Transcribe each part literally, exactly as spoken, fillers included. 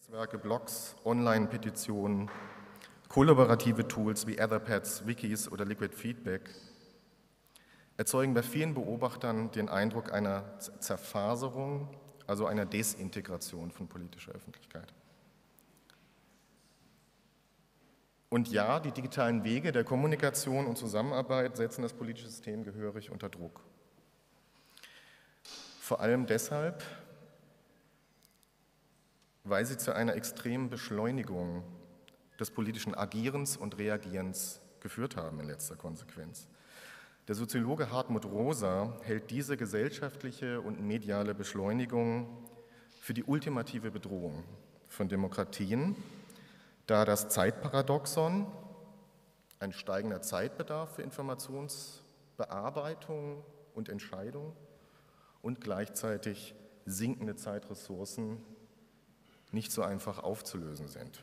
Netzwerke, Blogs, Online-Petitionen, kollaborative Tools wie Etherpads, Wikis oder Liquid Feedback erzeugen bei vielen Beobachtern den Eindruck einer Zerfaserung, also einer Desintegration von politischer Öffentlichkeit. Und ja, die digitalen Wege der Kommunikation und Zusammenarbeit setzen das politische System gehörig unter Druck. Vor allem deshalb, weil sie zu einer extremen Beschleunigung des politischen Agierens und Reagierens geführt haben in letzter Konsequenz. Der Soziologe Hartmut Rosa hält diese gesellschaftliche und mediale Beschleunigung für die ultimative Bedrohung von Demokratien, da das Zeitparadoxon, ein steigender Zeitbedarf für Informationsbearbeitung und Entscheidung und gleichzeitig sinkende Zeitressourcen nicht so einfach aufzulösen sind.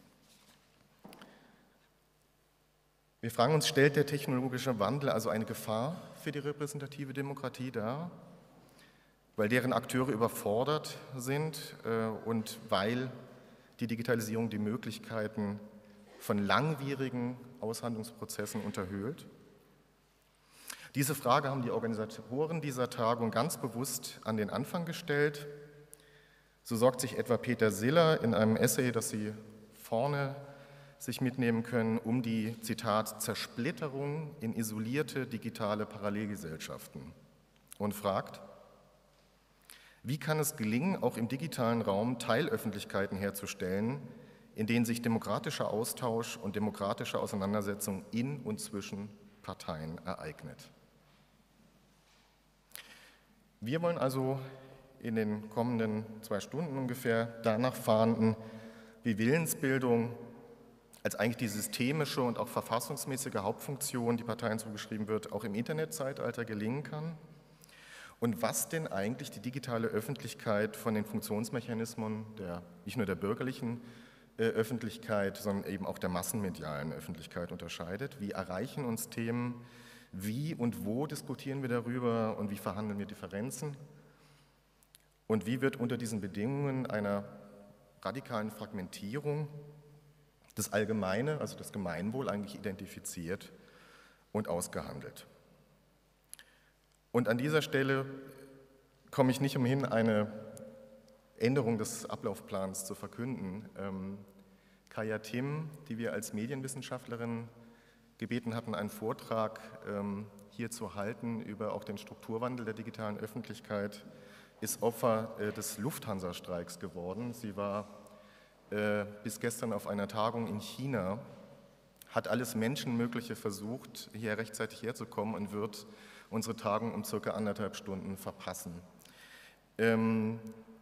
Wir fragen uns, stellt der technologische Wandel also eine Gefahr für die repräsentative Demokratie dar, weil deren Akteure überfordert sind äh, und weil die Digitalisierung die Möglichkeiten von langwierigen Aushandlungsprozessen unterhöhlt? Diese Frage haben die Organisatoren dieser Tagung ganz bewusst an den Anfang gestellt. So sorgt sich etwa Peter Siller in einem Essay, das Sie vorne sich mitnehmen können, um die, Zitat, Zersplitterung in isolierte digitale Parallelgesellschaften und fragt, wie kann es gelingen, auch im digitalen Raum Teilöffentlichkeiten herzustellen, in denen sich demokratischer Austausch und demokratische Auseinandersetzung in und zwischen Parteien ereignet. Wir wollen also in den kommenden zwei Stunden ungefähr danach fahnden, wie Willensbildung als eigentlich die systemische und auch verfassungsmäßige Hauptfunktion, die Parteien zugeschrieben wird, auch im Internetzeitalter gelingen kann und was denn eigentlich die digitale Öffentlichkeit von den Funktionsmechanismen der, nicht nur der bürgerlichen äh, Öffentlichkeit, sondern eben auch der massenmedialen Öffentlichkeit unterscheidet. Wie erreichen uns Themen, wie und wo diskutieren wir darüber und wie verhandeln wir Differenzen? Und wie wird unter diesen Bedingungen einer radikalen Fragmentierung das Allgemeine, also das Gemeinwohl, eigentlich identifiziert und ausgehandelt? Und an dieser Stelle komme ich nicht umhin, eine Änderung des Ablaufplans zu verkünden. Ähm, Kaya Tim, die wir als Medienwissenschaftlerin gebeten hatten, einen Vortrag ähm, hier zu halten über auch den Strukturwandel der digitalen Öffentlichkeit, ist Opfer äh, des Lufthansa-Streiks geworden. Sie war äh, bis gestern auf einer Tagung in China, hat alles Menschenmögliche versucht, hier rechtzeitig herzukommen und wird unsere Tagung um circa anderthalb Stunden verpassen. Ähm,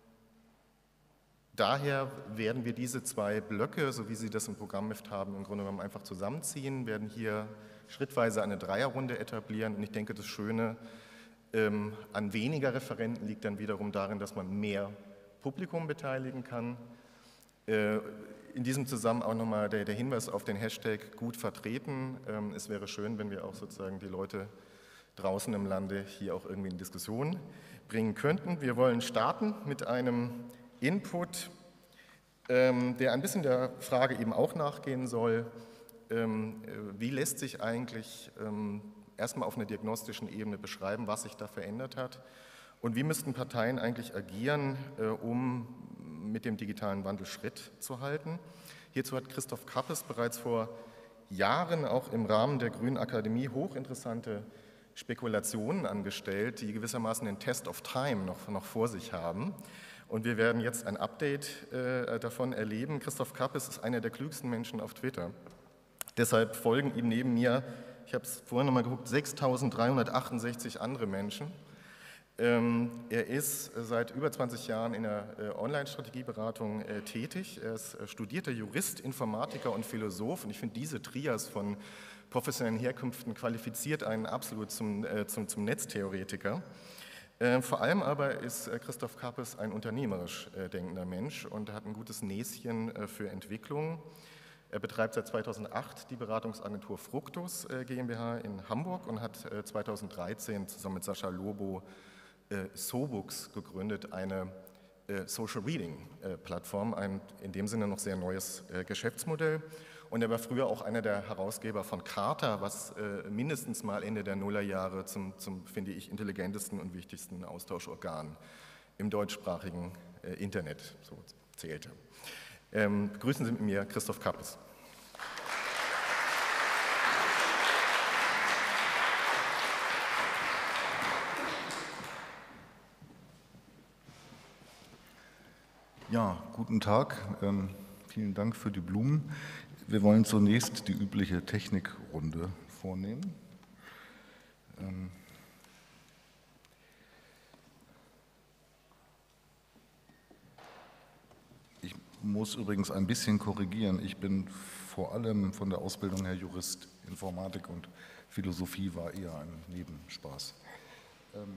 daher werden wir diese zwei Blöcke, so wie Sie das im Programmheft haben, im Grunde genommen einfach zusammenziehen, werden hier schrittweise eine Dreierrunde etablieren und ich denke, das Schöne Ähm, an weniger Referenten liegt dann wiederum darin, dass man mehr Publikum beteiligen kann. Äh, in diesem Zusammenhang auch nochmal der, der Hinweis auf den Hashtag gut vertreten. Ähm, es wäre schön, wenn wir auch sozusagen die Leute draußen im Lande hier auch irgendwie in Diskussion bringen könnten. Wir wollen starten mit einem Input, ähm, der ein bisschen der Frage eben auch nachgehen soll, ähm, wie lässt sich eigentlich ähm, erstmal auf einer diagnostischen Ebene beschreiben, was sich da verändert hat und wie müssten Parteien eigentlich agieren, äh, um mit dem digitalen Wandel Schritt zu halten. Hierzu hat Christoph Kappes bereits vor Jahren auch im Rahmen der Grünen Akademie hochinteressante Spekulationen angestellt, die gewissermaßen den Test of Time noch, noch vor sich haben. Und wir werden jetzt ein Update äh, davon erleben. Christoph Kappes ist einer der klügsten Menschen auf Twitter. Deshalb folgen ihm neben mir, ich habe es vorhin nochmal geguckt, sechstausenddreihundertachtundsechzig andere Menschen. Ähm, er ist seit über zwanzig Jahren in der äh, Online-Strategieberatung äh, tätig. Er ist äh, studierter Jurist, Informatiker und Philosoph. Und ich finde, diese Trias von professionellen Herkünften qualifiziert einen absolut zum, äh, zum, zum Netztheoretiker. Äh, vor allem aber ist äh, Christoph Kappes ein unternehmerisch äh, denkender Mensch und hat ein gutes Näschen äh, für Entwicklung. Er betreibt seit zweitausendacht die Beratungsagentur Fructus äh, GmbH in Hamburg und hat äh, zweitausenddreizehn zusammen mit Sascha Lobo äh, Sobux gegründet, eine äh, Social Reading-Plattform, äh, ein in dem Sinne noch sehr neues äh, Geschäftsmodell. Und er war früher auch einer der Herausgeber von Charta, was äh, mindestens mal Ende der Nullerjahre zum, zum, finde ich, intelligentesten und wichtigsten Austauschorgan im deutschsprachigen äh, Internet so zählte. Ähm, begrüßen Sie mit mir Christoph Kappes. Ja, guten Tag. Ähm, vielen Dank für die Blumen. Wir wollen zunächst die übliche Technikrunde vornehmen. Ähm, ich muss übrigens ein bisschen korrigieren. Ich bin vor allem von der Ausbildung her Jurist. Informatik und Philosophie war eher ein Nebenspaß. Ähm,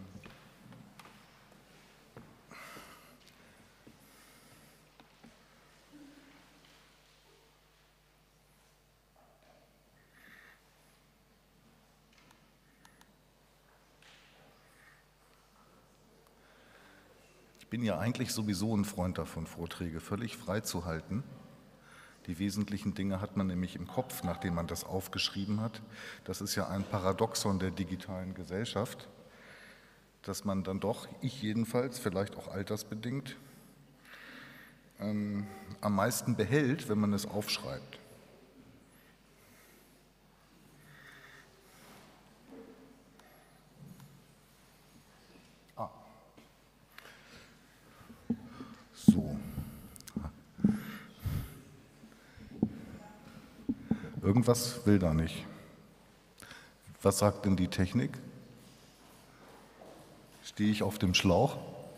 Ich bin ja eigentlich sowieso ein Freund davon, Vorträge völlig frei zu halten. Die wesentlichen Dinge hat man nämlich im Kopf, nachdem man das aufgeschrieben hat. Das ist ja ein Paradoxon der digitalen Gesellschaft, dass man dann doch, ich jedenfalls, vielleicht auch altersbedingt, ähm, am meisten behält, wenn man es aufschreibt. So. Irgendwas will da nicht. Was sagt denn die Technik? Stehe ich auf dem Schlauch?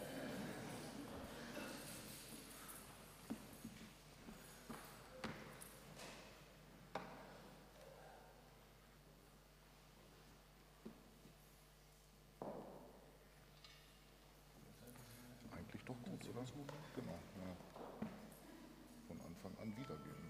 Eigentlich doch gut, oder? Genau. Ja. Von Anfang an wiedergeben.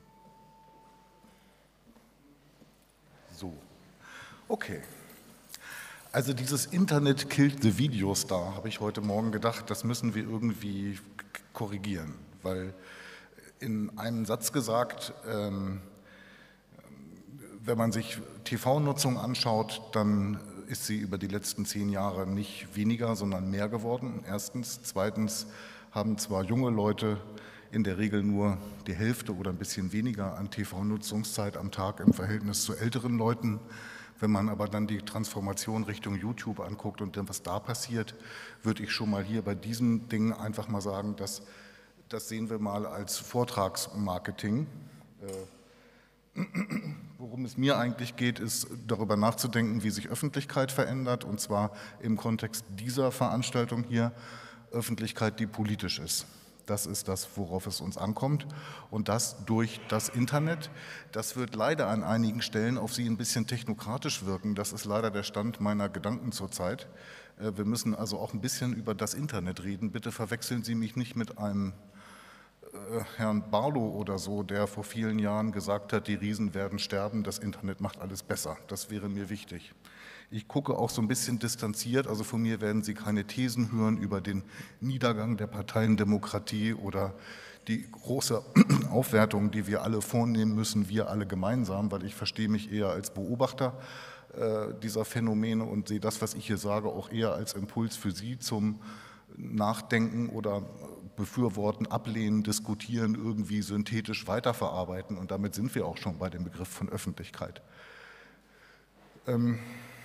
So. Okay. Also dieses Internet killt the Video Star, habe ich heute Morgen gedacht, das müssen wir irgendwie korrigieren, weil in einem Satz gesagt, ähm, wenn man sich T V-Nutzung anschaut, dann ist sie über die letzten zehn Jahre nicht weniger, sondern mehr geworden, erstens. Zweitens haben zwar junge Leute in der Regel nur die Hälfte oder ein bisschen weniger an T V-Nutzungszeit am Tag im Verhältnis zu älteren Leuten. Wenn man aber dann die Transformation Richtung YouTube anguckt und dann, was da passiert, würde ich schon mal hier bei diesem Ding einfach mal sagen, dass, das sehen wir mal als Vortragsmarketing. Äh, worum es mir eigentlich geht, ist darüber nachzudenken, wie sich Öffentlichkeit verändert, und zwar im Kontext dieser Veranstaltung hier, Öffentlichkeit, die politisch ist. Das ist das, worauf es uns ankommt, und das durch das Internet. Das wird leider an einigen Stellen auf Sie ein bisschen technokratisch wirken. Das ist leider der Stand meiner Gedanken zurzeit. Wir müssen also auch ein bisschen über das Internet reden. Bitte verwechseln Sie mich nicht mit einem äh, Herrn Barlow oder so, der vor vielen Jahren gesagt hat, die Riesen werden sterben, das Internet macht alles besser. Das wäre mir wichtig. Ich gucke auch so ein bisschen distanziert, also von mir werden Sie keine Thesen hören über den Niedergang der Parteiendemokratie oder die große Aufwertung, die wir alle vornehmen müssen, wir alle gemeinsam, weil ich verstehe mich eher als Beobachter äh, dieser Phänomene und sehe das, was ich hier sage, auch eher als Impuls für Sie zum Nachdenken oder Befürworten, Ablehnen, Diskutieren, irgendwie synthetisch weiterverarbeiten, und damit sind wir auch schon bei dem Begriff von Öffentlichkeit. Ähm,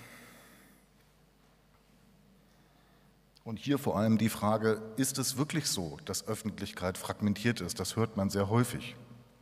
Und hier vor allem die Frage, ist es wirklich so, dass Öffentlichkeit fragmentiert ist? Das hört man sehr häufig.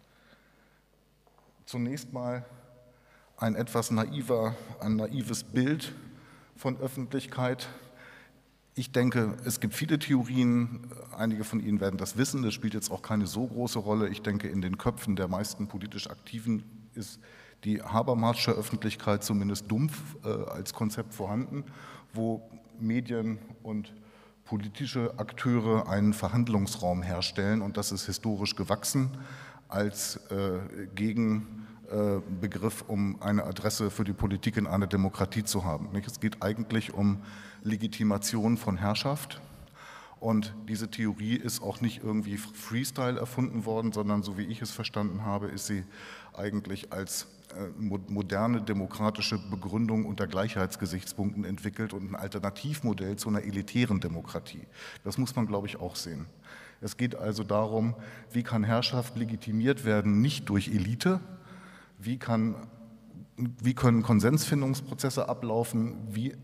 Zunächst mal ein etwas naiver, ein naives Bild von Öffentlichkeit. Ich denke, es gibt viele Theorien, einige von Ihnen werden das wissen, das spielt jetzt auch keine so große Rolle. Ich denke, in den Köpfen der meisten politisch Aktiven ist die Habermasche Öffentlichkeit zumindest dumpf äh, als Konzept vorhanden, wo Medien und politische Akteure einen Verhandlungsraum herstellen, und das ist historisch gewachsen als äh, Gegenbegriff, äh, um eine Adresse für die Politik in einer Demokratie zu haben. Nicht? Es geht eigentlich um Legitimation von Herrschaft, Und diese Theorie ist auch nicht irgendwie Freestyle erfunden worden, sondern so wie ich es verstanden habe, ist sie eigentlich als moderne demokratische Begründung unter Gleichheitsgesichtspunkten entwickelt und ein Alternativmodell zu einer elitären Demokratie. Das muss man, glaube ich, auch sehen. Es geht also darum, wie kann Herrschaft legitimiert werden, nicht durch Elite, wie, kann, wie können Konsensfindungsprozesse ablaufen, wie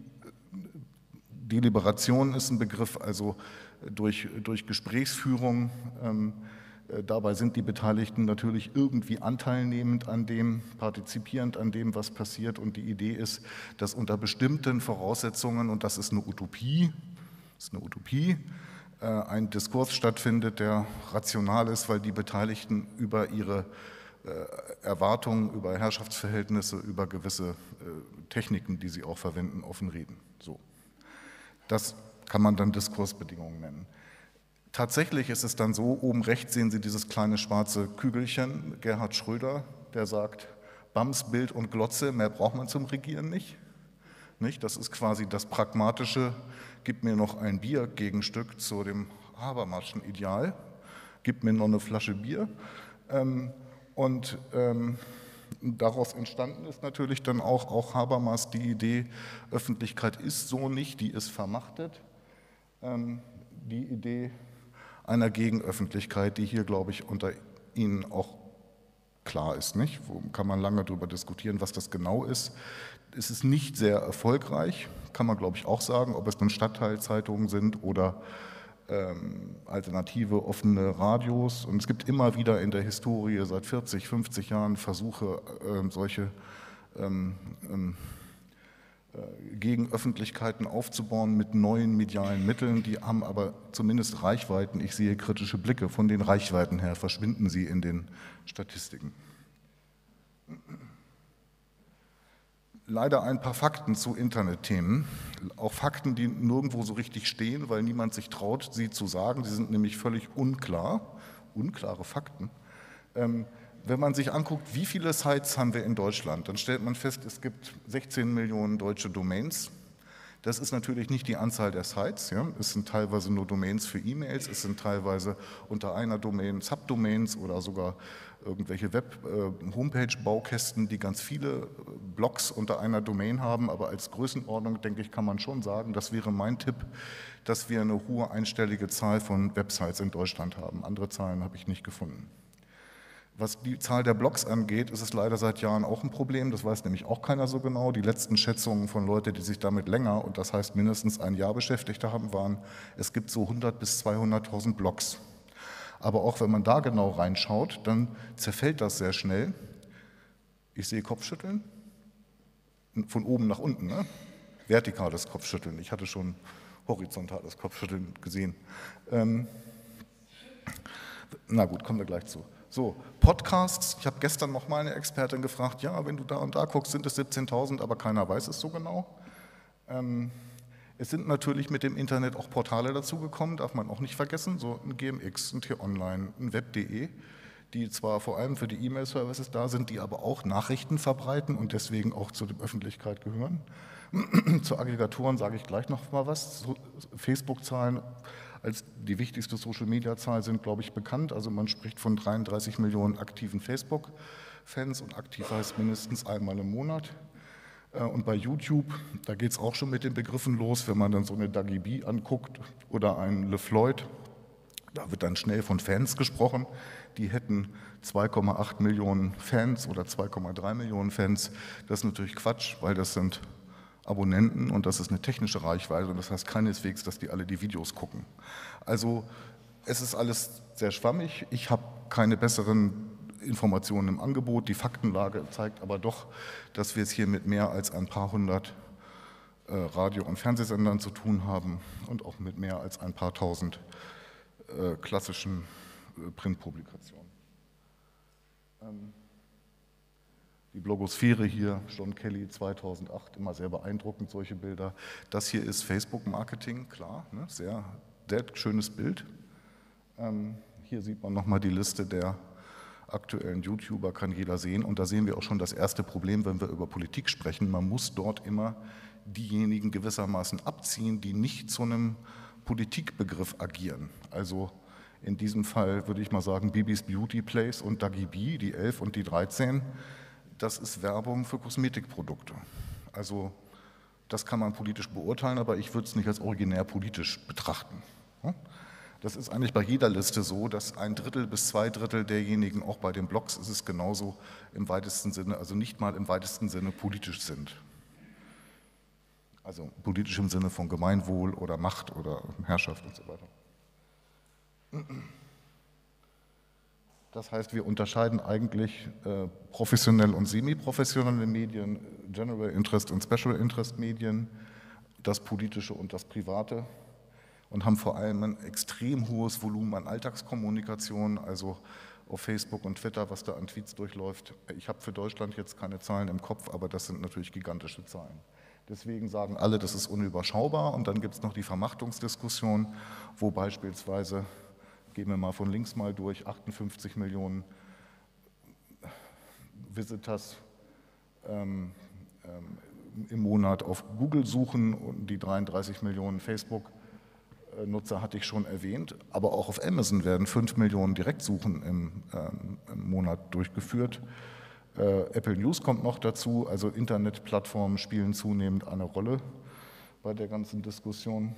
Deliberation ist ein Begriff, also durch, durch Gesprächsführung. Ähm, dabei sind die Beteiligten natürlich irgendwie anteilnehmend an dem, partizipierend an dem, was passiert. Und die Idee ist, dass unter bestimmten Voraussetzungen, und das ist eine Utopie, das ist eine Utopie, äh, ein Diskurs stattfindet, der rational ist, weil die Beteiligten über ihre äh, Erwartungen, über Herrschaftsverhältnisse, über gewisse äh, Techniken, die sie auch verwenden, offen reden. So. Das kann man dann Diskursbedingungen nennen. Tatsächlich ist es dann so, oben rechts sehen Sie dieses kleine schwarze Kügelchen, Gerhard Schröder, der sagt, Bams, Bild und Glotze, mehr braucht man zum Regieren nicht. nicht. Das ist quasi das pragmatische, gib mir noch ein Bier Gegenstück zu dem Habermaschen Ideal, gib mir noch eine Flasche Bier. Und daraus entstanden ist natürlich dann auch, auch Habermas die Idee, Öffentlichkeit ist so nicht, die ist vermachtet. Ähm, die Idee einer Gegenöffentlichkeit, die hier, glaube ich, unter Ihnen auch klar ist. Nicht? Wo kann man lange darüber diskutieren, was das genau ist. Es ist nicht sehr erfolgreich, kann man, glaube ich, auch sagen, ob es dann Stadtteilzeitungen sind oder alternative offene Radios. Und es gibt immer wieder in der Historie seit vierzig, fünfzig Jahren Versuche, äh, solche ähm, ähm, äh, Gegenöffentlichkeiten aufzubauen mit neuen medialen Mitteln. Die haben aber zumindest Reichweiten. Ich sehe kritische Blicke. Von den Reichweiten her verschwinden sie in den Statistiken. Leider ein paar Fakten zu Internetthemen, auch Fakten, die nirgendwo so richtig stehen, weil niemand sich traut, sie zu sagen. Sie sind nämlich völlig unklar, unklare Fakten. Ähm, wenn man sich anguckt, wie viele Sites haben wir in Deutschland, dann stellt man fest, es gibt sechzehn Millionen deutsche Domains. Das ist natürlich nicht die Anzahl der Sites, ja. Es sind teilweise nur Domains für E-Mails, es sind teilweise unter einer Domain Subdomains oder sogar irgendwelche Web-Homepage-Baukästen, die ganz viele Blogs unter einer Domain haben, aber als Größenordnung, denke ich, kann man schon sagen, das wäre mein Tipp, dass wir eine hohe einstellige Zahl von Websites in Deutschland haben. Andere Zahlen habe ich nicht gefunden. Was die Zahl der Blogs angeht, ist es leider seit Jahren auch ein Problem, das weiß nämlich auch keiner so genau. Die letzten Schätzungen von Leuten, die sich damit länger, und das heißt mindestens ein Jahr beschäftigt haben, waren, es gibt so hundert bis zweihunderttausend Blogs. Aber auch wenn man da genau reinschaut, dann zerfällt das sehr schnell. Ich sehe Kopfschütteln, von oben nach unten, ne? Vertikales Kopfschütteln. Ich hatte schon horizontales Kopfschütteln gesehen. Ähm, na gut, kommen wir gleich zu. So, Podcasts. Ich habe gestern noch mal eine Expertin gefragt, ja, wenn du da und da guckst, sind es siebzehntausend, aber keiner weiß es so genau. Ähm, Es sind natürlich mit dem Internet auch Portale dazugekommen, darf man auch nicht vergessen, so ein G M X, ein T-Online, ein Web punkt de, die zwar vor allem für die E-Mail-Services da sind, die aber auch Nachrichten verbreiten und deswegen auch zur Öffentlichkeit gehören. Zu Aggregatoren sage ich gleich noch mal was. Facebook-Zahlen als die wichtigste Social-Media-Zahl sind, glaube ich, bekannt. Also man spricht von dreiunddreißig Millionen aktiven Facebook-Fans und aktiv heißt mindestens einmal im Monat. Und bei YouTube, da geht es auch schon mit den Begriffen los, wenn man dann so eine Dagi B anguckt oder einen LeFloid, da wird dann schnell von Fans gesprochen, die hätten zwei Komma acht Millionen Fans oder zwei Komma drei Millionen Fans. Das ist natürlich Quatsch, weil das sind Abonnenten und das ist eine technische Reichweite und das heißt keineswegs, dass die alle die Videos gucken. Also es ist alles sehr schwammig, ich habe keine besseren Informationen im Angebot. Die Faktenlage zeigt aber doch, dass wir es hier mit mehr als ein paar hundert äh, Radio- und Fernsehsendern zu tun haben und auch mit mehr als ein paar tausend äh, klassischen äh, Printpublikationen. Ähm, die Blogosphäre hier, John Kelly zweitausendacht, immer sehr beeindruckend, solche Bilder. Das hier ist Facebook-Marketing, klar, ne, sehr, sehr schönes Bild. Ähm, hier sieht man nochmal die Liste der aktuellen YouTuber, kann jeder sehen. Und da sehen wir auch schon das erste Problem, wenn wir über Politik sprechen. Man muss dort immer diejenigen gewissermaßen abziehen, die nicht zu einem Politikbegriff agieren. Also in diesem Fall würde ich mal sagen, Bibis Beauty Place und Dagi B, die elf und die dreizehn, das ist Werbung für Kosmetikprodukte. Also das kann man politisch beurteilen, aber ich würde es nicht als originär politisch betrachten. Das ist eigentlich bei jeder Liste so, dass ein Drittel bis zwei Drittel derjenigen, auch bei den Blogs ist es genauso im weitesten Sinne, also nicht mal im weitesten Sinne politisch sind. Also politisch im Sinne von Gemeinwohl oder Macht oder Herrschaft und so weiter. Das heißt, wir unterscheiden eigentlich äh, professionell und semi-professionelle Medien, General Interest und Special Interest Medien, das Politische und das Private und haben vor allem ein extrem hohes Volumen an Alltagskommunikation, also auf Facebook und Twitter, was da an Tweets durchläuft. Ich habe für Deutschland jetzt keine Zahlen im Kopf, aber das sind natürlich gigantische Zahlen. Deswegen sagen alle, das ist unüberschaubar und dann gibt es noch die Vermachtungsdiskussion, wo beispielsweise, gehen wir mal von links mal durch, achtundfünfzig Millionen Visitors ähm, ähm, im Monat auf Google suchen und die dreiunddreißig Millionen Facebook-Nutzer hatte ich schon erwähnt, aber auch auf Amazon werden fünf Millionen Direktsuchen im, ähm, im Monat durchgeführt. Äh, Apple News kommt noch dazu, also Internetplattformen spielen zunehmend eine Rolle bei der ganzen Diskussion.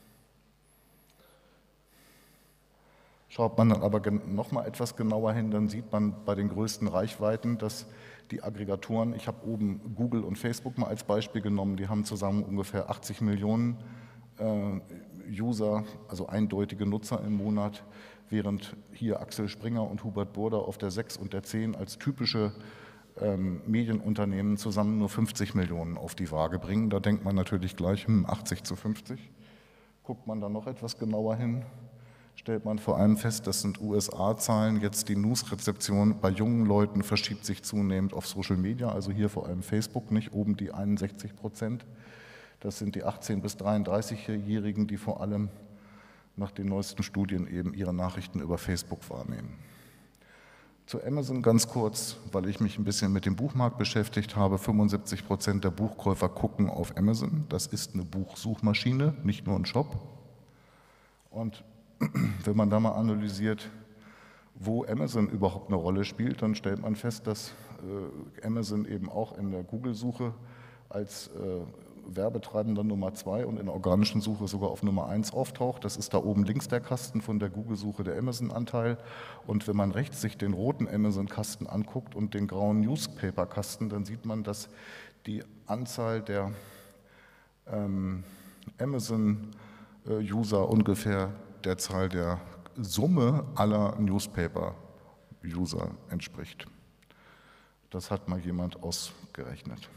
Schaut man dann aber noch mal etwas genauer hin, dann sieht man bei den größten Reichweiten, dass die Aggregatoren, ich habe oben Google und Facebook mal als Beispiel genommen, die haben zusammen ungefähr achtzig Millionen äh, User, also eindeutige Nutzer im Monat, während hier Axel Springer und Hubert Burda auf der sechs und der zehn als typische ähm, Medienunternehmen zusammen nur fünfzig Millionen auf die Waage bringen. Da denkt man natürlich gleich, hm, achtzig zu fünfzig. Guckt man da noch etwas genauer hin, stellt man vor allem fest, das sind U S A-Zahlen, jetzt die News-Rezeption bei jungen Leuten verschiebt sich zunehmend auf Social Media, also hier vor allem Facebook, nicht oben die einundsechzig Prozent. Das sind die achtzehn- bis dreiunddreißigjährigen, die vor allem nach den neuesten Studien eben ihre Nachrichten über Facebook wahrnehmen. Zu Amazon ganz kurz, weil ich mich ein bisschen mit dem Buchmarkt beschäftigt habe. fünfundsiebzig Prozent der Buchkäufer gucken auf Amazon. Das ist eine Buchsuchmaschine, nicht nur ein Shop. Und wenn man da mal analysiert, wo Amazon überhaupt eine Rolle spielt, dann stellt man fest, dass äh, Amazon eben auch in der Google-Suche als äh, Werbetreibender Nummer zwei und in der organischen Suche sogar auf Nummer eins auftaucht. Das ist da oben links der Kasten von der Google-Suche, der Amazon-Anteil. Und wenn man rechts sich den roten Amazon-Kasten anguckt und den grauen Newspaper-Kasten, dann sieht man, dass die Anzahl der ähm, Amazon-User ungefähr der Zahl der Summe aller Newspaper-User entspricht. Das hat mal jemand ausgerechnet.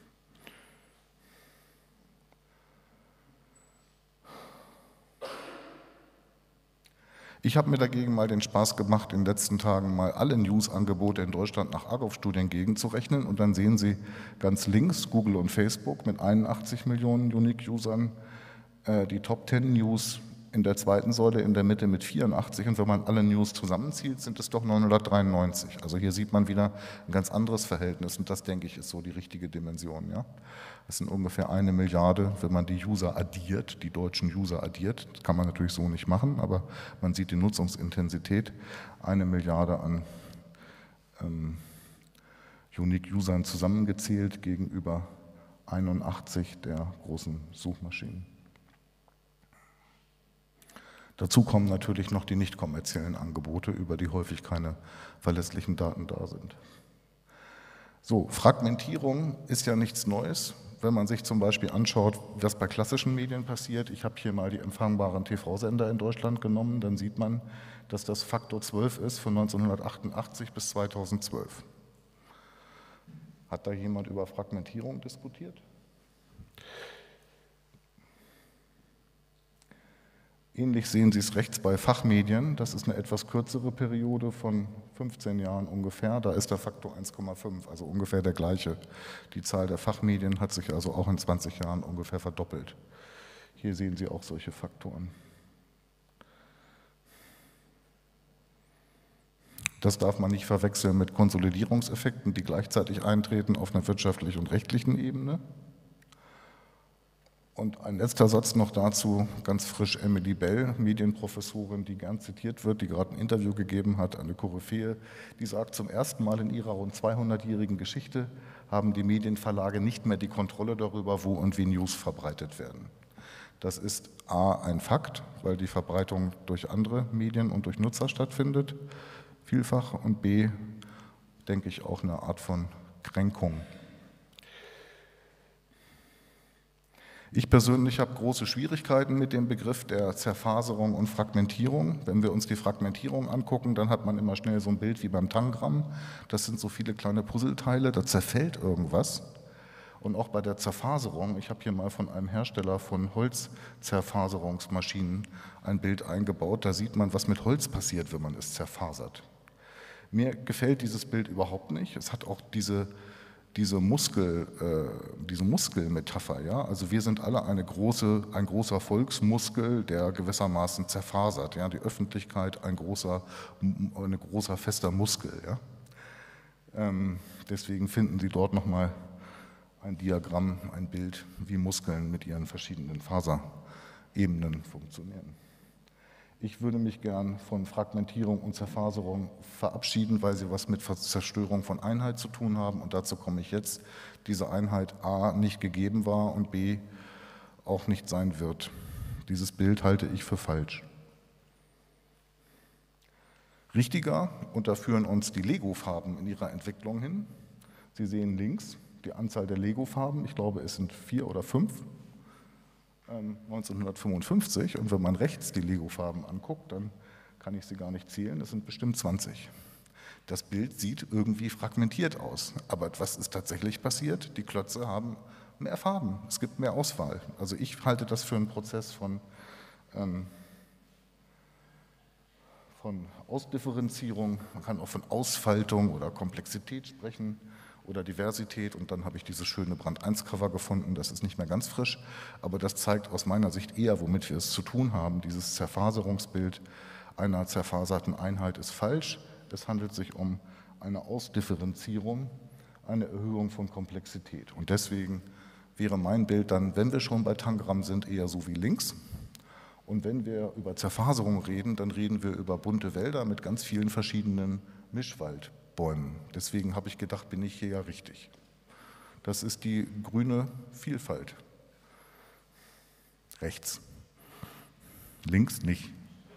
Ich habe mir dagegen mal den Spaß gemacht, in den letzten Tagen mal alle News-Angebote in Deutschland nach Argov-Studien gegenzurechnen und dann sehen Sie ganz links Google und Facebook mit einundachtzig Millionen Unique-Usern, äh, die Top zehn News in der zweiten Säule in der Mitte mit vierundachtzig und wenn man alle News zusammenzieht, sind es doch neunhundertdreiundneunzig. Also hier sieht man wieder ein ganz anderes Verhältnis und das, denke ich, ist so die richtige Dimension. Ja? Das sind ungefähr eine Milliarde, wenn man die User addiert, die deutschen User addiert. Das kann man natürlich so nicht machen, aber man sieht die Nutzungsintensität, eine Milliarde an ähm, Unique-Usern zusammengezählt gegenüber einundachtzig der großen Suchmaschinen. Dazu kommen natürlich noch die nicht kommerziellen Angebote, über die häufig keine verlässlichen Daten da sind. So, Fragmentierung ist ja nichts Neues. Wenn man sich zum Beispiel anschaut, was bei klassischen Medien passiert, ich habe hier mal die empfangbaren T V-Sender in Deutschland genommen, dann sieht man, dass das Faktor zwölf ist von neunzehnhundertachtundachtzig bis zweitausendzwölf. Hat da jemand über Fragmentierung diskutiert? Ähnlich sehen Sie es rechts bei Fachmedien. Das ist eine etwas kürzere Periode von fünfzehn Jahren ungefähr. Da ist der Faktor eins Komma fünf, also ungefähr der gleiche. Die Zahl der Fachmedien hat sich also auch in zwanzig Jahren ungefähr verdoppelt. Hier sehen Sie auch solche Faktoren. Das darf man nicht verwechseln mit Konsolidierungseffekten, die gleichzeitig eintreten auf einer wirtschaftlichen und rechtlichen Ebene. Und ein letzter Satz noch dazu, ganz frisch Emily Bell, Medienprofessorin, die gern zitiert wird, die gerade ein Interview gegeben hat, eine Koryphäe, die sagt, zum ersten Mal in ihrer rund zweihundertjährigen Geschichte haben die Medienverlage nicht mehr die Kontrolle darüber, wo und wie News verbreitet werden. Das ist A, ein Fakt, weil die Verbreitung durch andere Medien und durch Nutzer stattfindet, vielfach, und B, denke ich, auch eine Art von Kränkung. Ich persönlich habe große Schwierigkeiten mit dem Begriff der Zerfaserung und Fragmentierung. Wenn wir uns die Fragmentierung angucken, dann hat man immer schnell so ein Bild wie beim Tangramm. Das sind so viele kleine Puzzleteile, da zerfällt irgendwas. Und auch bei der Zerfaserung, ich habe hier mal von einem Hersteller von Holzzerfaserungsmaschinen ein Bild eingebaut, da sieht man, was mit Holz passiert, wenn man es zerfasert. Mir gefällt dieses Bild überhaupt nicht. Es hat auch diese Diese, Muskel, äh, diese Muskelmetapher, ja? Also wir sind alle eine große, ein großer Volksmuskel, der gewissermaßen zerfasert, ja? Die Öffentlichkeit ein großer, ein großer fester Muskel, ja? Ähm, deswegen finden Sie dort nochmal ein Diagramm, ein Bild, wie Muskeln mit ihren verschiedenen Faserebenen funktionieren. Ich würde mich gern von Fragmentierung und Zerfaserung verabschieden, weil sie was mit Zerstörung von Einheit zu tun haben. Und dazu komme ich jetzt, diese Einheit A nicht gegeben war und B auch nicht sein wird. Dieses Bild halte ich für falsch. Richtiger, und da führen uns die Lego-Farben in ihrer Entwicklung hin. Sie sehen links die Anzahl der Lego-Farben, ich glaube es sind vier oder fünf. neunzehnhundertfünfundfünfzig, und wenn man rechts die Lego-Farben anguckt, dann kann ich sie gar nicht zählen, es sind bestimmt zwanzig. Das Bild sieht irgendwie fragmentiert aus, aber was ist tatsächlich passiert? Die Klötze haben mehr Farben, es gibt mehr Auswahl. Also ich halte das für einen Prozess von, ähm, von Ausdifferenzierung, man kann auch von Ausfaltung oder Komplexität sprechen, oder Diversität, und dann habe ich dieses schöne Brand eins Cover gefunden, das ist nicht mehr ganz frisch, aber das zeigt aus meiner Sicht eher, womit wir es zu tun haben. Dieses Zerfaserungsbild einer zerfaserten Einheit ist falsch, es handelt sich um eine Ausdifferenzierung, eine Erhöhung von Komplexität, und deswegen wäre mein Bild dann, wenn wir schon bei Tangramm sind, eher so wie links, und wenn wir über Zerfaserung reden, dann reden wir über bunte Wälder mit ganz vielen verschiedenen Mischwald. Bäumen. Deswegen habe ich gedacht, bin ich hier ja richtig. Das ist die grüne Vielfalt. Rechts. Links nicht.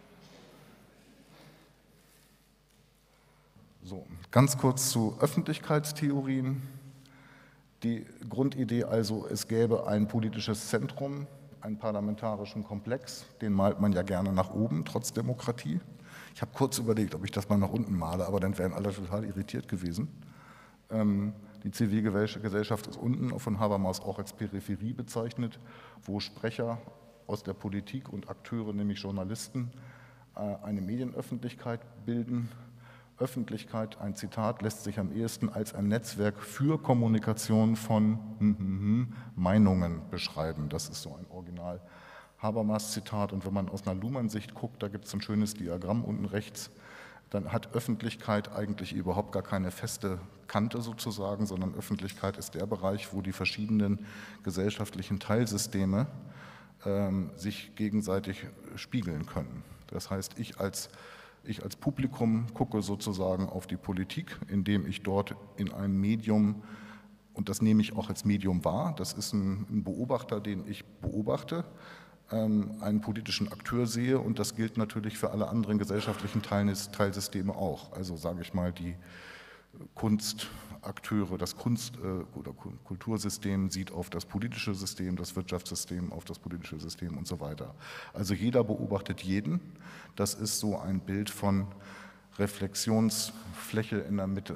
So, ganz kurz zu Öffentlichkeitstheorien. Die Grundidee also, es gäbe ein politisches Zentrum, einen parlamentarischen Komplex, den malt man ja gerne nach oben, trotz Demokratie. Ich habe kurz überlegt, ob ich das mal nach unten male, aber dann wären alle total irritiert gewesen. Ähm, die Zivilgesellschaft ist unten, von Habermas auch als Peripherie bezeichnet, wo Sprecher aus der Politik und Akteure, nämlich Journalisten, äh, eine Medienöffentlichkeit bilden. Öffentlichkeit, ein Zitat, lässt sich am ehesten als ein Netzwerk für Kommunikation von hm, hm, hm, Meinungen beschreiben. Das ist so ein Original Habermas-Zitat, und wenn man aus einer Luhmann-Sicht guckt, da gibt es ein schönes Diagramm unten rechts, dann hat Öffentlichkeit eigentlich überhaupt gar keine feste Kante sozusagen, sondern Öffentlichkeit ist der Bereich, wo die verschiedenen gesellschaftlichen Teilsysteme ähm, sich gegenseitig spiegeln können. Das heißt, ich als, ich als Publikum gucke sozusagen auf die Politik, indem ich dort in einem Medium, und das nehme ich auch als Medium wahr, das ist ein, ein Beobachter, den ich beobachte, einen politischen Akteur sehe, und das gilt natürlich für alle anderen gesellschaftlichen Teilsysteme auch. Also sage ich mal, die Kunstakteure, das Kunst- oder Kultursystem sieht auf das politische System, das Wirtschaftssystem auf das politische System und so weiter. Also jeder beobachtet jeden. Das ist so ein Bild von Reflexionsfläche in der Mitte.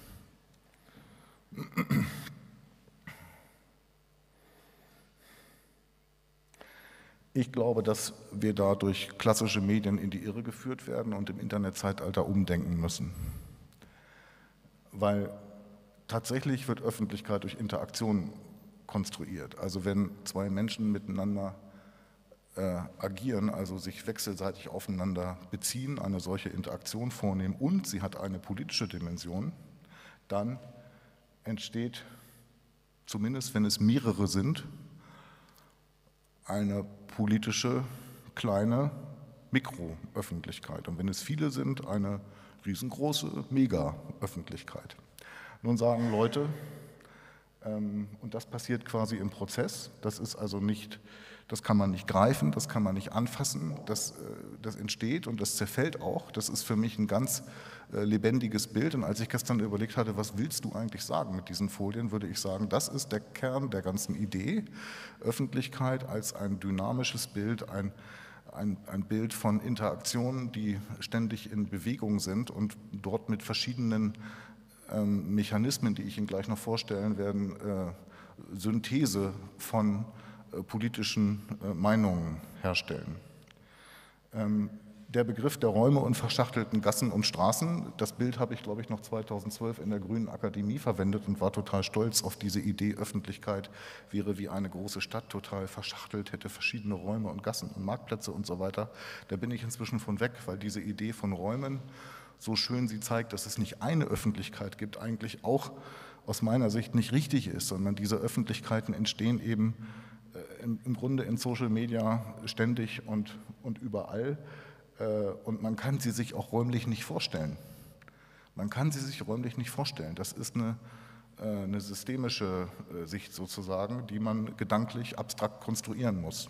Ich glaube, dass wir da durch klassische Medien in die Irre geführt werden und im Internetzeitalter umdenken müssen. Weil tatsächlich wird Öffentlichkeit durch Interaktion konstruiert. Also wenn zwei Menschen miteinander äh, agieren, also sich wechselseitig aufeinander beziehen, eine solche Interaktion vornehmen und sie hat eine politische Dimension, dann entsteht, zumindest wenn es mehrere sind, eine politische kleine Mikroöffentlichkeit. Und wenn es viele sind, eine riesengroße Mega-Öffentlichkeit. Nun sagen Leute, ähm, und das passiert quasi im Prozess, das ist also nicht, das kann man nicht greifen, das kann man nicht anfassen, das, äh, das entsteht und das zerfällt auch. Das ist für mich ein ganz äh, lebendiges Bild. Und als ich gestern überlegt hatte, was willst du eigentlich sagen mit diesen Folien, würde ich sagen, das ist der Kern der ganzen Idee. Öffentlichkeit als ein dynamisches Bild, ein Ein, ein Bild von Interaktionen, die ständig in Bewegung sind und dort mit verschiedenen ähm, Mechanismen, die ich Ihnen gleich noch vorstellen werde, äh, Synthese von äh, politischen äh, Meinungen herstellen. Ähm, der Begriff der Räume und verschachtelten Gassen und Straßen, das Bild habe ich, glaube ich, noch zweitausendzwölf in der Grünen Akademie verwendet und war total stolz auf diese Idee, Öffentlichkeit wäre wie eine große Stadt, total verschachtelt, hätte verschiedene Räume und Gassen und Marktplätze und so weiter. Da bin ich inzwischen von weg, weil diese Idee von Räumen, so schön sie zeigt, dass es nicht eine Öffentlichkeit gibt, eigentlich auch aus meiner Sicht nicht richtig ist, sondern diese Öffentlichkeiten entstehen eben äh, im, im Grunde in Social Media ständig und, und überall. Und man kann sie sich auch räumlich nicht vorstellen. Man kann sie sich räumlich nicht vorstellen. Das ist eine, eine systemische Sicht sozusagen, die man gedanklich abstrakt konstruieren muss.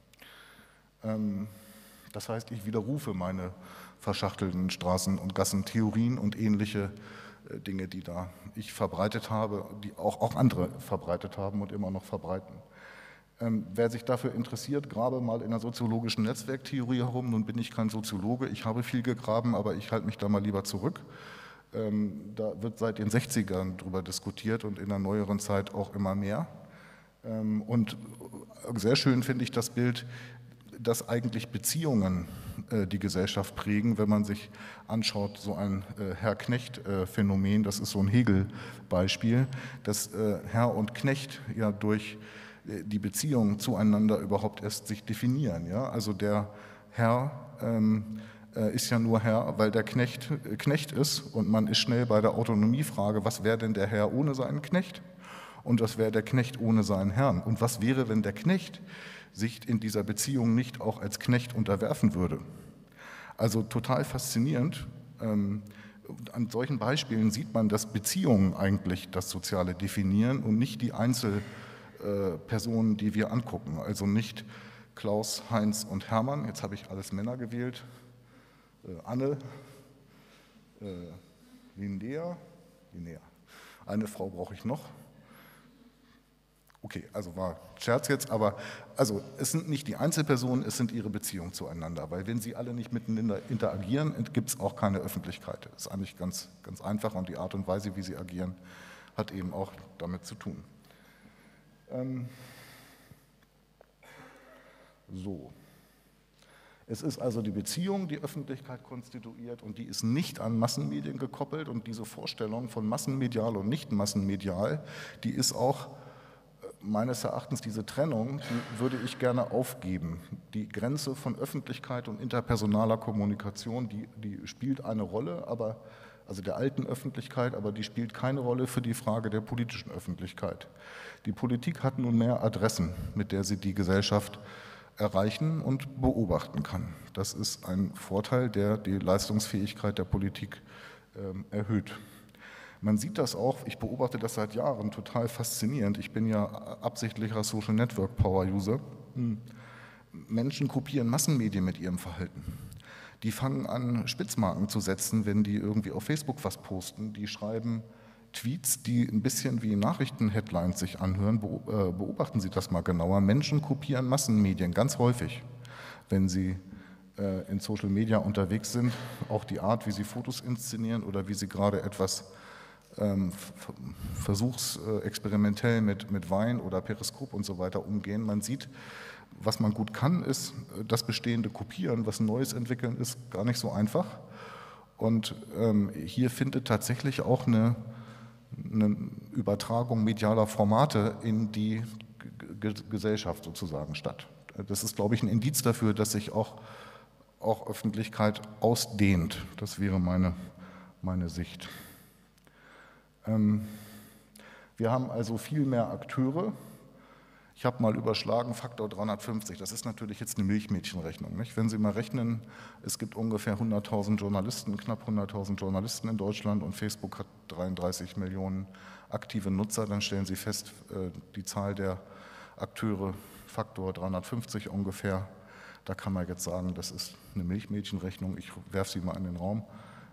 Das heißt, ich widerrufe meine verschachtelten Straßen- und Gassentheorien und ähnliche Dinge, die da ich verbreitet habe, die auch, auch andere verbreitet haben und immer noch verbreiten. Ähm, wer sich dafür interessiert, grabe mal in der soziologischen Netzwerktheorie herum. Nun bin ich kein Soziologe, ich habe viel gegraben, aber ich halte mich da mal lieber zurück. Ähm, da wird seit den sechzigern drüber diskutiert und in der neueren Zeit auch immer mehr. Ähm, und sehr schön finde ich das Bild, dass eigentlich Beziehungen äh, die Gesellschaft prägen, wenn man sich anschaut, so ein äh, Herr-Knecht-Phänomen, das ist so ein Hegel-Beispiel, dass äh, Herr und Knecht ja durch die Beziehungen zueinander überhaupt erst sich definieren. Ja? Also der Herr ähm, äh, ist ja nur Herr, weil der Knecht äh, Knecht ist und man ist schnell bei der Autonomiefrage, was wäre denn der Herr ohne seinen Knecht und was wäre der Knecht ohne seinen Herrn und was wäre, wenn der Knecht sich in dieser Beziehung nicht auch als Knecht unterwerfen würde. Also total faszinierend. Ähm, an solchen Beispielen sieht man, dass Beziehungen eigentlich das Soziale definieren und nicht die Einzel Personen, die wir angucken. Also nicht Klaus, Heinz und Hermann, jetzt habe ich alles Männer gewählt, äh, Anne, äh, Linnea, Linnea, eine Frau brauche ich noch. Okay, also war Scherz jetzt, aber also es sind nicht die Einzelpersonen, es sind ihre Beziehungen zueinander, weil wenn sie alle nicht miteinander interagieren, gibt es auch keine Öffentlichkeit. Das ist eigentlich ganz, ganz einfach und die Art und Weise, wie sie agieren, hat eben auch damit zu tun. So. Es ist also die Beziehung, die Öffentlichkeit konstituiert und die ist nicht an Massenmedien gekoppelt und diese Vorstellung von massenmedial und nicht massenmedial, die ist auch meines Erachtens, diese Trennung, die würde ich gerne aufgeben. Die Grenze von Öffentlichkeit und interpersonaler Kommunikation, die, die spielt eine Rolle, aber also der alten Öffentlichkeit, aber die spielt keine Rolle für die Frage der politischen Öffentlichkeit. Die Politik hat nun mehr Adressen, mit der sie die Gesellschaft erreichen und beobachten kann. Das ist ein Vorteil, der die Leistungsfähigkeit der Politik äh, erhöht. Man sieht das auch, ich beobachte das seit Jahren, total faszinierend. Ich bin ja absichtlicher Social Network Power User. Menschen kopieren Massenmedien mit ihrem Verhalten. Die fangen an, Spitzmarken zu setzen, wenn die irgendwie auf Facebook was posten. Die schreiben Tweets, die ein bisschen wie Nachrichten-Headlines sich anhören. Beobachten Sie das mal genauer. Menschen kopieren Massenmedien ganz häufig, wenn sie in Social Media unterwegs sind. Auch die Art, wie sie Fotos inszenieren oder wie sie gerade etwas versuchsexperimentell mit, mit Wein oder Periskop und so weiter umgehen. Man sieht, was man gut kann, ist das Bestehende kopieren, was Neues entwickeln, ist gar nicht so einfach. Und ähm, hier findet tatsächlich auch eine, eine Übertragung medialer Formate in die G Gesellschaft sozusagen statt. Das ist, glaube ich, ein Indiz dafür, dass sich auch, auch Öffentlichkeit ausdehnt. Das wäre meine, meine Sicht. Ähm, wir haben also viel mehr Akteure. Ich habe mal überschlagen, Faktor dreihundertfünfzig, das ist natürlich jetzt eine Milchmädchenrechnung. Nicht? Wenn Sie mal rechnen, es gibt ungefähr hunderttausend Journalisten, knapp hunderttausend Journalisten in Deutschland und Facebook hat dreiunddreißig Millionen aktive Nutzer, dann stellen Sie fest, die Zahl der Akteure, Faktor dreihundertfünfzig ungefähr, da kann man jetzt sagen, das ist eine Milchmädchenrechnung, ich werfe sie mal in den Raum.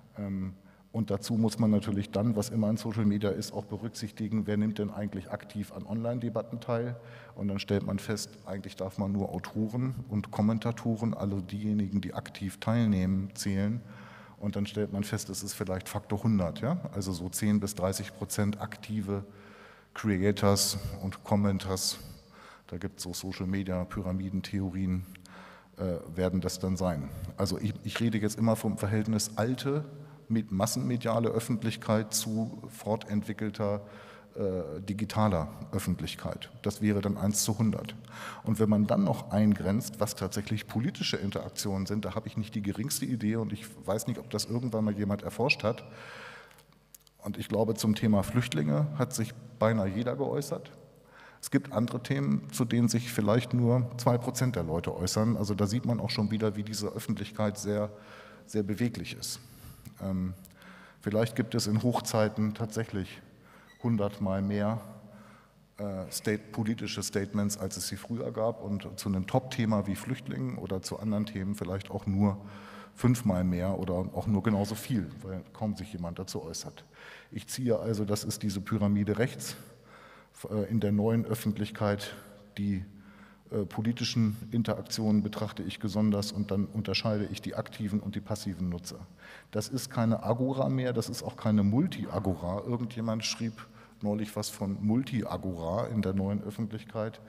Und dazu muss man natürlich dann, was immer in Social Media ist, auch berücksichtigen, wer nimmt denn eigentlich aktiv an Online-Debatten teil. Und dann stellt man fest, eigentlich darf man nur Autoren und Kommentatoren, also diejenigen, die aktiv teilnehmen, zählen. Und dann stellt man fest, es ist vielleicht Faktor hundert, ja? Also so zehn bis dreißig Prozent aktive Creators und Commenters, da gibt es so Social Media, Pyramidentheorien, äh, werden das dann sein. Also ich, ich rede jetzt immer vom Verhältnis alte, mit massenmediale Öffentlichkeit zu fortentwickelter äh, digitaler Öffentlichkeit. Das wäre dann eins zu hundert. Und wenn man dann noch eingrenzt, was tatsächlich politische Interaktionen sind, da habe ich nicht die geringste Idee und ich weiß nicht, ob das irgendwann mal jemand erforscht hat. Und ich glaube, zum Thema Flüchtlinge hat sich beinahe jeder geäußert. Es gibt andere Themen, zu denen sich vielleicht nur zwei Prozent der Leute äußern. Also da sieht man auch schon wieder, wie diese Öffentlichkeit sehr, sehr beweglich ist. Ähm, vielleicht gibt es in Hochzeiten tatsächlich hundertmal mehr äh, state, politische Statements, als es sie früher gab und zu einem Top-Thema wie Flüchtlingen oder zu anderen Themen vielleicht auch nur fünfmal mehr oder auch nur genauso viel, weil kaum sich jemand dazu äußert. Ich ziehe also, das ist diese Pyramide rechts, äh, in der neuen Öffentlichkeit die Äh, politischen Interaktionen betrachte ich besonders und dann unterscheide ich die aktiven und die passiven Nutzer. Das ist keine Agora mehr, das ist auch keine Multi-Agora. Irgendjemand schrieb neulich was von Multi-Agora in der neuen Öffentlichkeit.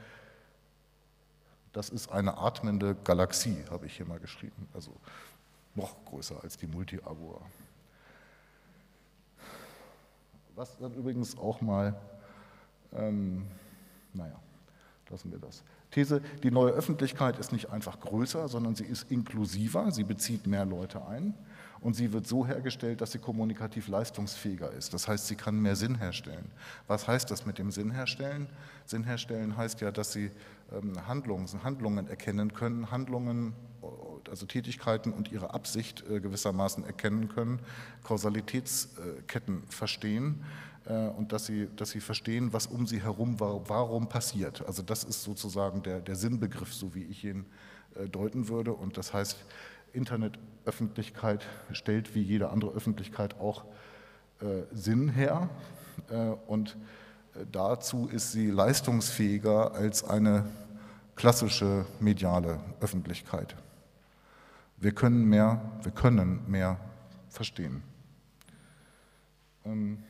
Das ist eine atmende Galaxie, habe ich hier mal geschrieben, also noch größer als die Multi-Agora. Was dann übrigens auch mal, ähm, naja, lassen wir das. These, die neue Öffentlichkeit ist nicht einfach größer, sondern sie ist inklusiver, sie bezieht mehr Leute ein und sie wird so hergestellt, dass sie kommunikativ leistungsfähiger ist. Das heißt, sie kann mehr Sinn herstellen. Was heißt das mit dem Sinn herstellen? Sinn herstellen heißt ja, dass sie ähm, Handlungen, Handlungen erkennen können, Handlungen, also Tätigkeiten und ihre Absicht äh, gewissermaßen erkennen können, Kausalitätsketten verstehen, und dass sie, dass sie verstehen, was um sie herum war, warum passiert. Also das ist sozusagen der, der Sinnbegriff, so wie ich ihn äh, deuten würde. Und das heißt, Internetöffentlichkeit stellt wie jede andere Öffentlichkeit auch äh, Sinn her. Äh, und äh, dazu ist sie leistungsfähiger als eine klassische mediale Öffentlichkeit. Wir können mehr, wir können mehr verstehen. Ähm,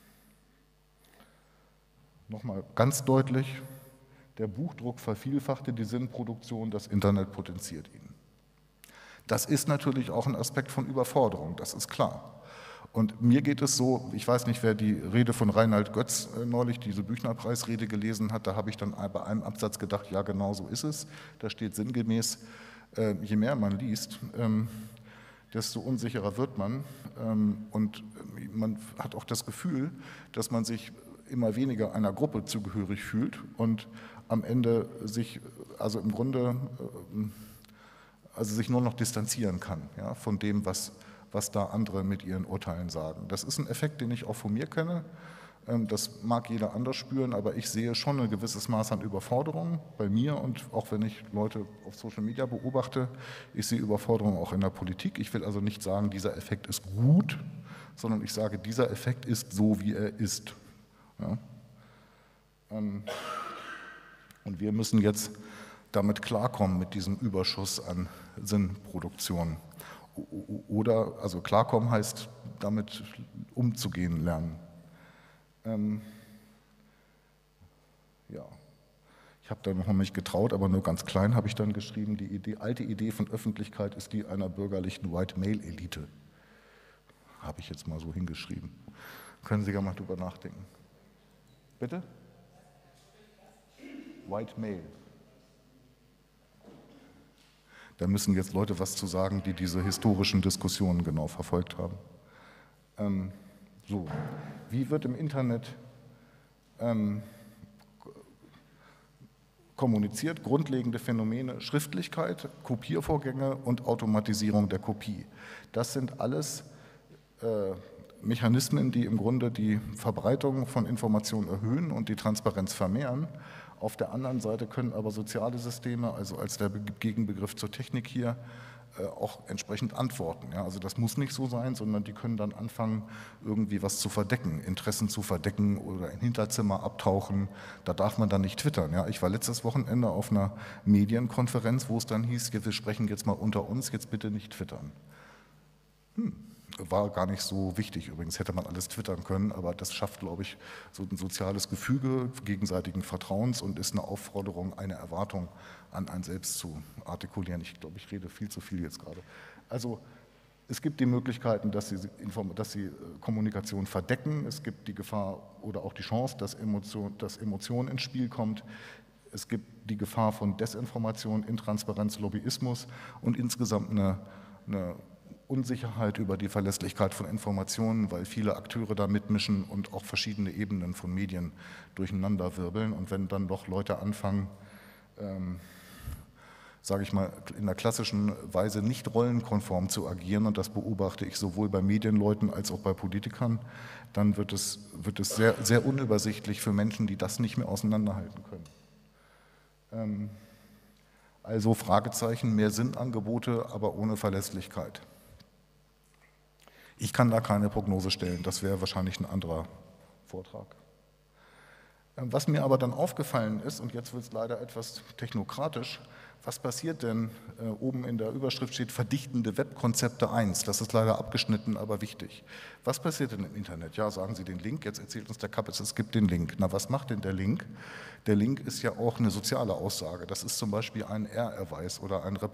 Nochmal ganz deutlich, der Buchdruck vervielfachte die Sinnproduktion, das Internet potenziert ihn. Das ist natürlich auch ein Aspekt von Überforderung, das ist klar. Und mir geht es so, ich weiß nicht, wer die Rede von Reinhard Götz neulich, diese Büchnerpreisrede gelesen hat, da habe ich dann bei einem Absatz gedacht, ja genau so ist es. Da steht sinngemäß, je mehr man liest, desto unsicherer wird man. Und man hat auch das Gefühl, dass man sich immer weniger einer Gruppe zugehörig fühlt und am Ende sich, also im Grunde, also sich nur noch distanzieren kann, ja, von dem, was, was da andere mit ihren Urteilen sagen. Das ist ein Effekt, den ich auch von mir kenne. Das mag jeder anders spüren, aber ich sehe schon ein gewisses Maß an Überforderung bei mir und auch wenn ich Leute auf Social Media beobachte, ich sehe Überforderung auch in der Politik. Ich will also nicht sagen, dieser Effekt ist gut, sondern ich sage, dieser Effekt ist so, wie er ist. Ja. Und wir müssen jetzt damit klarkommen, mit diesem Überschuss an Sinnproduktion. Oder, also klarkommen heißt, damit umzugehen lernen. Ähm, ja, ich habe da noch nicht getraut, aber nur ganz klein habe ich dann geschrieben, die Idee, alte Idee von Öffentlichkeit ist die einer bürgerlichen White-Male-Elite. Habe ich jetzt mal so hingeschrieben. Können Sie ja mal drüber nachdenken. Bitte? White Male. Da müssen jetzt Leute was zu sagen, die diese historischen Diskussionen genau verfolgt haben. Ähm, so, wie wird im Internet ähm, kommuniziert grundlegende Phänomene, Schriftlichkeit, Kopiervorgänge und Automatisierung der Kopie. Das sind alles äh, Mechanismen, die im Grunde die Verbreitung von Informationen erhöhen und die Transparenz vermehren. Auf der anderen Seite können aber soziale Systeme, also als der Gegenbegriff zur Technik hier, auch entsprechend antworten. Ja, also das muss nicht so sein, sondern die können dann anfangen, irgendwie was zu verdecken, Interessen zu verdecken oder in Hinterzimmer abtauchen. Da darf man dann nicht twittern. Ja, ich war letztes Wochenende auf einer Medienkonferenz, wo es dann hieß, wir sprechen jetzt mal unter uns, jetzt bitte nicht twittern. Hm. War gar nicht so wichtig. Übrigens hätte man alles twittern können, aber das schafft, glaube ich, so ein soziales Gefüge gegenseitigen Vertrauens und ist eine Aufforderung, eine Erwartung an einen selbst zu artikulieren. Ich glaube, ich rede viel zu viel jetzt gerade. Also es gibt die Möglichkeiten, dass sie, dass sie Kommunikation verdecken. Es gibt die Gefahr oder auch die Chance, dass Emotion, dass Emotion ins Spiel kommt. Es gibt die Gefahr von Desinformation, Intransparenz, Lobbyismus und insgesamt eine, eine Unsicherheit über die Verlässlichkeit von Informationen, weil viele Akteure da mitmischen und auch verschiedene Ebenen von Medien durcheinanderwirbeln. Und wenn dann doch Leute anfangen, ähm, sage ich mal, in der klassischen Weise nicht rollenkonform zu agieren, und das beobachte ich sowohl bei Medienleuten als auch bei Politikern, dann wird es, wird es sehr, sehr unübersichtlich für Menschen, die das nicht mehr auseinanderhalten können. Ähm, also Fragezeichen, mehr Sinnangebote, aber ohne Verlässlichkeit. Ich kann da keine Prognose stellen, das wäre wahrscheinlich ein anderer Vortrag. Was mir aber dann aufgefallen ist, und jetzt wird es leider etwas technokratisch, was passiert denn, äh, oben in der Überschrift steht verdichtende Webkonzepte eins, das ist leider abgeschnitten, aber wichtig. Was passiert denn im Internet? Ja, sagen Sie den Link, jetzt erzählt uns der Kappes, es gibt den Link. Na, was macht denn der Link? Der Link ist ja auch eine soziale Aussage, das ist zum Beispiel ein R-Erweis oder ein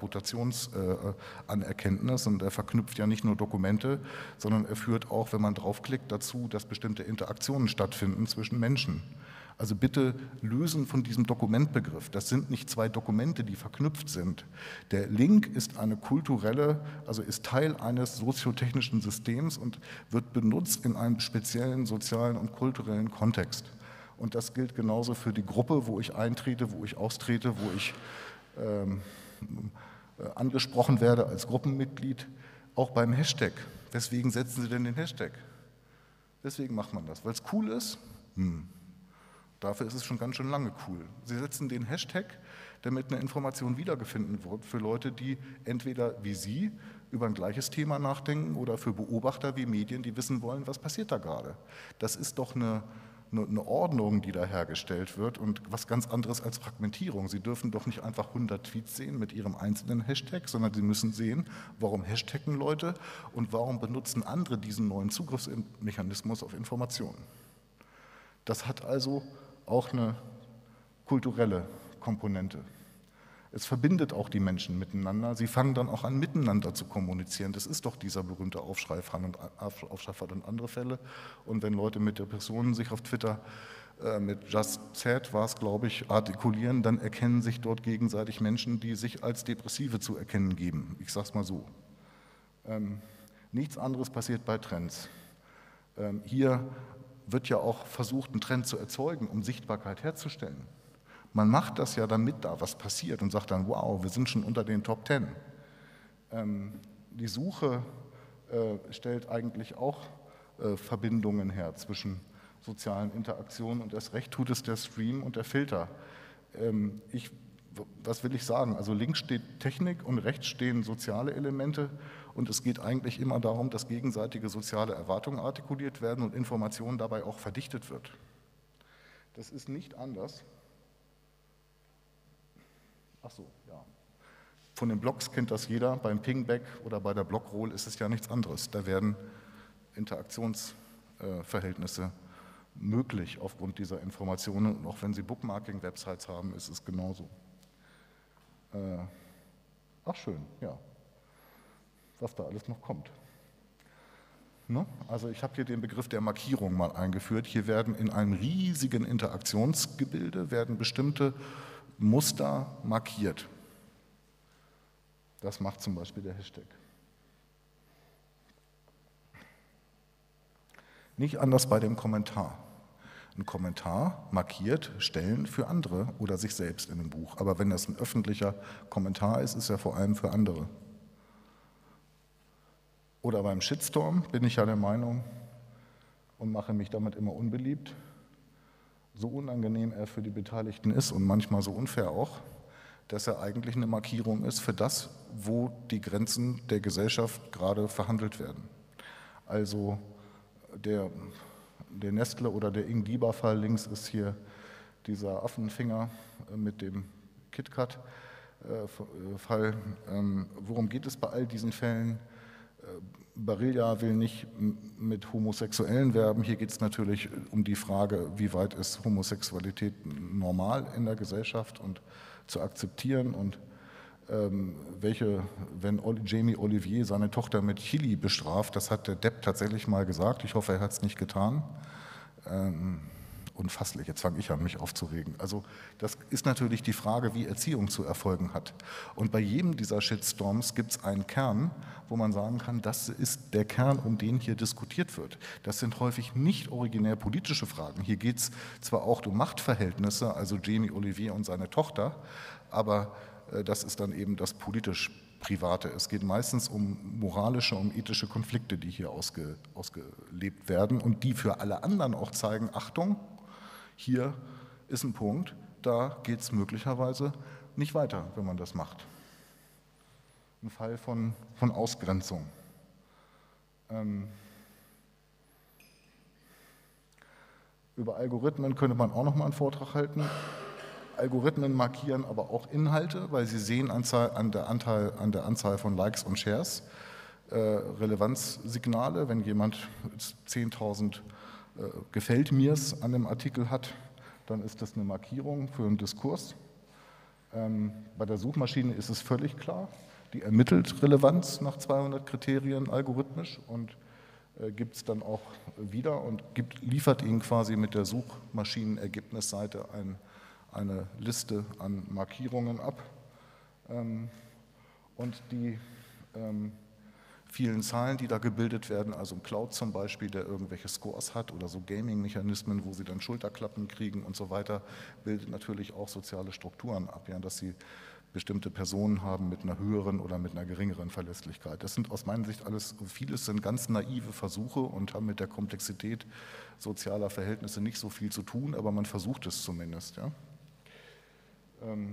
Reputationsanerkenntnis äh, und er verknüpft ja nicht nur Dokumente, sondern er führt auch, wenn man draufklickt, dazu, dass bestimmte Interaktionen stattfinden zwischen Menschen. Also bitte lösen von diesem Dokumentbegriff. Das sind nicht zwei Dokumente, die verknüpft sind. Der Link ist eine kulturelle, also ist Teil eines soziotechnischen Systems und wird benutzt in einem speziellen sozialen und kulturellen Kontext. Und das gilt genauso für die Gruppe, wo ich eintrete, wo ich austrete, wo ich ähm, angesprochen werde als Gruppenmitglied, auch beim Hashtag. Weswegen setzen Sie denn den Hashtag? Deswegen macht man das, weil es cool ist. Hm. Dafür ist es schon ganz schön lange cool. Sie setzen den Hashtag, damit eine Information wiedergefunden wird für Leute, die entweder wie Sie über ein gleiches Thema nachdenken oder für Beobachter wie Medien, die wissen wollen, was passiert da gerade. Das ist doch eine, eine, eine Ordnung, die da hergestellt wird und was ganz anderes als Fragmentierung. Sie dürfen doch nicht einfach hundert Tweets sehen mit ihrem einzelnen Hashtag, sondern Sie müssen sehen, warum hashtaggen Leute und warum benutzen andere diesen neuen Zugriffsmechanismus auf Informationen. Das hat also auch eine kulturelle Komponente. Es verbindet auch die Menschen miteinander. Sie fangen dann auch an, miteinander zu kommunizieren. Das ist doch dieser berühmte Aufschrei-Fall und, Aufschrei und andere Fälle. Und wenn Leute mit der Person sich auf Twitter äh, mit Just Said, war es glaube ich, artikulieren, dann erkennen sich dort gegenseitig Menschen, die sich als Depressive zu erkennen geben. Ich sage es mal so. Ähm, nichts anderes passiert bei Trends. Ähm, hier wird ja auch versucht, einen Trend zu erzeugen, um Sichtbarkeit herzustellen. Man macht das ja, damit da was passiert und sagt dann, wow, wir sind schon unter den Top Ten. Ähm, die Suche äh, stellt eigentlich auch äh, Verbindungen her zwischen sozialen Interaktionen und erst recht tut es der Stream und der Filter. Ähm, ich, was will ich sagen? Also links steht Technik und rechts stehen soziale Elemente. Und es geht eigentlich immer darum, dass gegenseitige soziale Erwartungen artikuliert werden und Information dabei auch verdichtet wird. Das ist nicht anders. Ach so, ja. Von den Blogs kennt das jeder. Beim Pingback oder bei der Blockroll ist es ja nichts anderes. Da werden Interaktionsverhältnisse möglich aufgrund dieser Informationen. Und auch wenn Sie Bookmarking-Websites haben, ist es genauso. Ach schön, ja. Was da alles noch kommt. Ne? Also ich habe hier den Begriff der Markierung mal eingeführt. Hier werden in einem riesigen Interaktionsgebilde werden bestimmte Muster markiert. Das macht zum Beispiel der Hashtag. Nicht anders bei dem Kommentar. einen Kommentar markiert Stellen für andere oder sich selbst in einem Buch. Aber wenn das ein öffentlicher Kommentar ist, ist er vor allem für andere. Oder beim Shitstorm bin ich ja der Meinung und mache mich damit immer unbeliebt, so unangenehm er für die Beteiligten ist und manchmal so unfair auch, dass er eigentlich eine Markierung ist für das, wo die Grenzen der Gesellschaft gerade verhandelt werden. Also der, der Nestle- oder der Ingdiba-Fall links ist hier dieser Affenfinger mit dem KitKat-Fall. Worum geht es bei all diesen Fällen? Barilla will nicht mit Homosexuellen werben. Hier geht es natürlich um die Frage, wie weit ist Homosexualität normal in der Gesellschaft und zu akzeptieren und ähm, welche, wenn Jamie Olivier seine Tochter mit Chili bestraft, das hat der Depp tatsächlich mal gesagt, ich hoffe, er hat es nicht getan. Ähm, unfasslich, jetzt fange ich an, mich aufzuregen. Also das ist natürlich die Frage, wie Erziehung zu erfolgen hat. Und bei jedem dieser Shitstorms gibt es einen Kern, wo man sagen kann, das ist der Kern, um den hier diskutiert wird. Das sind häufig nicht originär politische Fragen. Hier geht es zwar auch um Machtverhältnisse, also Jamie Olivier und seine Tochter, aber äh, das ist dann eben das politisch Private. Es geht meistens um moralische, um ethische Konflikte, die hier ausge, ausgelebt werden und die für alle anderen auch zeigen, Achtung, hier ist ein Punkt, da geht es möglicherweise nicht weiter, wenn man das macht. Ein Fall von, von Ausgrenzung. Ähm, über Algorithmen könnte man auch noch mal einen Vortrag halten. Algorithmen markieren aber auch Inhalte, weil sie sehen an der, Anteil, an der Anzahl von Likes und Shares äh, Relevanzsignale. Wenn jemand zehntausend äh, Gefällt-mirs an dem Artikel hat, dann ist das eine Markierung für einen Diskurs. Ähm, bei der Suchmaschine ist es völlig klar. Die ermittelt Relevanz nach zweihundert Kriterien algorithmisch und äh, gibt es dann auch wieder und gibt, liefert Ihnen quasi mit der Suchmaschinenergebnisseite ein eine Liste an Markierungen ab ähm, und die ähm, vielen Zahlen, die da gebildet werden, also im Cloud zum Beispiel, der irgendwelche Scores hat oder so Gaming-Mechanismen, wo sie dann Schulterklappen kriegen und so weiter, bildet natürlich auch soziale Strukturen ab, ja, dass sie bestimmte Personen haben mit einer höheren oder mit einer geringeren Verlässlichkeit. Das sind aus meiner Sicht alles, vieles sind ganz naive Versuche und haben mit der Komplexität sozialer Verhältnisse nicht so viel zu tun, aber man versucht es zumindest, ja. Ähm,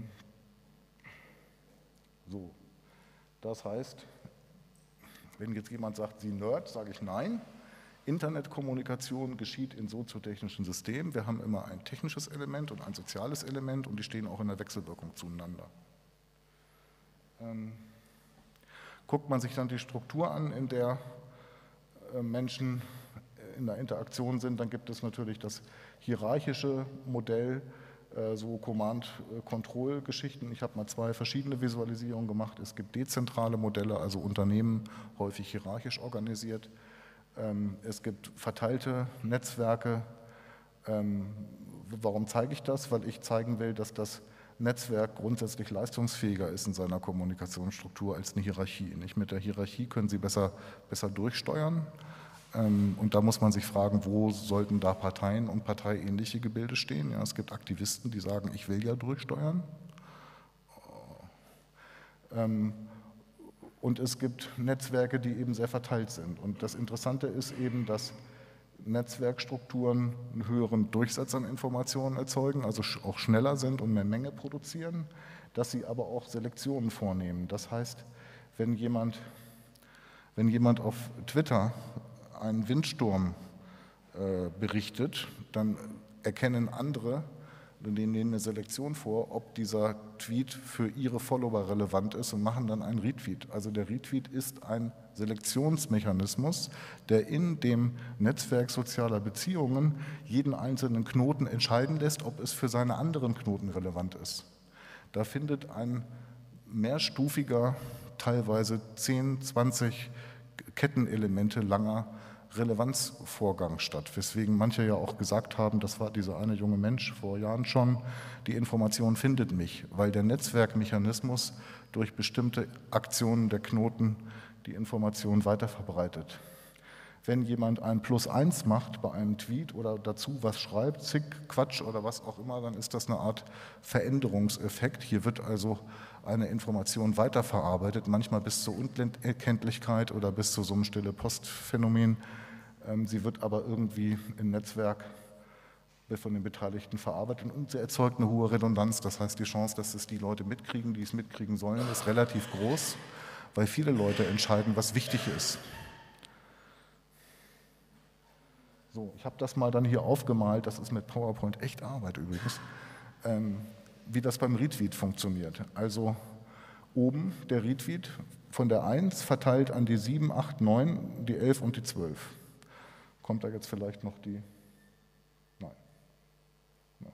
so, das heißt, wenn jetzt jemand sagt, Sie Nerd, sage ich nein. Internetkommunikation geschieht in soziotechnischen Systemen. Wir haben immer ein technisches Element und ein soziales Element und die stehen auch in der Wechselwirkung zueinander. Ähm, guckt man sich dann die Struktur an, in der äh, Menschen in der Interaktion sind, dann gibt es natürlich das hierarchische Modell, so Command-Control-Geschichten. Ich habe mal zwei verschiedene Visualisierungen gemacht. Es gibt dezentrale Modelle, also Unternehmen häufig hierarchisch organisiert. Es gibt verteilte Netzwerke. Warum zeige ich das? Weil ich zeigen will, dass das Netzwerk grundsätzlich leistungsfähiger ist in seiner Kommunikationsstruktur als eine Hierarchie. Nicht mit der Hierarchie können Sie besser, besser durchsteuern. Und da muss man sich fragen, wo sollten da Parteien und parteiähnliche Gebilde stehen? Ja, es gibt Aktivisten, die sagen, ich will ja durchsteuern. Und es gibt Netzwerke, die eben sehr verteilt sind. Und das Interessante ist eben, dass Netzwerkstrukturen einen höheren Durchsatz an Informationen erzeugen, also auch schneller sind und mehr Menge produzieren, dass sie aber auch Selektionen vornehmen. Das heißt, wenn jemand, wenn jemand auf Twitter einen Windsturm äh, berichtet, dann erkennen andere, denen nehmen eine Selektion vor, ob dieser Tweet für ihre Follower relevant ist und machen dann einen Retweet. Also der Retweet ist ein Selektionsmechanismus, der in dem Netzwerk sozialer Beziehungen jeden einzelnen Knoten entscheiden lässt, ob es für seine anderen Knoten relevant ist. Da findet ein mehrstufiger, teilweise zehn, zwanzig Kettenelemente langer Relevanzvorgang statt, weswegen manche ja auch gesagt haben, das war dieser eine junge Mensch vor Jahren schon, die Information findet mich, weil der Netzwerkmechanismus durch bestimmte Aktionen der Knoten die Information weiterverbreitet. wenn jemand ein Plus eins macht bei einem Tweet oder dazu was schreibt, zig Quatsch oder was auch immer, dann ist das eine Art Veränderungseffekt. Hier wird also eine Information weiterverarbeitet, manchmal bis zur Unerkenntlichkeit oder bis zu so einem Stille-Post-Phänomen. Sie wird aber irgendwie im Netzwerk von den Beteiligten verarbeitet und sie erzeugt eine hohe Redundanz. Das heißt, die Chance, dass es die Leute mitkriegen, die es mitkriegen sollen, ist relativ groß, weil viele Leute entscheiden, was wichtig ist. So, ich habe das mal dann hier aufgemalt, das ist mit PowerPoint echt Arbeit übrigens, ähm, wie das beim Retweet funktioniert. Also oben der Retweet von der eins verteilt an die sieben, acht, neun, die elf und die zwölf. Kommt da jetzt vielleicht noch die... Nein. Nein.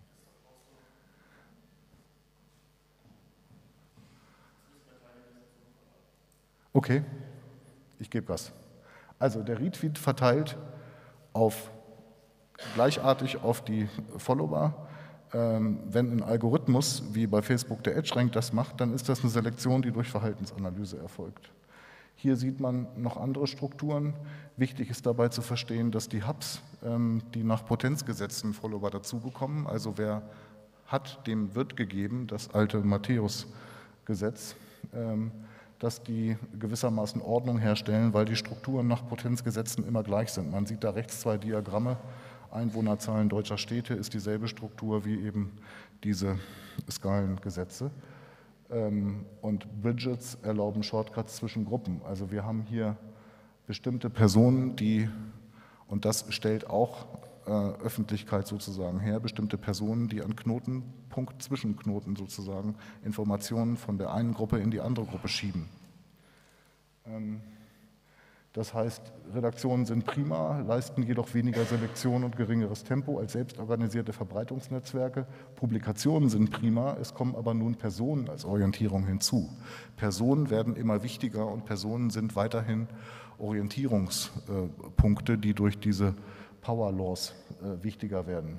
Okay, ich gebe Gas. Also der Retweet verteilt auf, gleichartig auf die Follower. Ähm, wenn ein Algorithmus, wie bei Facebook der EdgeRank das macht, dann ist das eine Selektion, die durch Verhaltensanalyse erfolgt. Hier sieht man noch andere Strukturen. Wichtig ist dabei zu verstehen, dass die Hubs, ähm, die nach Potenzgesetzen Follower dazu bekommen, also wer hat, dem wird gegeben, das alte Matthäus-Gesetz, ähm, dass die gewissermaßen Ordnung herstellen, weil die Strukturen nach Potenzgesetzen immer gleich sind. Man sieht da rechts zwei Diagramme. Einwohnerzahlen deutscher Städte ist dieselbe Struktur wie eben diese Skalengesetze. Und Widgets erlauben Shortcuts zwischen Gruppen. Also wir haben hier bestimmte Personen, die, und das stellt auch äh, Öffentlichkeit sozusagen her, bestimmte Personen, die an Knotenpunkt, Zwischenknoten sozusagen Informationen von der einen Gruppe in die andere Gruppe schieben. Ähm, Das heißt, Redaktionen sind prima, leisten jedoch weniger Selektion und geringeres Tempo als selbstorganisierte Verbreitungsnetzwerke. Publikationen sind prima, es kommen aber nun Personen als Orientierung hinzu. Personen werden immer wichtiger und Personen sind weiterhin Orientierungspunkte, die durch diese Power Laws wichtiger werden.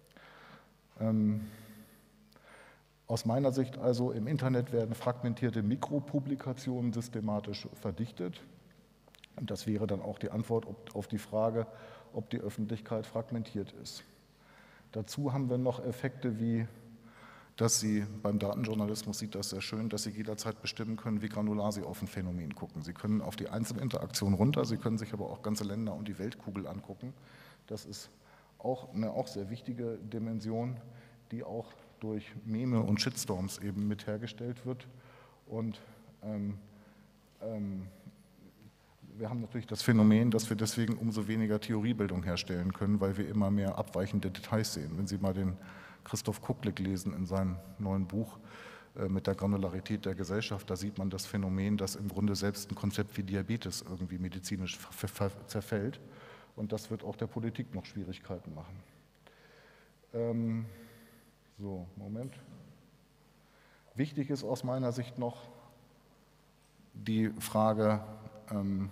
Aus meiner Sicht also, im Internet werden fragmentierte Mikropublikationen systematisch verdichtet. Und das wäre dann auch die Antwort auf die Frage, ob die Öffentlichkeit fragmentiert ist. Dazu haben wir noch Effekte wie, dass Sie, beim Datenjournalismus sieht das sehr schön, dass Sie jederzeit bestimmen können, wie granular Sie auf ein Phänomen gucken. Sie können auf die Einzelinteraktion runter, Sie können sich aber auch ganze Länder und die Weltkugel angucken. Das ist auch eine auch sehr wichtige Dimension, die auch durch Meme und Shitstorms eben mit hergestellt wird. Und ähm, ähm, wir haben natürlich das Phänomen, dass wir deswegen umso weniger Theoriebildung herstellen können, weil wir immer mehr abweichende Details sehen. Wenn Sie mal den Christoph Kucklick lesen in seinem neuen Buch äh, mit der Granularität der Gesellschaft, da sieht man das Phänomen, dass im Grunde selbst ein Konzept wie Diabetes irgendwie medizinisch zerfällt. Und das wird auch der Politik noch Schwierigkeiten machen. Ähm, so, Moment. Wichtig ist aus meiner Sicht noch die Frage, ähm,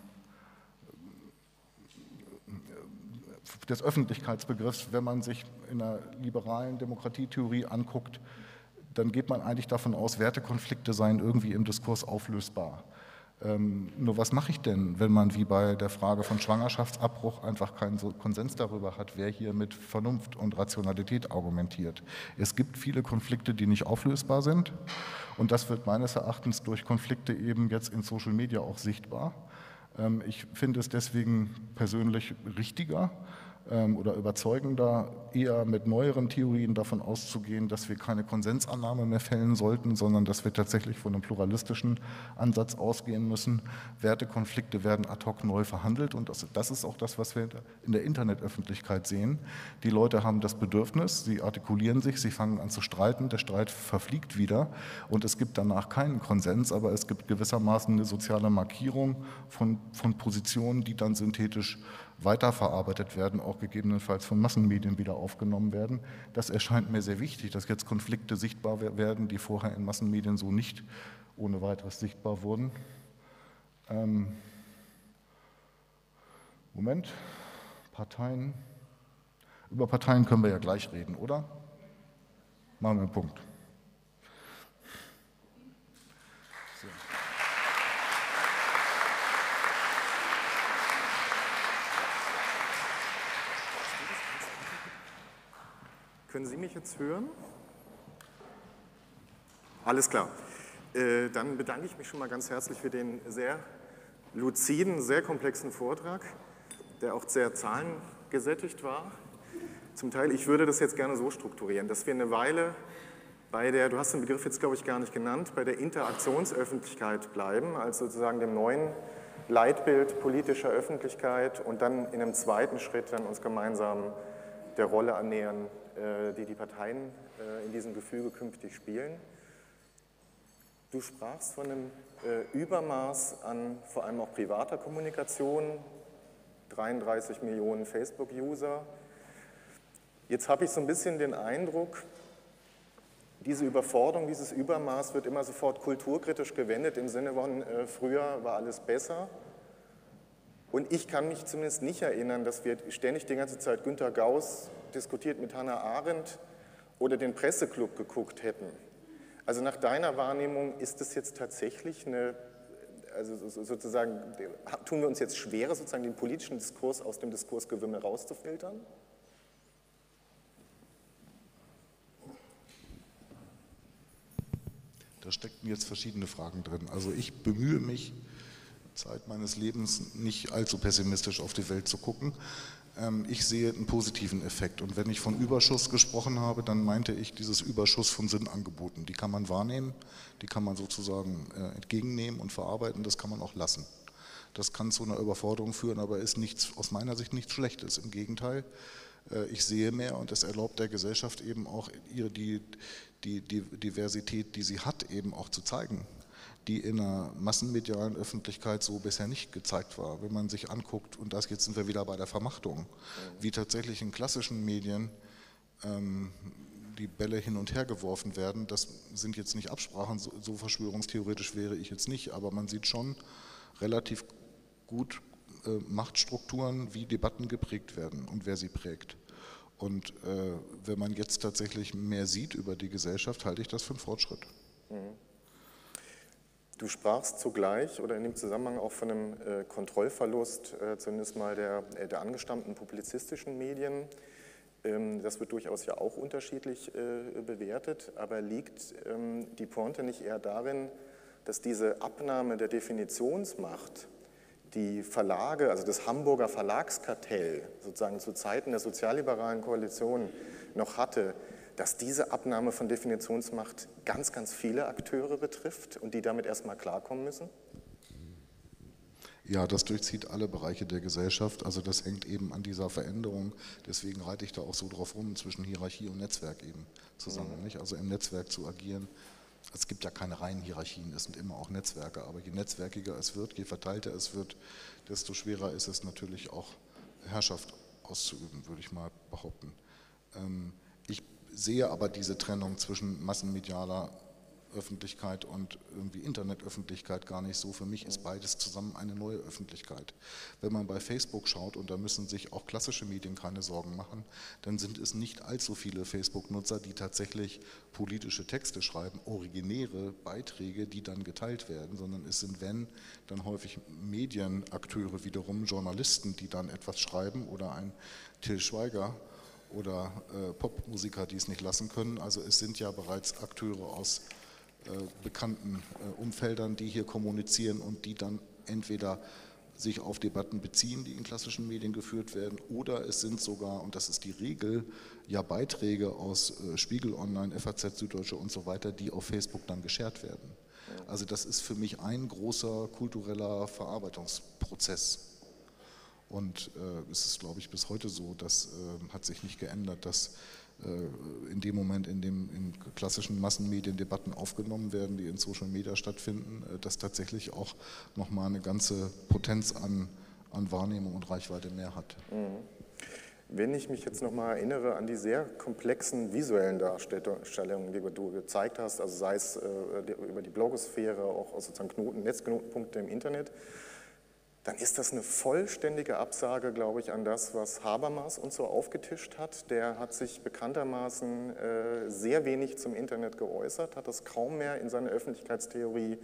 des Öffentlichkeitsbegriffs. Wenn man sich in einer liberalen Demokratietheorie anguckt, dann geht man eigentlich davon aus, Wertekonflikte seien irgendwie im Diskurs auflösbar. Ähm, nur was mache ich denn, wenn man wie bei der Frage von Schwangerschaftsabbruch einfach keinen so Konsens darüber hat, wer hier mit Vernunft und Rationalität argumentiert? Es gibt viele Konflikte, die nicht auflösbar sind und das wird meines Erachtens durch Konflikte eben jetzt in Social Media auch sichtbar. Ähm, ich finde es deswegen persönlich richtiger oder überzeugender, eher mit neueren Theorien davon auszugehen, dass wir keine Konsensannahme mehr fällen sollten, sondern dass wir tatsächlich von einem pluralistischen Ansatz ausgehen müssen. Wertekonflikte werden ad hoc neu verhandelt und das, das ist auch das, was wir in der Internetöffentlichkeit sehen. Die Leute haben das Bedürfnis, sie artikulieren sich, sie fangen an zu streiten, der Streit verfliegt wieder und es gibt danach keinen Konsens, aber es gibt gewissermaßen eine soziale Markierung von, von Positionen, die dann synthetisch weiterverarbeitet werden, auch gegebenenfalls von Massenmedien wieder aufgenommen werden. Das erscheint mir sehr wichtig, dass jetzt Konflikte sichtbar werden, die vorher in Massenmedien so nicht ohne weiteres sichtbar wurden. Ähm Moment, Parteien. Über Parteien können wir ja gleich reden, oder? Machen wir einen Punkt. So. Können Sie mich jetzt hören? Alles klar. Äh, dann bedanke ich mich schon mal ganz herzlich für den sehr luziden, sehr komplexen Vortrag, der auch sehr zahlengesättigt war. Zum Teil, ich würde das jetzt gerne so strukturieren, dass wir eine Weile bei der, du hast den Begriff jetzt glaube ich gar nicht genannt, bei der Interaktionsöffentlichkeit bleiben, also sozusagen dem neuen Leitbild politischer Öffentlichkeit und dann in einem zweiten Schritt dann uns gemeinsam der Rolle annähern, die die Parteien in diesem Gefüge künftig spielen. Du sprachst von einem Übermaß an vor allem auch privater Kommunikation, dreiunddreißig Millionen Facebook-User. Jetzt habe ich so ein bisschen den Eindruck, diese Überforderung, dieses Übermaß wird immer sofort kulturkritisch gewendet, im Sinne von, äh, früher war alles besser. Und ich kann mich zumindest nicht erinnern, dass wir ständig die ganze Zeit Günter Gauss diskutiert mit Hannah Arendt oder den Presseclub geguckt hätten. Also nach deiner Wahrnehmung ist es jetzt tatsächlich eine, also sozusagen, tun wir uns jetzt schwerer, sozusagen den politischen Diskurs aus dem Diskursgewimmel rauszufiltern? Da steckten jetzt verschiedene Fragen drin. Also ich bemühe mich, Zeit meines Lebens nicht allzu pessimistisch auf die Welt zu gucken. Ich sehe einen positiven Effekt. Und wenn ich von Überschuss gesprochen habe, dann meinte ich dieses Überschuss von Sinnangeboten. Die kann man wahrnehmen, die kann man sozusagen entgegennehmen und verarbeiten, das kann man auch lassen. Das kann zu einer Überforderung führen, aber ist nichts, aus meiner Sicht nichts Schlechtes. Im Gegenteil, ich sehe mehr und es erlaubt der Gesellschaft eben auch ihre, die, die, die Diversität, die sie hat, eben auch zu zeigen, die in einer massenmedialen Öffentlichkeit so bisher nicht gezeigt war. Wenn man sich anguckt, und das jetzt sind wir wieder bei der Vermachtung, wie tatsächlich in klassischen Medien ähm, die Bälle hin und her geworfen werden, das sind jetzt nicht Absprachen, so, so verschwörungstheoretisch wäre ich jetzt nicht, aber man sieht schon relativ gut äh, Machtstrukturen, wie Debatten geprägt werden und wer sie prägt. Und äh, wenn man jetzt tatsächlich mehr sieht über die Gesellschaft, halte ich das für einen Fortschritt. Du sprachst zugleich oder in dem Zusammenhang auch von einem äh, Kontrollverlust, äh, zumindest mal der, äh, der angestammten publizistischen Medien. Ähm, das wird durchaus ja auch unterschiedlich äh, bewertet, aber liegt ähm, die Pointe nicht eher darin, dass diese Abnahme der Definitionsmacht die Verlage, also das Hamburger Verlagskartell sozusagen zu Zeiten der sozialliberalen Koalition noch hatte, dass diese Abnahme von Definitionsmacht ganz, ganz viele Akteure betrifft und die damit erstmal klarkommen müssen? Ja, das durchzieht alle Bereiche der Gesellschaft, also das hängt eben an dieser Veränderung, deswegen reite ich da auch so drauf rum, zwischen Hierarchie und Netzwerk eben zusammen, mhm. nicht? Also im Netzwerk zu agieren. Es gibt ja keine reinen Hierarchien, es sind immer auch Netzwerke, aber je netzwerkiger es wird, je verteilter es wird, desto schwerer ist es natürlich auch Herrschaft auszuüben, würde ich mal behaupten. Ich sehe aber diese Trennung zwischen massenmedialer Öffentlichkeit und irgendwie Internetöffentlichkeit gar nicht so. Für mich ist beides zusammen eine neue Öffentlichkeit. Wenn man bei Facebook schaut, und da müssen sich auch klassische Medien keine Sorgen machen, dann sind es nicht allzu viele Facebook-Nutzer, die tatsächlich politische Texte schreiben, originäre Beiträge, die dann geteilt werden, sondern es sind, wenn, dann häufig Medienakteure wiederum, Journalisten, die dann etwas schreiben oder ein Till Schweiger oder äh, Popmusiker, die es nicht lassen können. Also es sind ja bereits Akteure aus äh, bekannten äh, Umfeldern, die hier kommunizieren und die dann entweder sich auf Debatten beziehen, die in klassischen Medien geführt werden, oder es sind sogar, und das ist die Regel, ja Beiträge aus äh, Spiegel Online, F A Z, Süddeutsche und so weiter, die auf Facebook dann geshared werden. Also das ist für mich ein großer kultureller Verarbeitungsprozess. Und äh, es ist, glaube ich, bis heute so, das äh, hat sich nicht geändert, dass äh, in dem Moment, in dem in klassischen Massenmedien Debatten aufgenommen werden, die in Social Media stattfinden, äh, dass tatsächlich auch nochmal eine ganze Potenz an, an Wahrnehmung und Reichweite mehr hat. Mhm. Wenn ich mich jetzt nochmal erinnere an die sehr komplexen visuellen Darstellungen, die du gezeigt hast, also sei es äh, über die Blogosphäre, auch sozusagen Knoten, Netzknotenpunkte im Internet, dann ist das eine vollständige Absage, glaube ich, an das, was Habermas uns so aufgetischt hat. Der hat sich bekanntermaßen äh, sehr wenig zum Internet geäußert, hat das kaum mehr in seiner Öffentlichkeitstheorie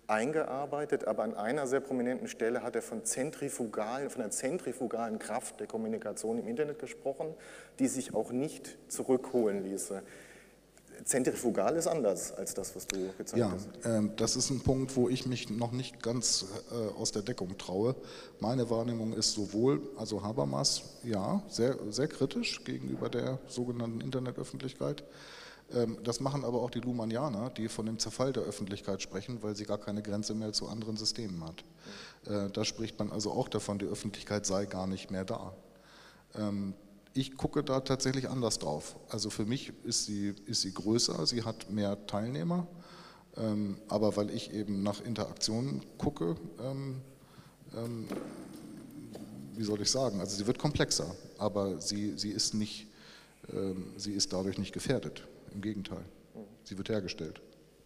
eingearbeitet, aber an einer sehr prominenten Stelle hat er von zentrifugalen, von einer zentrifugalen Kraft der Kommunikation im Internet gesprochen, die sich auch nicht zurückholen ließe. Zentrifugal ist anders als das, was du gezeigt ja, hast. Ja, äh, das ist ein Punkt, wo ich mich noch nicht ganz äh, aus der Deckung traue. Meine Wahrnehmung ist sowohl, also Habermas, ja, sehr, sehr kritisch gegenüber der sogenannten Internetöffentlichkeit. Ähm, das machen aber auch die Luhmannianer, die von dem Zerfall der Öffentlichkeit sprechen, weil sie gar keine Grenze mehr zu anderen Systemen hat. Äh, da spricht man also auch davon, die Öffentlichkeit sei gar nicht mehr da. Ähm, Ich gucke da tatsächlich anders drauf. Also für mich ist sie, ist sie größer, sie hat mehr Teilnehmer, ähm, aber weil ich eben nach Interaktionen gucke, ähm, ähm, wie soll ich sagen, also sie wird komplexer, aber sie, sie, ist nicht, ähm, sie ist dadurch nicht gefährdet, im Gegenteil, sie wird hergestellt.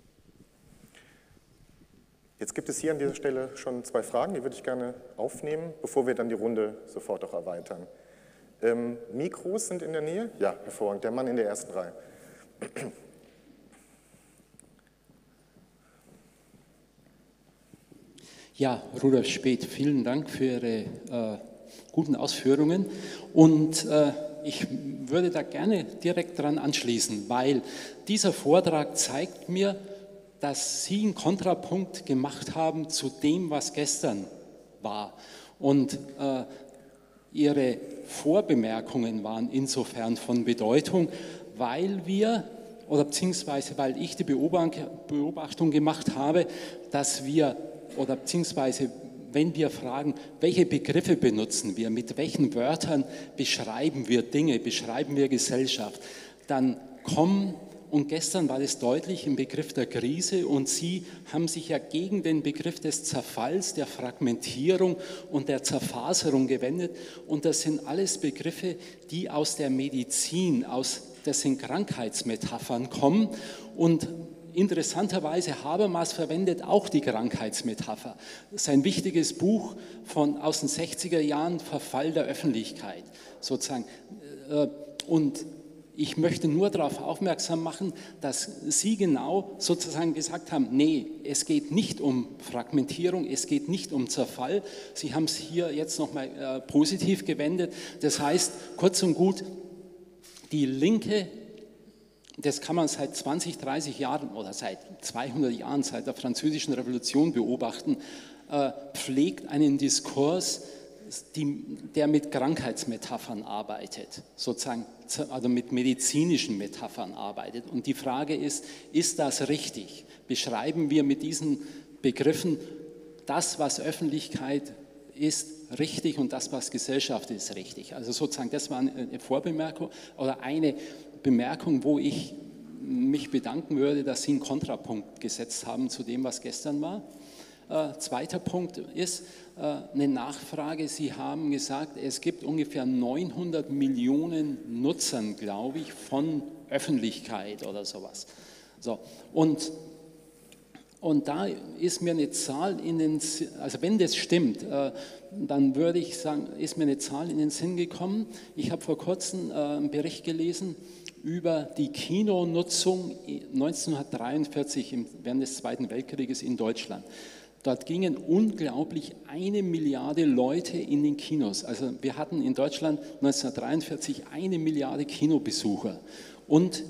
Jetzt gibt es hier an dieser Stelle schon zwei Fragen, die würde ich gerne aufnehmen, bevor wir dann die Runde sofort auch erweitern. Ähm, Mikros sind in der Nähe? Ja, hervorragend. Der Mann in der ersten Reihe. Ja, Rudolf Späth, vielen Dank für Ihre äh, guten Ausführungen. Und äh, ich würde da gerne direkt dran anschließen, weil dieser Vortrag zeigt mir, dass Sie einen Kontrapunkt gemacht haben zu dem, was gestern war. Und äh, Ihre Vorbemerkungen waren insofern von Bedeutung, weil wir, oder beziehungsweise weil ich die Beobachtung gemacht habe, dass wir, oder beziehungsweise wenn wir fragen, welche Begriffe benutzen wir, mit welchen Wörtern beschreiben wir Dinge, beschreiben wir Gesellschaft, dann kommen, und gestern war das deutlich im Begriff der Krise, und Sie haben sich ja gegen den Begriff des Zerfalls, der Fragmentierung und der Zerfaserung gewendet, und das sind alles Begriffe, die aus der Medizin, aus, das sind Krankheitsmetaphern kommen, und interessanterweise Habermas verwendet auch die Krankheitsmetapher. Sein wichtiges Buch von, aus den sechziger Jahren, Verfall der Öffentlichkeit, sozusagen, und ich möchte nur darauf aufmerksam machen, dass Sie genau sozusagen gesagt haben, nee, es geht nicht um Fragmentierung, es geht nicht um Zerfall. Sie haben es hier jetzt nochmal äh, positiv gewendet. Das heißt, kurz und gut, die Linke, das kann man seit zwanzig, dreißig Jahren oder seit zweihundert Jahren, seit der Französischen Revolution beobachten, äh, pflegt einen Diskurs, die, der mit Krankheitsmetaphern arbeitet, sozusagen, also mit medizinischen Metaphern arbeitet. Und die Frage ist, ist das richtig? Beschreiben wir mit diesen Begriffen das, was Öffentlichkeit ist, richtig, und das, was Gesellschaft ist, richtig? Also sozusagen, das war eine Vorbemerkung oder eine Bemerkung, wo ich mich bedanken würde, dass Sie einen Kontrapunkt gesetzt haben zu dem, was gestern war. Äh, zweiter Punkt ist äh, eine Nachfrage. Sie haben gesagt, es gibt ungefähr neunhundert Millionen Nutzern, glaube ich, von Öffentlichkeit oder sowas. So, und, und da ist mir eine Zahl in den, also wenn das stimmt, äh, dann würde ich sagen, ist mir eine Zahl in den Sinn gekommen. Ich habe vor kurzem äh, einen Bericht gelesen über die Kinonutzung neunzehnhundertdreiundvierzig während des Zweiten Weltkrieges in Deutschland. Dort gingen unglaublich eine Milliarde Leute in den Kinos. Also wir hatten in Deutschland neunzehnhundertdreiundvierzig eine Milliarde Kinobesucher. Und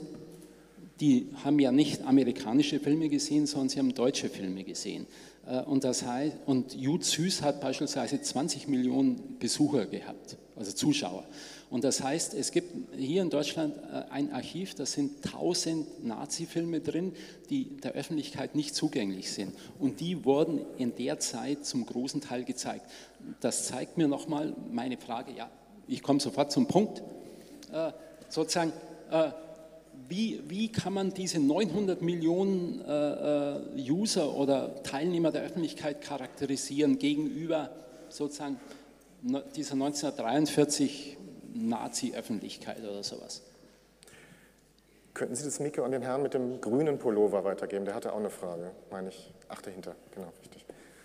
die haben ja nicht amerikanische Filme gesehen, sondern sie haben deutsche Filme gesehen. Und, das heißt, und Jud Süß hat beispielsweise zwanzig Millionen Besucher gehabt, also Zuschauer. Und das heißt, es gibt hier in Deutschland ein Archiv, da sind tausend Nazi-Filme drin, die der Öffentlichkeit nicht zugänglich sind. Und die wurden in der Zeit zum großen Teil gezeigt. Das zeigt mir nochmal meine Frage, ja, ich komme sofort zum Punkt, äh, sozusagen, äh, Wie, wie kann man diese neunhundert Millionen äh, User oder Teilnehmer der Öffentlichkeit charakterisieren gegenüber sozusagen dieser neunzehnhundertdreiundvierzig Nazi-Öffentlichkeit oder sowas? Könnten Sie das Mikro an den Herrn mit dem grünen Pullover weitergeben? Der hatte auch eine Frage, meine ich. Ach, dahinter, genau, richtig.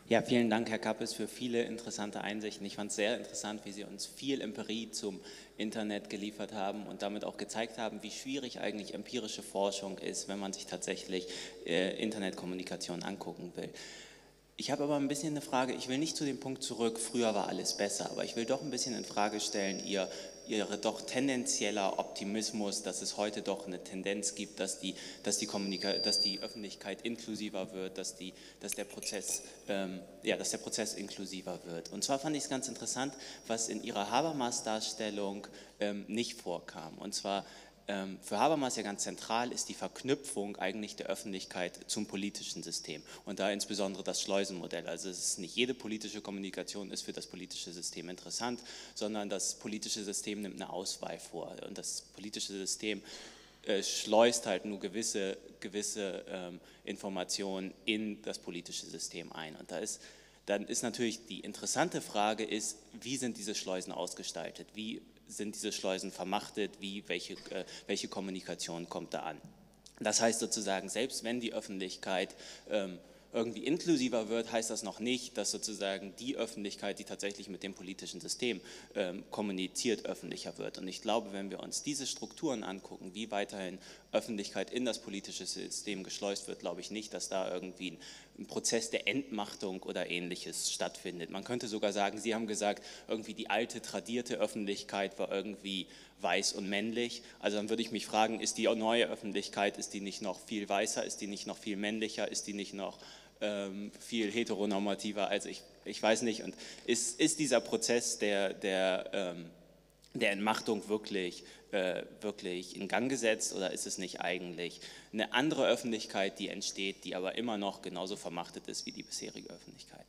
Ja, vielen Dank, Herr Kappes, für viele interessante Einsichten. Ich fand es sehr interessant, wie Sie uns viel Empirie zum Internet geliefert haben und damit auch gezeigt haben, wie schwierig eigentlich empirische Forschung ist, wenn man sich tatsächlich äh, Internetkommunikation angucken will. Ich habe aber ein bisschen eine Frage, ich will nicht zu dem Punkt zurück, früher war alles besser, aber ich will doch ein bisschen in Frage stellen, ihr, Ihre doch tendenzieller Optimismus, dass es heute doch eine Tendenz gibt, dass die, dass die, Kommunika dass die Öffentlichkeit inklusiver wird, dass, die, dass, der Prozess, ähm, ja, dass der Prozess inklusiver wird. Und zwar fand ich es ganz interessant, was in Ihrer Habermas-Darstellung ähm, nicht vorkam. Und zwar für Habermas ja ganz zentral ist die Verknüpfung eigentlich der Öffentlichkeit zum politischen System und da insbesondere das Schleusenmodell. Also es ist nicht jede politische Kommunikation ist für das politische System interessant, sondern das politische System nimmt eine Auswahl vor und das politische System äh, schleust halt nur gewisse, gewisse ähm, Informationen in das politische System ein und da ist dann ist natürlich die interessante Frage ist, wie sind diese Schleusen ausgestaltet, wie sind diese Schleusen vermachtet, wie, welche, äh, welche Kommunikation kommt da an. Das heißt sozusagen, selbst wenn die Öffentlichkeit ähm, irgendwie inklusiver wird, heißt das noch nicht, dass sozusagen die Öffentlichkeit, die tatsächlich mit dem politischen System ähm, kommuniziert, öffentlicher wird. Und ich glaube, wenn wir uns diese Strukturen angucken, wie weiterhin Öffentlichkeit in das politische System geschleust wird, glaube ich nicht, dass da irgendwie ein, ein Prozess der Entmachtung oder Ähnliches stattfindet. Man könnte sogar sagen, Sie haben gesagt, irgendwie die alte, tradierte Öffentlichkeit war irgendwie weiß und männlich. Also dann würde ich mich fragen, ist die neue Öffentlichkeit, ist die nicht noch viel weißer, ist die nicht noch viel männlicher, ist die nicht noch ähm, viel heteronormativer? Also ich, ich weiß nicht. Und ist, ist dieser Prozess der, der, ähm, der Entmachtung wirklich, äh, wirklich in Gang gesetzt oder ist es nicht eigentlich eine andere Öffentlichkeit, die entsteht, die aber immer noch genauso vermachtet ist wie die bisherige Öffentlichkeit?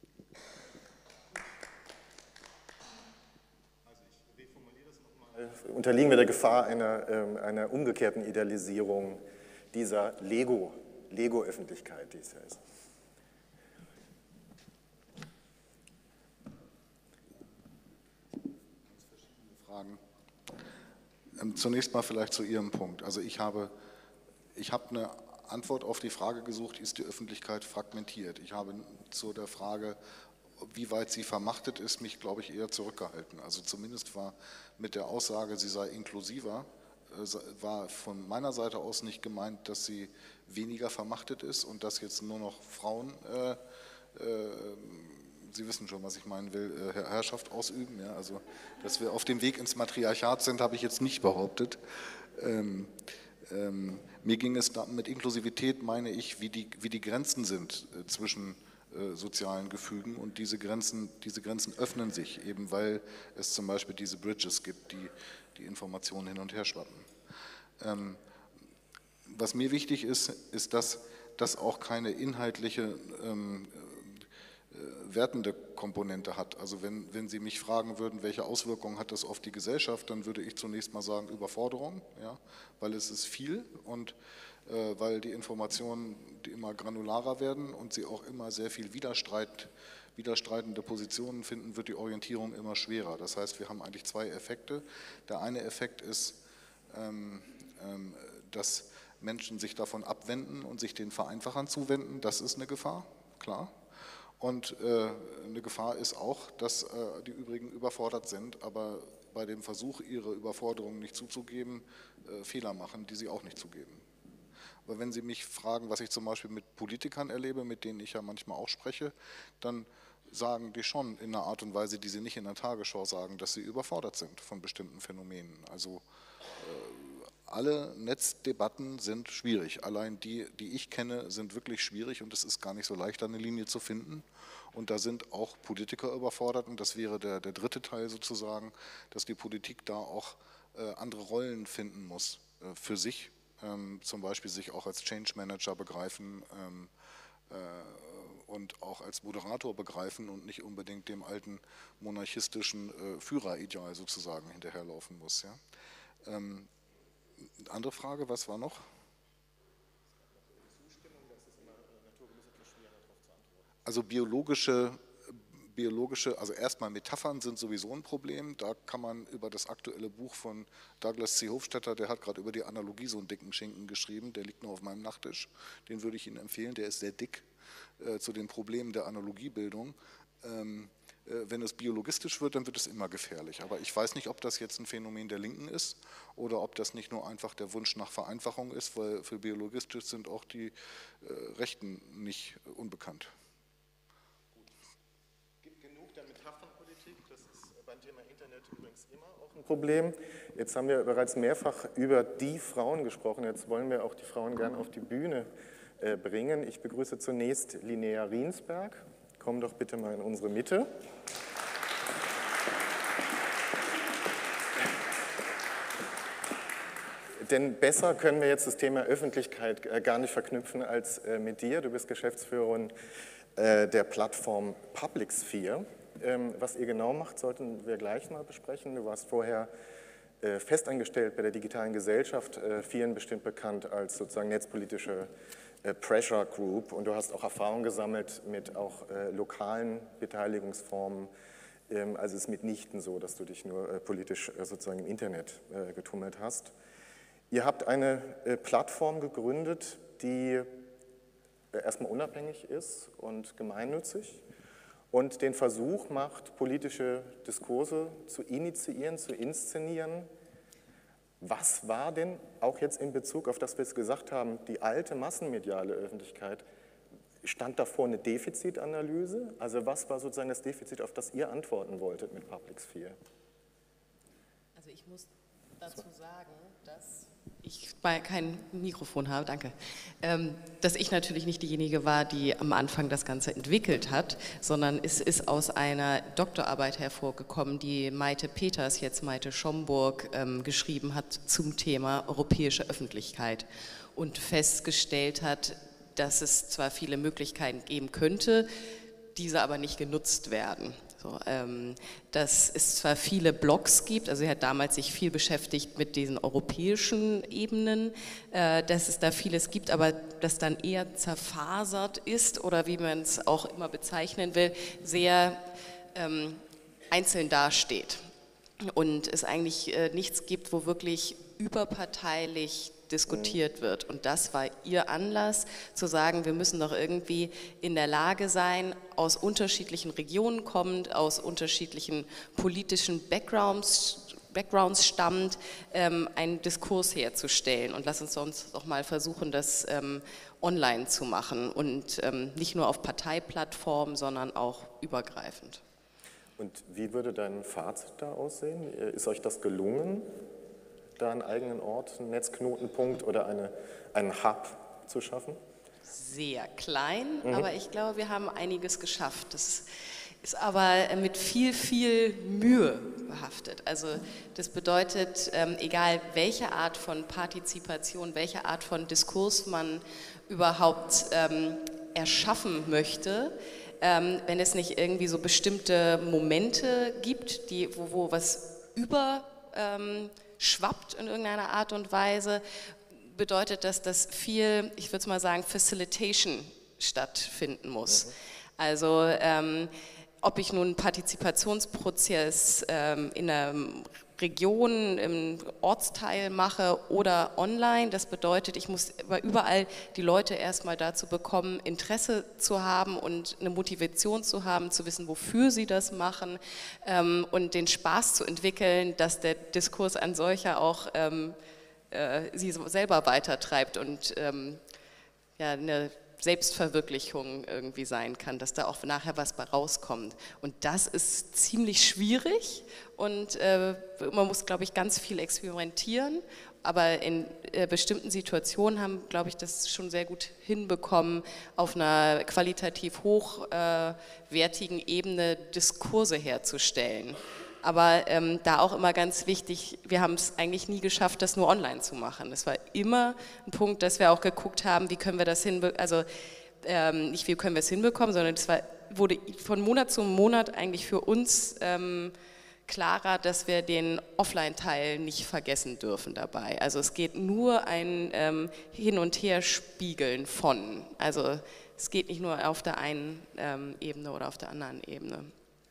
Unterliegen wir der Gefahr einer, äh, einer umgekehrten Idealisierung dieser Lego, Lego-Öffentlichkeit, die es ja ist. Fragen. Ähm, zunächst mal vielleicht zu Ihrem Punkt. Also ich habe, ich habe eine Antwort auf die Frage gesucht, ist die Öffentlichkeit fragmentiert? Ich habe zu der Frage, wie weit sie vermachtet ist, mich, glaube ich, eher zurückgehalten. Also zumindest war mit der Aussage, sie sei inklusiver, war von meiner Seite aus nicht gemeint, dass sie weniger vermachtet ist und dass jetzt nur noch Frauen, äh, äh, Sie wissen schon, was ich meinen will, äh, Herrschaft ausüben. Ja? Also, dass wir auf dem Weg ins Matriarchat sind, habe ich jetzt nicht behauptet. Ähm, ähm, mir ging es da, mit Inklusivität, meine ich, wie die, wie die Grenzen sind äh, zwischen sozialen Gefügen und diese Grenzen, diese Grenzen öffnen sich, eben weil es zum Beispiel diese Bridges gibt, die die Informationen hin und her schwappen. Ähm, was mir wichtig ist, ist, dass das auch keine inhaltliche ähm, äh, wertende Komponente hat. Also wenn, wenn Sie mich fragen würden, welche Auswirkungen hat das auf die Gesellschaft, dann würde ich zunächst mal sagen Überforderung, ja, weil es ist viel und weil die Informationen die immer granularer werden und sie auch immer sehr viel Widerstreit, widerstreitende Positionen finden, wird die Orientierung immer schwerer. Das heißt, wir haben eigentlich zwei Effekte. Der eine Effekt ist, ähm, ähm, dass Menschen sich davon abwenden und sich den Vereinfachern zuwenden. Das ist eine Gefahr, klar. Und äh, eine Gefahr ist auch, dass äh, die übrigen überfordert sind, aber bei dem Versuch, ihre Überforderung nicht zuzugeben, äh, Fehler machen, die sie auch nicht zugeben. Aber wenn Sie mich fragen, was ich zum Beispiel mit Politikern erlebe, mit denen ich ja manchmal auch spreche, dann sagen die schon in einer Art und Weise, die sie nicht in der Tagesschau sagen, dass sie überfordert sind von bestimmten Phänomenen. Also äh, alle Netzdebatten sind schwierig. Allein die, die ich kenne, sind wirklich schwierig und es ist gar nicht so leicht, eine Linie zu finden. Und da sind auch Politiker überfordert und das wäre der, der dritte Teil sozusagen, dass die Politik da auch äh, andere Rollen finden muss äh, für sich. Ähm, zum Beispiel sich auch als Change Manager begreifen ähm, äh, und auch als Moderator begreifen und nicht unbedingt dem alten monarchistischen äh, Führerideal sozusagen hinterherlaufen muss. Ja? Ähm, andere Frage, was war noch? Also biologische Biologische, also erstmal Metaphern sind sowieso ein Problem, da kann man über das aktuelle Buch von Douglas C. Hofstetter, der hat gerade über die Analogie so einen dicken Schinken geschrieben, der liegt nur auf meinem Nachttisch, den würde ich Ihnen empfehlen, der ist sehr dick, äh, zu den Problemen der Analogiebildung. Ähm, Wenn es biologistisch wird, dann wird es immer gefährlich. Aber ich weiß nicht, ob das jetzt ein Phänomen der Linken ist oder ob das nicht nur einfach der Wunsch nach Vereinfachung ist, weil für biologistisch sind auch die äh, Rechten nicht unbekannt. Es gibt genug der Metaphernpolitik, das ist beim Thema Internet übrigens immer auch ein Problem. Jetzt haben wir bereits mehrfach über die Frauen gesprochen, jetzt wollen wir auch die Frauen gerne auf die Bühne äh, bringen. Ich begrüße zunächst Linnea Riensberg. Komm doch bitte mal in unsere Mitte. Denn besser können wir jetzt das Thema Öffentlichkeit gar nicht verknüpfen als mit dir. Du bist Geschäftsführerin der Plattform Publicsphere. Was ihr genau macht, sollten wir gleich mal besprechen. Du warst vorher festangestellt bei der Digitalen Gesellschaft, vielen bestimmt bekannt als sozusagen netzpolitische Pressure Group, und du hast auch Erfahrung gesammelt mit auch äh, lokalen Beteiligungsformen. Ähm, also es ist mitnichten so, dass du dich nur äh, politisch äh, sozusagen im Internet äh, getummelt hast. Ihr habt eine äh, Plattform gegründet, die äh, erstmal unabhängig ist und gemeinnützig und den Versuch macht, politische Diskurse zu initiieren, zu inszenieren. Was war denn, auch jetzt in Bezug auf das, was wir gesagt haben, die alte massenmediale Öffentlichkeit, stand davor eine Defizitanalyse? Also was war sozusagen das Defizit, auf das ihr antworten wolltet mit Publicsphere? Also ich muss dazu sagen, dass ich kein Mikrofon habe, danke, ähm, dass ich natürlich nicht diejenige war, die am Anfang das Ganze entwickelt hat, sondern es ist aus einer Doktorarbeit hervorgekommen, die Maite Peters, jetzt Maite Schomburg, ähm, geschrieben hat zum Thema europäische Öffentlichkeit und festgestellt hat, dass es zwar viele Möglichkeiten geben könnte, diese aber nicht genutzt werden. So, ähm, dass es zwar viele Blogs gibt, also sie hat damals sich viel beschäftigt mit diesen europäischen Ebenen, äh, dass es da vieles gibt, aber das dann eher zerfasert ist oder wie man es auch immer bezeichnen will, sehr ähm, einzeln dasteht und es eigentlich äh, nichts gibt, wo wirklich überparteilich diskutiert wird. Und das war ihr Anlass, zu sagen, wir müssen doch irgendwie in der Lage sein, aus unterschiedlichen Regionen kommend, aus unterschiedlichen politischen Backgrounds, Backgrounds stammend, ähm, einen Diskurs herzustellen. Und lass uns sonst doch mal versuchen, das ähm, online zu machen und ähm, nicht nur auf Parteiplattformen, sondern auch übergreifend. Und wie würde dein Fazit da aussehen? Ist euch das gelungen, da einen eigenen Ort, einen Netzknotenpunkt oder eine, einen Hub zu schaffen? Sehr klein, mhm. aber ich glaube, wir haben einiges geschafft. Das ist aber mit viel, viel Mühe behaftet. Also das bedeutet, ähm, egal welche Art von Partizipation, welche Art von Diskurs man überhaupt ähm, erschaffen möchte, ähm, wenn es nicht irgendwie so bestimmte Momente gibt, die, wo, wo was über ähm, schwappt in irgendeiner Art und Weise, bedeutet das, dass viel, ich würde es mal sagen, Facilitation stattfinden muss. Mhm. Also ähm, ob ich nun einen Partizipationsprozess ähm, in einer Region, im Ortsteil mache oder online, das bedeutet, ich muss überall die Leute erstmal dazu bekommen, Interesse zu haben und eine Motivation zu haben, zu wissen, wofür sie das machen ähm, und den Spaß zu entwickeln, dass der Diskurs an solcher auch ähm, äh, sie selber weitertreibt und ähm, ja, eine Selbstverwirklichung irgendwie sein kann, dass da auch nachher was bei rauskommt. Und das ist ziemlich schwierig und äh, man muss, glaube ich, ganz viel experimentieren, aber in äh, bestimmten Situationen haben, glaube ich, das schon sehr gut hinbekommen, auf einer qualitativ hochwertigen äh, Ebene Diskurse herzustellen. Aber ähm, da auch immer ganz wichtig, wir haben es eigentlich nie geschafft, das nur online zu machen. Es war immer ein Punkt, dass wir auch geguckt haben, wie können wir das hinbekommen, also ähm, nicht wie können wir es hinbekommen, sondern es war, wurde von Monat zu Monat eigentlich für uns ähm, klarer, dass wir den Offline-Teil nicht vergessen dürfen dabei. Also es geht nur ein ähm, Hin- und Herspiegeln von. Also es geht nicht nur auf der einen ähm, Ebene oder auf der anderen Ebene.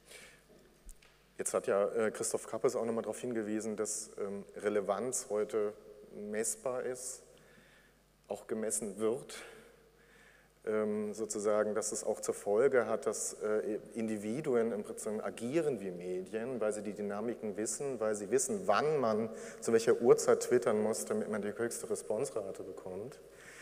Jetzt hat ja äh, Christoph Kappes auch nochmal darauf hingewiesen, dass ähm, Relevanz heute messbar ist, auch gemessen wird. sozusagen, dass es auch zur Folge hat, dass Individuen im Prinzip agieren wie Medien, weil sie die Dynamiken wissen, weil sie wissen, wann man zu welcher Uhrzeit twittern muss, damit man die höchste Responserate bekommt.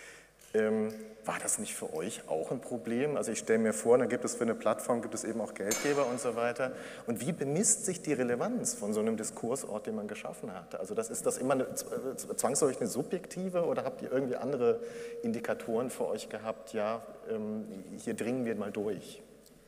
Ähm, war das nicht für euch auch ein Problem? Also ich stelle mir vor, dann gibt es für eine Plattform, gibt es eben auch Geldgeber und so weiter. Und wie bemisst sich die Relevanz von so einem Diskursort, den man geschaffen hat? Also das, ist das immer eine, zwangsläufig eine subjektive oder habt ihr irgendwie andere Indikatoren für euch gehabt? Ja, ähm, hier dringen wir mal durch.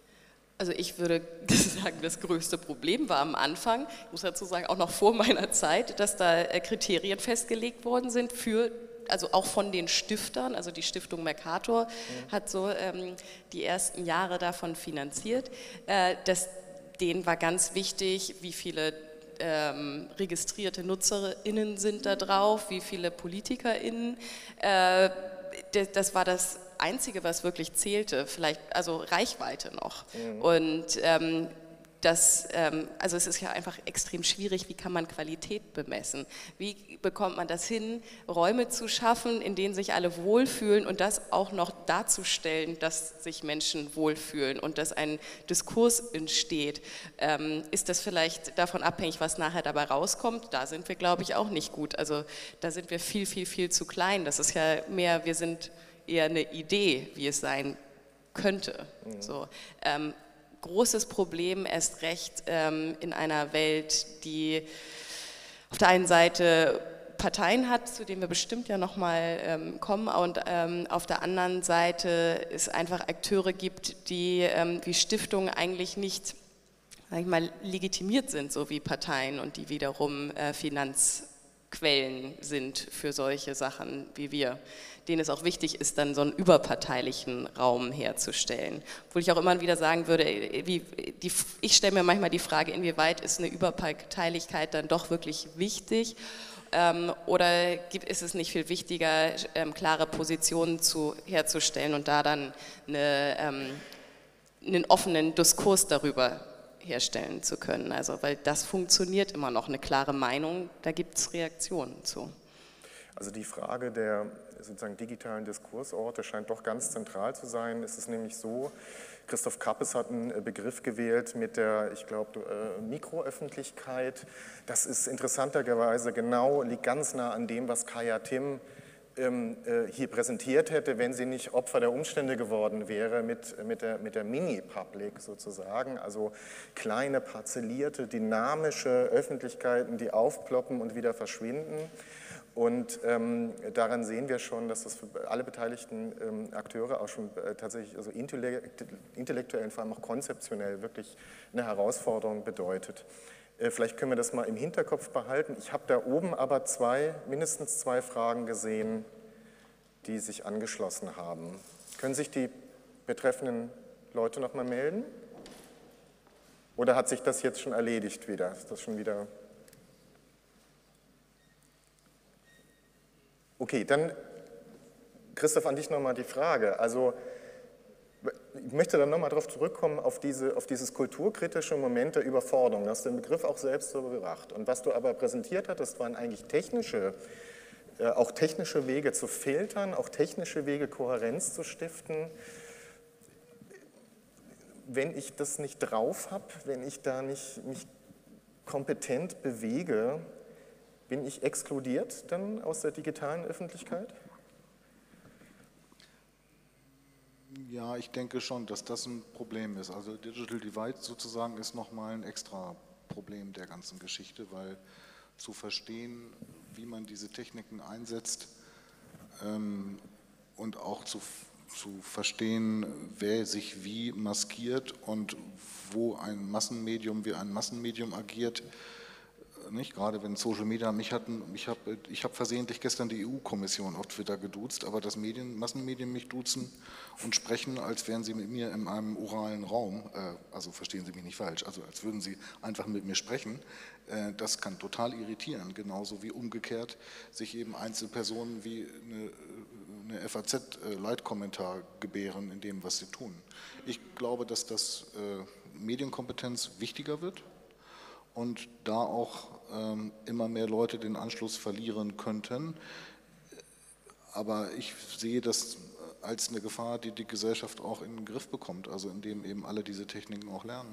Also ich würde sagen, das größte Problem war am Anfang, ich muss dazu sagen, auch noch vor meiner Zeit, dass da Kriterien festgelegt worden sind für, also auch von den Stiftern, also die Stiftung Mercator mhm. hat so ähm, die ersten Jahre davon finanziert. Äh, das, denen war ganz wichtig, wie viele ähm, registrierte NutzerInnen sind da drauf, wie viele PolitikerInnen. Äh, das, das war das Einzige, was wirklich zählte, vielleicht, also Reichweite noch. Mhm. Und ähm, das, ähm, also es ist ja einfach extrem schwierig, wie kann man Qualität bemessen? Wie bekommt man das hin, Räume zu schaffen, in denen sich alle wohlfühlen und das auch noch darzustellen, dass sich Menschen wohlfühlen und dass ein Diskurs entsteht? Ähm, ist das vielleicht davon abhängig, was nachher dabei rauskommt? Da sind wir, glaube ich, auch nicht gut. Also da sind wir viel, viel, viel zu klein. Das ist ja mehr, wir sind eher eine Idee, wie es sein könnte. Mhm. So, ähm, großes Problem, erst recht ähm, in einer Welt, die auf der einen Seite Parteien hat, zu denen wir bestimmt ja nochmal ähm, kommen, und ähm, auf der anderen Seite es einfach Akteure gibt, die ähm, wie Stiftungen eigentlich nicht, sag ich mal, legitimiert sind, so wie Parteien, und die wiederum äh, Finanzquellen sind für solche Sachen wie wir, denen es auch wichtig ist, dann so einen überparteilichen Raum herzustellen. Obwohl ich auch immer wieder sagen würde, wie, die, ich stelle mir manchmal die Frage, inwieweit ist eine Überparteilichkeit dann doch wirklich wichtig, ähm, oder gibt, ist es nicht viel wichtiger, ähm, klare Positionen zu, herzustellen und da dann eine, ähm, einen offenen Diskurs darüber herstellen zu können. Also, weil das funktioniert immer noch, eine klare Meinung, da gibt es Reaktionen zu. Also die Frage der sozusagen digitalen Diskursorte scheint doch ganz zentral zu sein. Es ist nämlich so, Christoph Kappes hat einen Begriff gewählt mit der, ich glaube, Mikroöffentlichkeit. Das ist interessanterweise genau, liegt ganz nah an dem, was Kaya Tim ähm, hier präsentiert hätte, wenn sie nicht Opfer der Umstände geworden wäre mit, mit der, mit der Mini-Public sozusagen. Also kleine, parzellierte, dynamische Öffentlichkeiten, die aufploppen und wieder verschwinden. Und ähm, daran sehen wir schon, dass das für alle beteiligten ähm, Akteure auch schon äh, tatsächlich also intellektuell und vor allem auch konzeptionell wirklich eine Herausforderung bedeutet. Äh, vielleicht können wir das mal im Hinterkopf behalten. Ich habe da oben aber zwei, mindestens zwei Fragen gesehen, die sich angeschlossen haben. Können sich die betreffenden Leute noch mal melden? Oder hat sich das jetzt schon erledigt wieder? Ist das schon wieder... Okay, dann, Christoph, an dich nochmal die Frage. Also, ich möchte dann nochmal darauf zurückkommen, auf, diese, auf dieses kulturkritische Moment der Überforderung. Du hast den Begriff auch selbst so gebracht. Und was du aber präsentiert hattest, waren eigentlich technische, äh, auch technische Wege zu filtern, auch technische Wege, Kohärenz zu stiften. Wenn ich das nicht drauf habe, wenn ich da nicht mich kompetent bewege, bin ich exkludiert dann aus der digitalen Öffentlichkeit? Ja, ich denke schon, dass das ein Problem ist. Also Digital Divide sozusagen ist nochmal ein extra Problem der ganzen Geschichte, weil zu verstehen, wie man diese Techniken einsetzt ähm, und auch zu, zu verstehen, wer sich wie maskiert und wo ein Massenmedium wie ein Massenmedium agiert. Nicht? Gerade wenn Social Media mich hatten, ich habe ich hab versehentlich gestern die E U-Kommission auf Twitter geduzt, aber dass Medien, Massenmedien mich duzen und sprechen, als wären sie mit mir in einem oralen Raum, äh, also verstehen Sie mich nicht falsch, also als würden sie einfach mit mir sprechen, äh, das kann total irritieren, genauso wie umgekehrt sich eben Einzelpersonen wie eine, eine F A Z-Leitkommentar gebären in dem, was sie tun. Ich glaube, dass das äh, Medienkompetenz wichtiger wird und da auch ähm, immer mehr Leute den Anschluss verlieren könnten. Aber ich sehe das als eine Gefahr, die die Gesellschaft auch in den Griff bekommt, also indem eben alle diese Techniken auch lernen.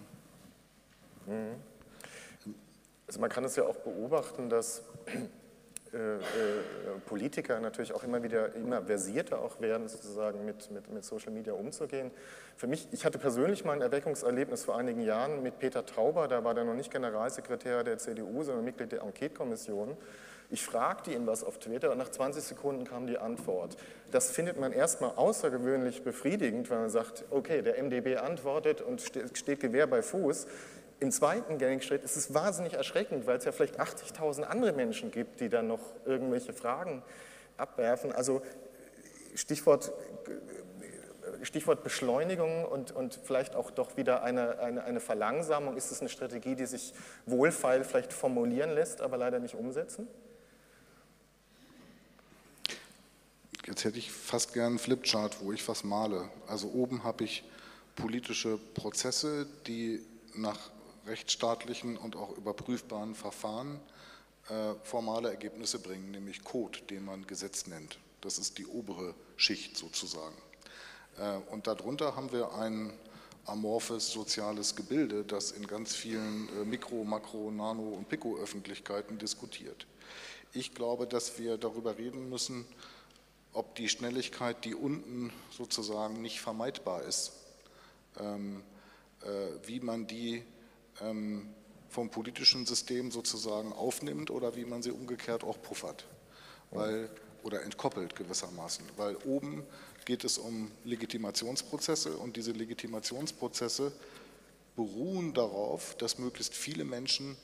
Also man kann es ja auch beobachten, dass äh, äh, Politiker natürlich auch immer wieder, immer versierter auch werden, sozusagen mit, mit, mit Social Media umzugehen. Für mich, ich hatte persönlich mal ein Erweckungserlebnis vor einigen Jahren mit Peter Tauber, da war der noch nicht Generalsekretär der C D U, sondern Mitglied der Enquete-Kommission. Ich fragte ihn was auf Twitter und nach zwanzig Sekunden kam die Antwort. Das findet man erstmal außergewöhnlich befriedigend, weil man sagt, okay, der M D B antwortet und steht Gewehr bei Fuß. Im zweiten Gangschritt ist es wahnsinnig erschreckend, weil es ja vielleicht achtzigtausend andere Menschen gibt, die dann noch irgendwelche Fragen abwerfen. Also Stichwort, Stichwort Beschleunigung und, und vielleicht auch doch wieder eine, eine, eine Verlangsamung. Ist es eine Strategie, die sich wohlfeil vielleicht formulieren lässt, aber leider nicht umsetzen? Jetzt hätte ich fast gern einen Flipchart, wo ich was male. Also oben habe ich politische Prozesse, die nach rechtsstaatlichen und auch überprüfbaren Verfahren äh, formale Ergebnisse bringen, nämlich Code, den man Gesetz nennt. Das ist die obere Schicht sozusagen. Äh, und darunter haben wir ein amorphes soziales Gebilde, das in ganz vielen äh, Mikro-, Makro-, Nano- und Pico-Öffentlichkeiten diskutiert. Ich glaube, dass wir darüber reden müssen, ob die Schnelligkeit, die unten sozusagen nicht vermeidbar ist, ähm, äh, wie man die ähm, vom politischen System sozusagen aufnimmt oder wie man sie umgekehrt auch puffert, weil, oder entkoppelt gewissermaßen. Weil oben geht es um Legitimationsprozesse und diese Legitimationsprozesse beruhen darauf, dass möglichst viele Menschen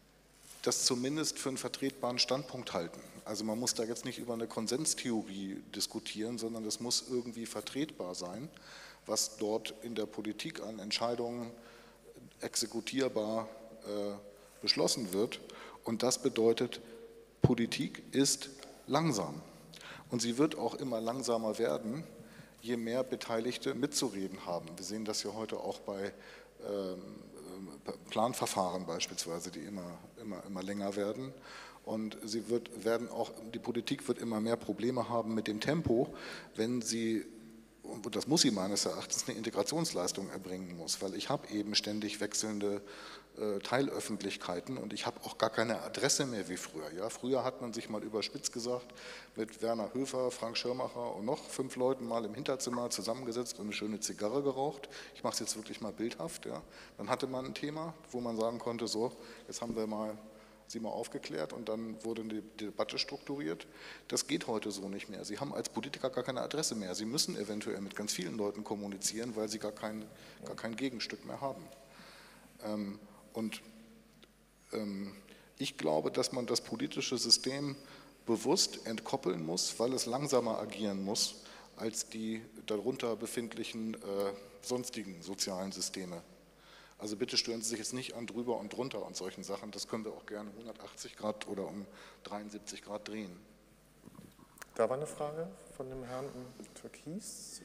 das zumindest für einen vertretbaren Standpunkt halten. Also man muss da jetzt nicht über eine Konsenstheorie diskutieren, sondern es muss irgendwie vertretbar sein, was dort in der Politik an Entscheidungen exekutierbar äh, beschlossen wird. Und das bedeutet, Politik ist langsam. Und sie wird auch immer langsamer werden, je mehr Beteiligte mitzureden haben. Wir sehen das ja heute auch bei ähm, Planverfahren beispielsweise, die immer, immer, immer länger werden. Und sie wird, werden auch, die Politik wird immer mehr Probleme haben mit dem Tempo, wenn sie, und das muss sie meines Erachtens, eine Integrationsleistung erbringen muss, weil ich habe eben ständig wechselnde äh, Teilöffentlichkeiten und ich habe auch gar keine Adresse mehr wie früher. Ja? Früher hat man sich mal überspitzt gesagt, mit Werner Höfer, Frank Schirmacher und noch fünf Leuten mal im Hinterzimmer zusammengesetzt und eine schöne Zigarre geraucht. Ich mache es jetzt wirklich mal bildhaft. Ja? Dann hatte man ein Thema, wo man sagen konnte, so, jetzt haben wir mal sie mal aufgeklärt und dann wurde die Debatte strukturiert. Das geht heute so nicht mehr. Sie haben als Politiker gar keine Adresse mehr. Sie müssen eventuell mit ganz vielen Leuten kommunizieren, weil sie gar kein, gar kein Gegenstück mehr haben. Ähm, und ähm, ich glaube, dass man das politische System bewusst entkoppeln muss, weil es langsamer agieren muss als die darunter befindlichen äh, sonstigen sozialen Systeme. Also bitte stören Sie sich jetzt nicht an drüber und drunter und solchen Sachen. Das können wir auch gerne hundertachtzig Grad oder um dreiundsiebzig Grad drehen. Da war eine Frage von dem Herrn in Türkis.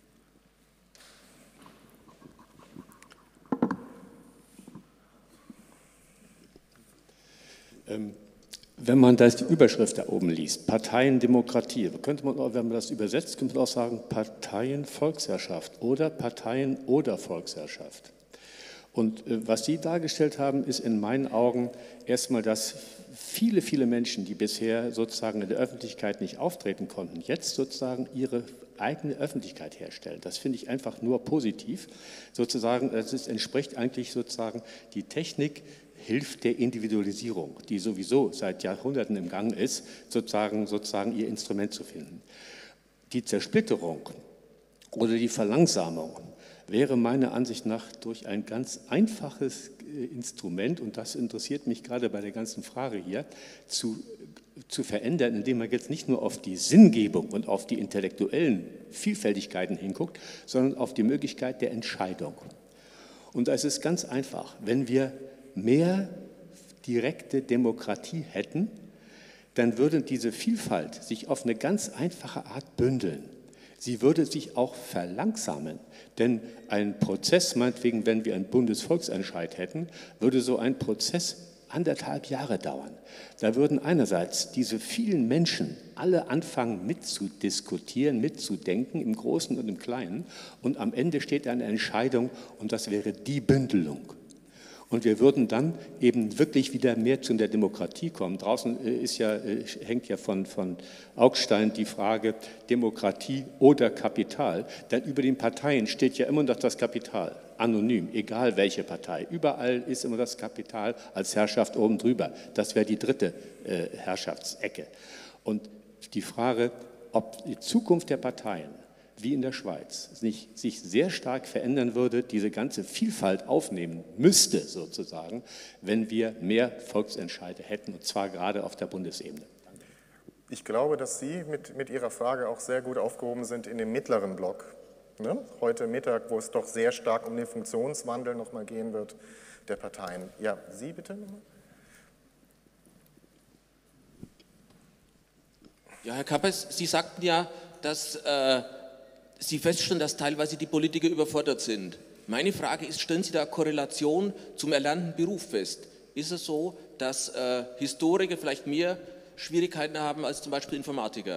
Ähm, wenn man das die Überschrift da oben liest, Parteiendemokratie, könnte man, wenn man das übersetzt, könnte man auch sagen Parteienvolksherrschaft oder Parteien oder Volksherrschaft. Und was Sie dargestellt haben, ist in meinen Augen erstmal, dass viele, viele Menschen, die bisher sozusagen in der Öffentlichkeit nicht auftreten konnten, jetzt sozusagen ihre eigene Öffentlichkeit herstellen. Das finde ich einfach nur positiv. Sozusagen, das ist, entspricht eigentlich sozusagen, die Technik hilft der Individualisierung, die sowieso seit Jahrhunderten im Gang ist, sozusagen, sozusagen ihr Instrument zu finden. Die Zersplitterung oder die Verlangsamung wäre meiner Ansicht nach durch ein ganz einfaches Instrument, und das interessiert mich gerade bei der ganzen Frage hier, zu, zu verändern, indem man jetzt nicht nur auf die Sinngebung und auf die intellektuellen Vielfältigkeiten hinguckt, sondern auf die Möglichkeit der Entscheidung. Und da ist es ganz einfach, wenn wir mehr direkte Demokratie hätten, dann würde diese Vielfalt sich auf eine ganz einfache Art bündeln. Sie würde sich auch verlangsamen, denn ein Prozess, meinetwegen, wenn wir einen Bundesvolksentscheid hätten, würde so ein Prozess anderthalb Jahre dauern. Da würden einerseits diese vielen Menschen alle anfangen mitzudiskutieren, mitzudenken, im Großen und im Kleinen. Und am Ende steht eine Entscheidung und das wäre die Bündelung. Und wir würden dann eben wirklich wieder mehr zu der Demokratie kommen. Draußen ist ja, hängt ja von, von Augstein die Frage Demokratie oder Kapital. Denn über den Parteien steht ja immer noch das Kapital, anonym, egal welche Partei. Überall ist immer das Kapital als Herrschaft oben drüber. Das wäre die dritte äh, Herrschaftsecke. Und die Frage, ob die Zukunft der Parteien wie in der Schweiz, sich, sich sehr stark verändern würde, diese ganze Vielfalt aufnehmen müsste sozusagen, wenn wir mehr Volksentscheide hätten, und zwar gerade auf der Bundesebene. Ich glaube, dass Sie mit, mit Ihrer Frage auch sehr gut aufgehoben sind in dem mittleren Block. Ne? Heute Mittag, wo es doch sehr stark um den Funktionswandel nochmal gehen wird der Parteien. Ja, Sie bitte nochmal. Ja, Herr Kappes, Sie sagten ja, dass äh, Sie feststellen, dass teilweise die Politiker überfordert sind. Meine Frage ist, stellen Sie da Korrelation zum erlernten Beruf fest? Ist es so, dass äh, Historiker vielleicht mehr Schwierigkeiten haben als zum Beispiel Informatiker?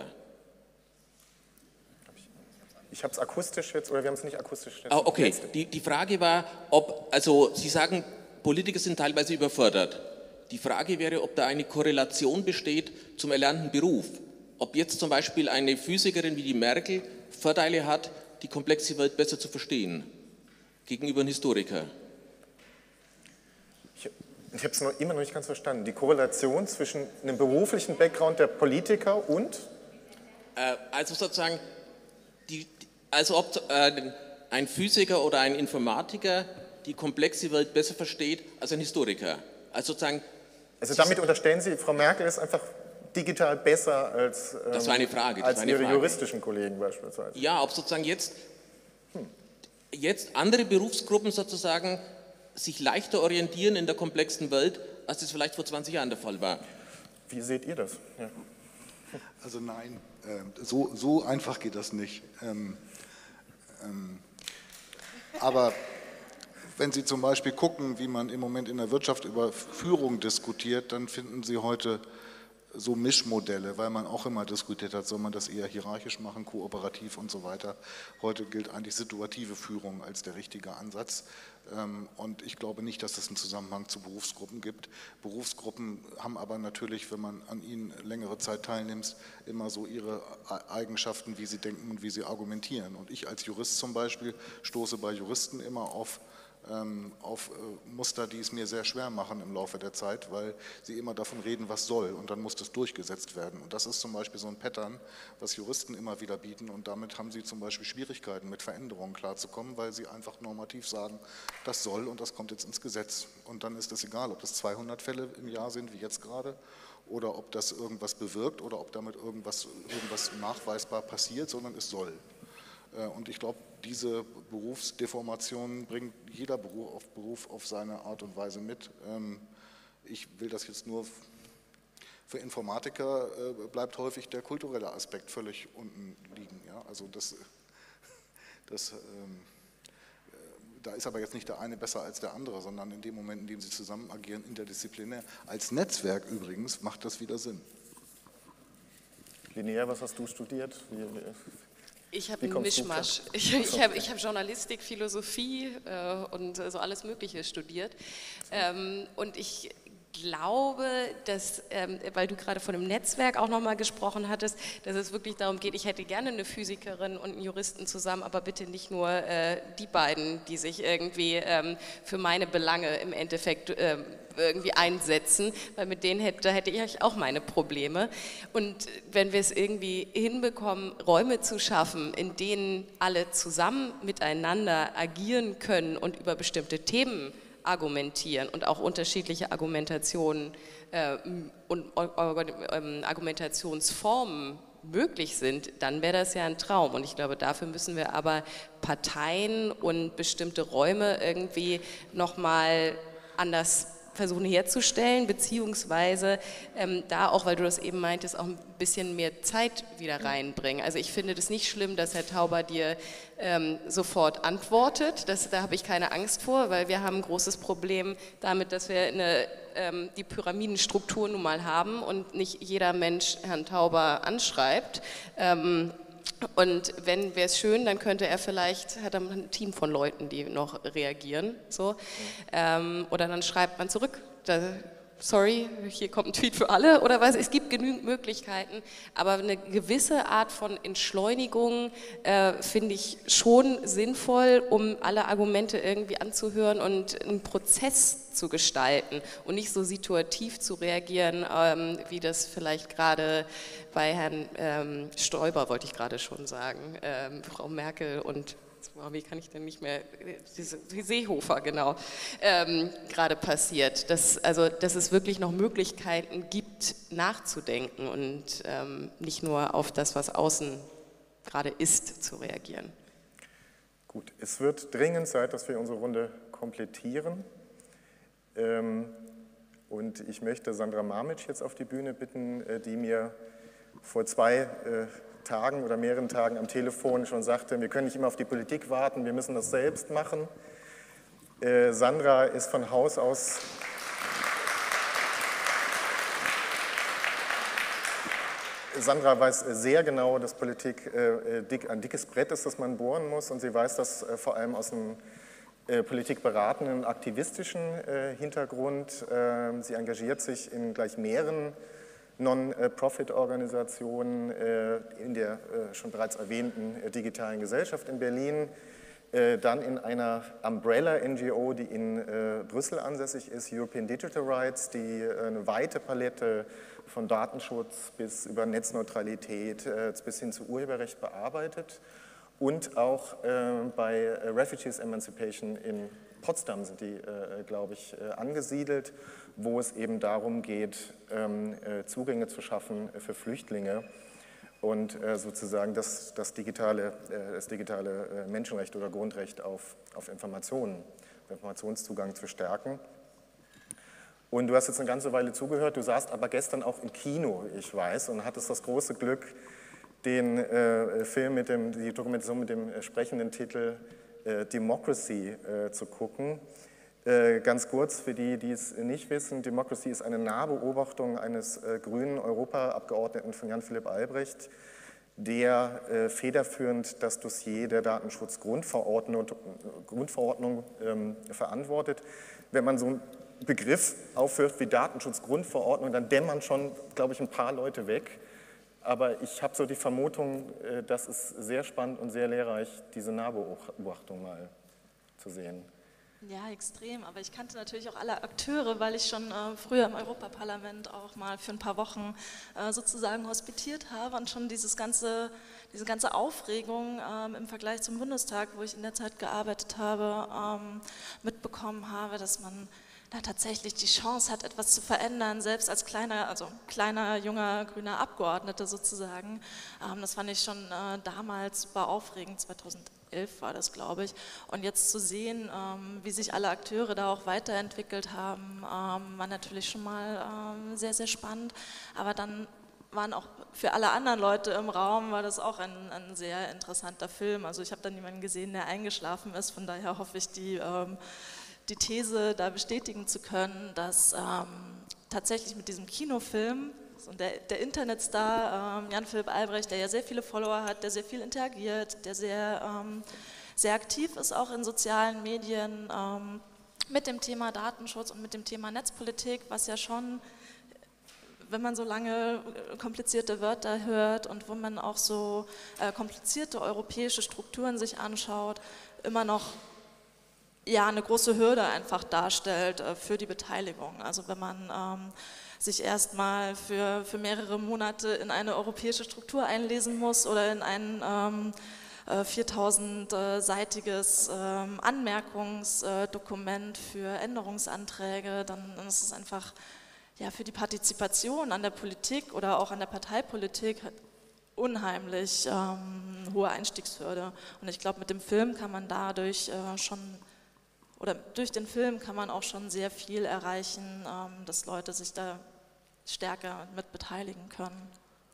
Ich habe es akustisch jetzt, oder wir haben es nicht akustisch jetzt. Ah, okay, die, die Frage war, ob, also Sie sagen, Politiker sind teilweise überfordert. Die Frage wäre, ob da eine Korrelation besteht zum erlernten Beruf. Ob jetzt zum Beispiel eine Physikerin wie die Merkel Vorteile hat, die komplexe Welt besser zu verstehen, gegenüber einem Historiker. Ich, ich habe es noch immer noch nicht ganz verstanden. Die Korrelation zwischen einem beruflichen Background der Politiker und? Äh, also sozusagen, die, also ob äh, ein Physiker oder ein Informatiker die komplexe Welt besser versteht als ein Historiker. Also sozusagen. Also damit unterstellen Sie, Frau Merkel ist einfach digital besser als, ähm, das war eine Frage, das als war eine Ihre Frage. juristischen Kollegen beispielsweise. Ja, ob sozusagen jetzt, hm. jetzt andere Berufsgruppen sozusagen sich leichter orientieren in der komplexen Welt, als das vielleicht vor zwanzig Jahren der Fall war. Wie seht ihr das? Ja. Also nein, äh, so, so einfach geht das nicht. Ähm, ähm, aber wenn Sie zum Beispiel gucken, wie man im Moment in der Wirtschaft über Führung diskutiert, dann finden Sie heute so Mischmodelle, weil man auch immer diskutiert hat, soll man das eher hierarchisch machen, kooperativ und so weiter. Heute gilt eigentlich situative Führung als der richtige Ansatz. Und ich glaube nicht, dass es einen Zusammenhang zu Berufsgruppen gibt. Berufsgruppen haben aber natürlich, wenn man an ihnen längere Zeit teilnimmt, immer so ihre Eigenschaften, wie sie denken und wie sie argumentieren. Und ich als Jurist zum Beispiel stoße bei Juristen immer auf auf Muster, die es mir sehr schwer machen im Laufe der Zeit, weil sie immer davon reden, was soll, und dann muss das durchgesetzt werden. Und das ist zum Beispiel so ein Pattern, was Juristen immer wieder bieten, und damit haben sie zum Beispiel Schwierigkeiten, mit Veränderungen klarzukommen, weil sie einfach normativ sagen, das soll und das kommt jetzt ins Gesetz. Und dann ist es egal, ob das zweihundert Fälle im Jahr sind, wie jetzt gerade, oder ob das irgendwas bewirkt oder ob damit irgendwas, irgendwas nachweisbar passiert, sondern es soll. Und ich glaube, diese Berufsdeformation bringt jeder Beruf auf, Beruf auf seine Art und Weise mit. Ich will das jetzt nur, für Informatiker bleibt häufig der kulturelle Aspekt völlig unten liegen. Ja? Also das, das, da ist aber jetzt nicht der eine besser als der andere, sondern in dem Moment, in dem sie zusammen agieren, interdisziplinär. Als Netzwerk übrigens macht das wieder Sinn. Linnea, was hast du studiert? Wie, wie Ich habe einen Mischmasch. Ich, ich habe ich hab Journalistik, Philosophie äh, und so alles Mögliche studiert. Ähm, und ich glaube, dass, ähm, weil du gerade von einem Netzwerk auch nochmal gesprochen hattest, dass es wirklich darum geht, ich hätte gerne eine Physikerin und einen Juristen zusammen, aber bitte nicht nur äh, die beiden, die sich irgendwie ähm, für meine Belange im Endeffekt äh, irgendwie einsetzen, weil mit denen hätte, hätte ich auch meine Probleme. Und wenn wir es irgendwie hinbekommen, Räume zu schaffen, in denen alle zusammen miteinander agieren können und über bestimmte Themen argumentieren und auch unterschiedliche Argumentationen äh, und äh, Argumentationsformen möglich sind, dann wäre das ja ein Traum. Und ich glaube, dafür müssen wir aber Parteien und bestimmte Räume irgendwie nochmal anders versuchen herzustellen, beziehungsweise ähm, da auch, weil du das eben meintest, auch ein bisschen mehr Zeit wieder reinbringen. Also ich finde das nicht schlimm, dass Herr Tauber dir ähm, sofort antwortet, das, da habe ich keine Angst vor, weil wir haben ein großes Problem damit, dass wir eine, ähm, die Pyramidenstruktur nun mal haben und nicht jeder Mensch Herrn Tauber anschreibt. Ähm, Und wenn, wäre es schön, dann könnte er vielleicht, hat er ein Team von Leuten, die noch reagieren, so. Ähm, oder dann schreibt man zurück, da, sorry, hier kommt ein Tweet für alle oder was, es gibt genügend Möglichkeiten, aber eine gewisse Art von Entschleunigung äh, finde ich schon sinnvoll, um alle Argumente irgendwie anzuhören und einen Prozess zu gestalten und nicht so situativ zu reagieren, ähm, wie das vielleicht gerade bei Herrn ähm, Stoiber, wollte ich gerade schon sagen, ähm, Frau Merkel und wie kann ich denn nicht mehr, die Seehofer, genau, ähm, gerade passiert. Dass, also, dass es wirklich noch Möglichkeiten gibt, nachzudenken und ähm, nicht nur auf das, was außen gerade ist, zu reagieren. Gut, es wird dringend Zeit, dass wir unsere Runde komplettieren. Ähm, und ich möchte Sandra Mamic jetzt auf die Bühne bitten, äh, die mir vor zwei äh, Tagen oder mehreren Tagen am Telefon schon sagte, wir können nicht immer auf die Politik warten, wir müssen das selbst machen. Äh, Sandra ist von Haus aus Sandra weiß sehr genau, dass Politik äh, dick, ein dickes Brett ist, das man bohren muss, und sie weiß das äh, vor allem aus dem äh, politikberatenden und aktivistischen äh, Hintergrund. Äh, sie engagiert sich in gleich mehreren Non-Profit-Organisationen äh, in der äh, schon bereits erwähnten äh, digitalen Gesellschaft in Berlin, äh, dann in einer Umbrella-N G O, die in äh, Brüssel ansässig ist, European Digital Rights, die äh, eine weite Palette von Datenschutz bis über Netzneutralität äh, bis hin zu Urheberrecht bearbeitet, und auch äh, bei äh, Refugees Emancipation in Potsdam sind die, äh, glaube ich, äh, angesiedelt, wo es eben darum geht, ähm, äh, Zugänge zu schaffen äh, für Flüchtlinge und äh, sozusagen das, das digitale, äh, das digitale äh, Menschenrecht oder Grundrecht auf, auf Informationen, auf Informationszugang zu stärken. Und du hast jetzt eine ganze Weile zugehört, du saßt aber gestern auch im Kino, ich weiß, und hattest das große Glück, den äh, Film mit dem, die Dokumentation mit dem äh, sprechenden Titel äh, Democracy äh, zu gucken. Äh, ganz kurz für die, die es nicht wissen, Democracy ist eine Nahbeobachtung eines äh, grünen Europaabgeordneten von Jan-Philipp Albrecht, der äh, federführend das Dossier der Datenschutzgrundverordnung Grundverordnung, ähm, verantwortet. Wenn man so einen Begriff aufhört wie Datenschutzgrundverordnung, dann dämmern schon, glaube ich, ein paar Leute weg. Aber ich habe so die Vermutung, äh, dass es sehr spannend und sehr lehrreich, diese Nahbeobachtung mal zu sehen. Ja, extrem. Aber ich kannte natürlich auch alle Akteure, weil ich schon äh, früher im Europaparlament auch mal für ein paar Wochen äh, sozusagen hospitiert habe und schon dieses ganze, diese ganze Aufregung ähm, im Vergleich zum Bundestag, wo ich in der Zeit gearbeitet habe, ähm, mitbekommen habe, dass man da tatsächlich die Chance hat, etwas zu verändern, selbst als kleiner, also kleiner, junger, grüner Abgeordneter sozusagen. Ähm, das fand ich schon äh, damals super aufregend, zweitausendelf war das, glaube ich. Und jetzt zu sehen, ähm, wie sich alle Akteure da auch weiterentwickelt haben, ähm, war natürlich schon mal ähm, sehr, sehr spannend. Aber dann waren auch für alle anderen Leute im Raum, war das auch ein, ein sehr interessanter Film. Also ich habe da niemanden gesehen, der eingeschlafen ist, von daher hoffe ich, die ähm, die These da bestätigen zu können, dass ähm, tatsächlich mit diesem Kinofilm und der, der Internetstar ähm, Jan-Philipp Albrecht, der ja sehr viele Follower hat, der sehr viel interagiert, der sehr, ähm, sehr aktiv ist auch in sozialen Medien ähm, mit dem Thema Datenschutz und mit dem Thema Netzpolitik, was ja schon, wenn man so lange komplizierte Wörter hört und wo man auch so äh, komplizierte europäische Strukturen sich anschaut, immer noch ja, eine große Hürde einfach darstellt äh, für die Beteiligung. Also wenn man ähm, sich erstmal für, für mehrere Monate in eine europäische Struktur einlesen muss oder in ein ähm, äh, viertausendseitiges ähm, Anmerkungsdokument für Änderungsanträge, dann, dann ist es einfach ja, für die Partizipation an der Politik oder auch an der Parteipolitik unheimlich ähm, hohe Einstiegshürde. Und ich glaube, mit dem Film kann man dadurch äh, schon oder durch den Film kann man auch schon sehr viel erreichen, ähm, dass Leute sich da stärker mit beteiligen können.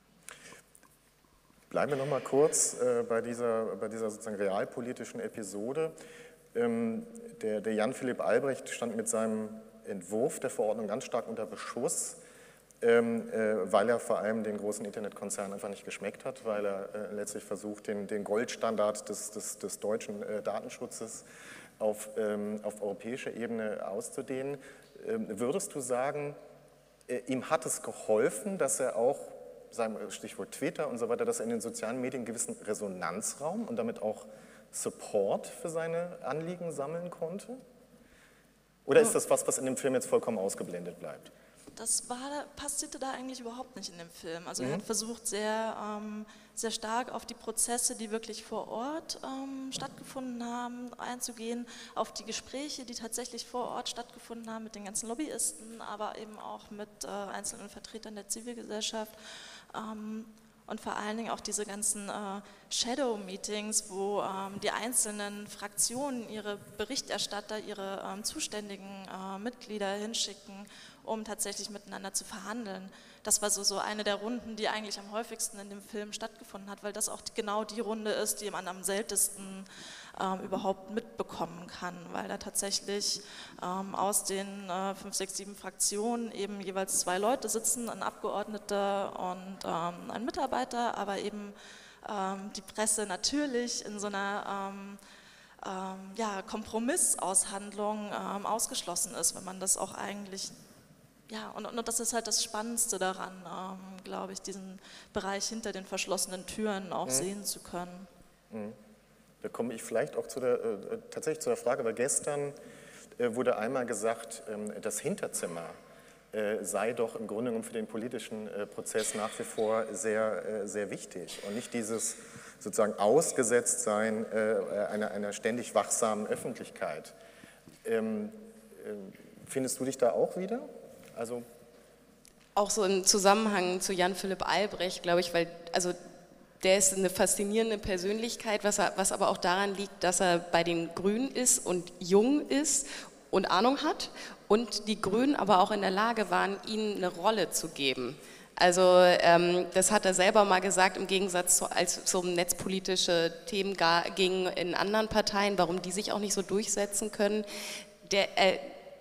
Bleiben wir noch mal kurz äh, bei dieser, bei dieser sozusagen realpolitischen Episode. Ähm, der, der Jan-Philipp Albrecht stand mit seinem Entwurf der Verordnung ganz stark unter Beschuss, ähm, äh, weil er vor allem den großen Internetkonzernen einfach nicht geschmeckt hat, weil er äh, letztlich versucht, den, den Goldstandard des, des, des deutschen äh, Datenschutzes auf, ähm, auf europäischer Ebene auszudehnen. Ähm, würdest du sagen, äh, ihm hat es geholfen, dass er auch, sagen wir Stichwort Twitter und so weiter, dass er in den sozialen Medien einen gewissen Resonanzraum und damit auch Support für seine Anliegen sammeln konnte? Oder ist das was, was in dem Film jetzt vollkommen ausgeblendet bleibt? Das war, passierte da eigentlich überhaupt nicht in dem Film. Also Mhm. er hat versucht, sehr, ähm, sehr stark auf die Prozesse, die wirklich vor Ort ähm, stattgefunden haben, einzugehen, auf die Gespräche, die tatsächlich vor Ort stattgefunden haben mit den ganzen Lobbyisten, aber eben auch mit äh, einzelnen Vertretern der Zivilgesellschaft. Ähm, und vor allen Dingen auch diese ganzen äh, Shadow-Meetings, wo ähm, die einzelnen Fraktionen ihre Berichterstatter, ihre ähm, zuständigen äh, Mitglieder hinschicken, um tatsächlich miteinander zu verhandeln. Das war so, so eine der Runden, die eigentlich am häufigsten in dem Film stattgefunden hat, weil das auch die, genau die Runde ist, die man am seltensten ähm, überhaupt mitbekommen kann, weil da tatsächlich ähm, aus den äh, fünf, sechs, sieben Fraktionen eben jeweils zwei Leute sitzen, ein Abgeordneter und ähm, ein Mitarbeiter, aber eben ähm, die Presse natürlich in so einer ähm, ähm, ja, Kompromissaushandlung ähm, ausgeschlossen ist, wenn man das auch eigentlich. Ja, und, und das ist halt das Spannendste daran, ähm, glaube ich, diesen Bereich hinter den verschlossenen Türen auch mhm. sehen zu können. Mhm. Da komme ich vielleicht auch zu der, äh, tatsächlich zu der Frage, weil gestern äh, wurde einmal gesagt, ähm, das Hinterzimmer äh, sei doch im Grunde genommen für den politischen äh, Prozess nach wie vor sehr, äh, sehr wichtig und nicht dieses sozusagen Ausgesetztsein äh, einer, einer ständig wachsamen Öffentlichkeit. Ähm, äh, findest du dich da auch wieder? Also auch so im Zusammenhang zu Jan-Philipp Albrecht, glaube ich, weil also der ist eine faszinierende Persönlichkeit, was, er, was aber auch daran liegt, dass er bei den Grünen ist und jung ist und Ahnung hat und die Grünen aber auch in der Lage waren, ihm eine Rolle zu geben. Also ähm, das hat er selber mal gesagt, im Gegensatz zu, als es um netzpolitische Themen gar, ging in anderen Parteien, warum die sich auch nicht so durchsetzen können. Der, äh,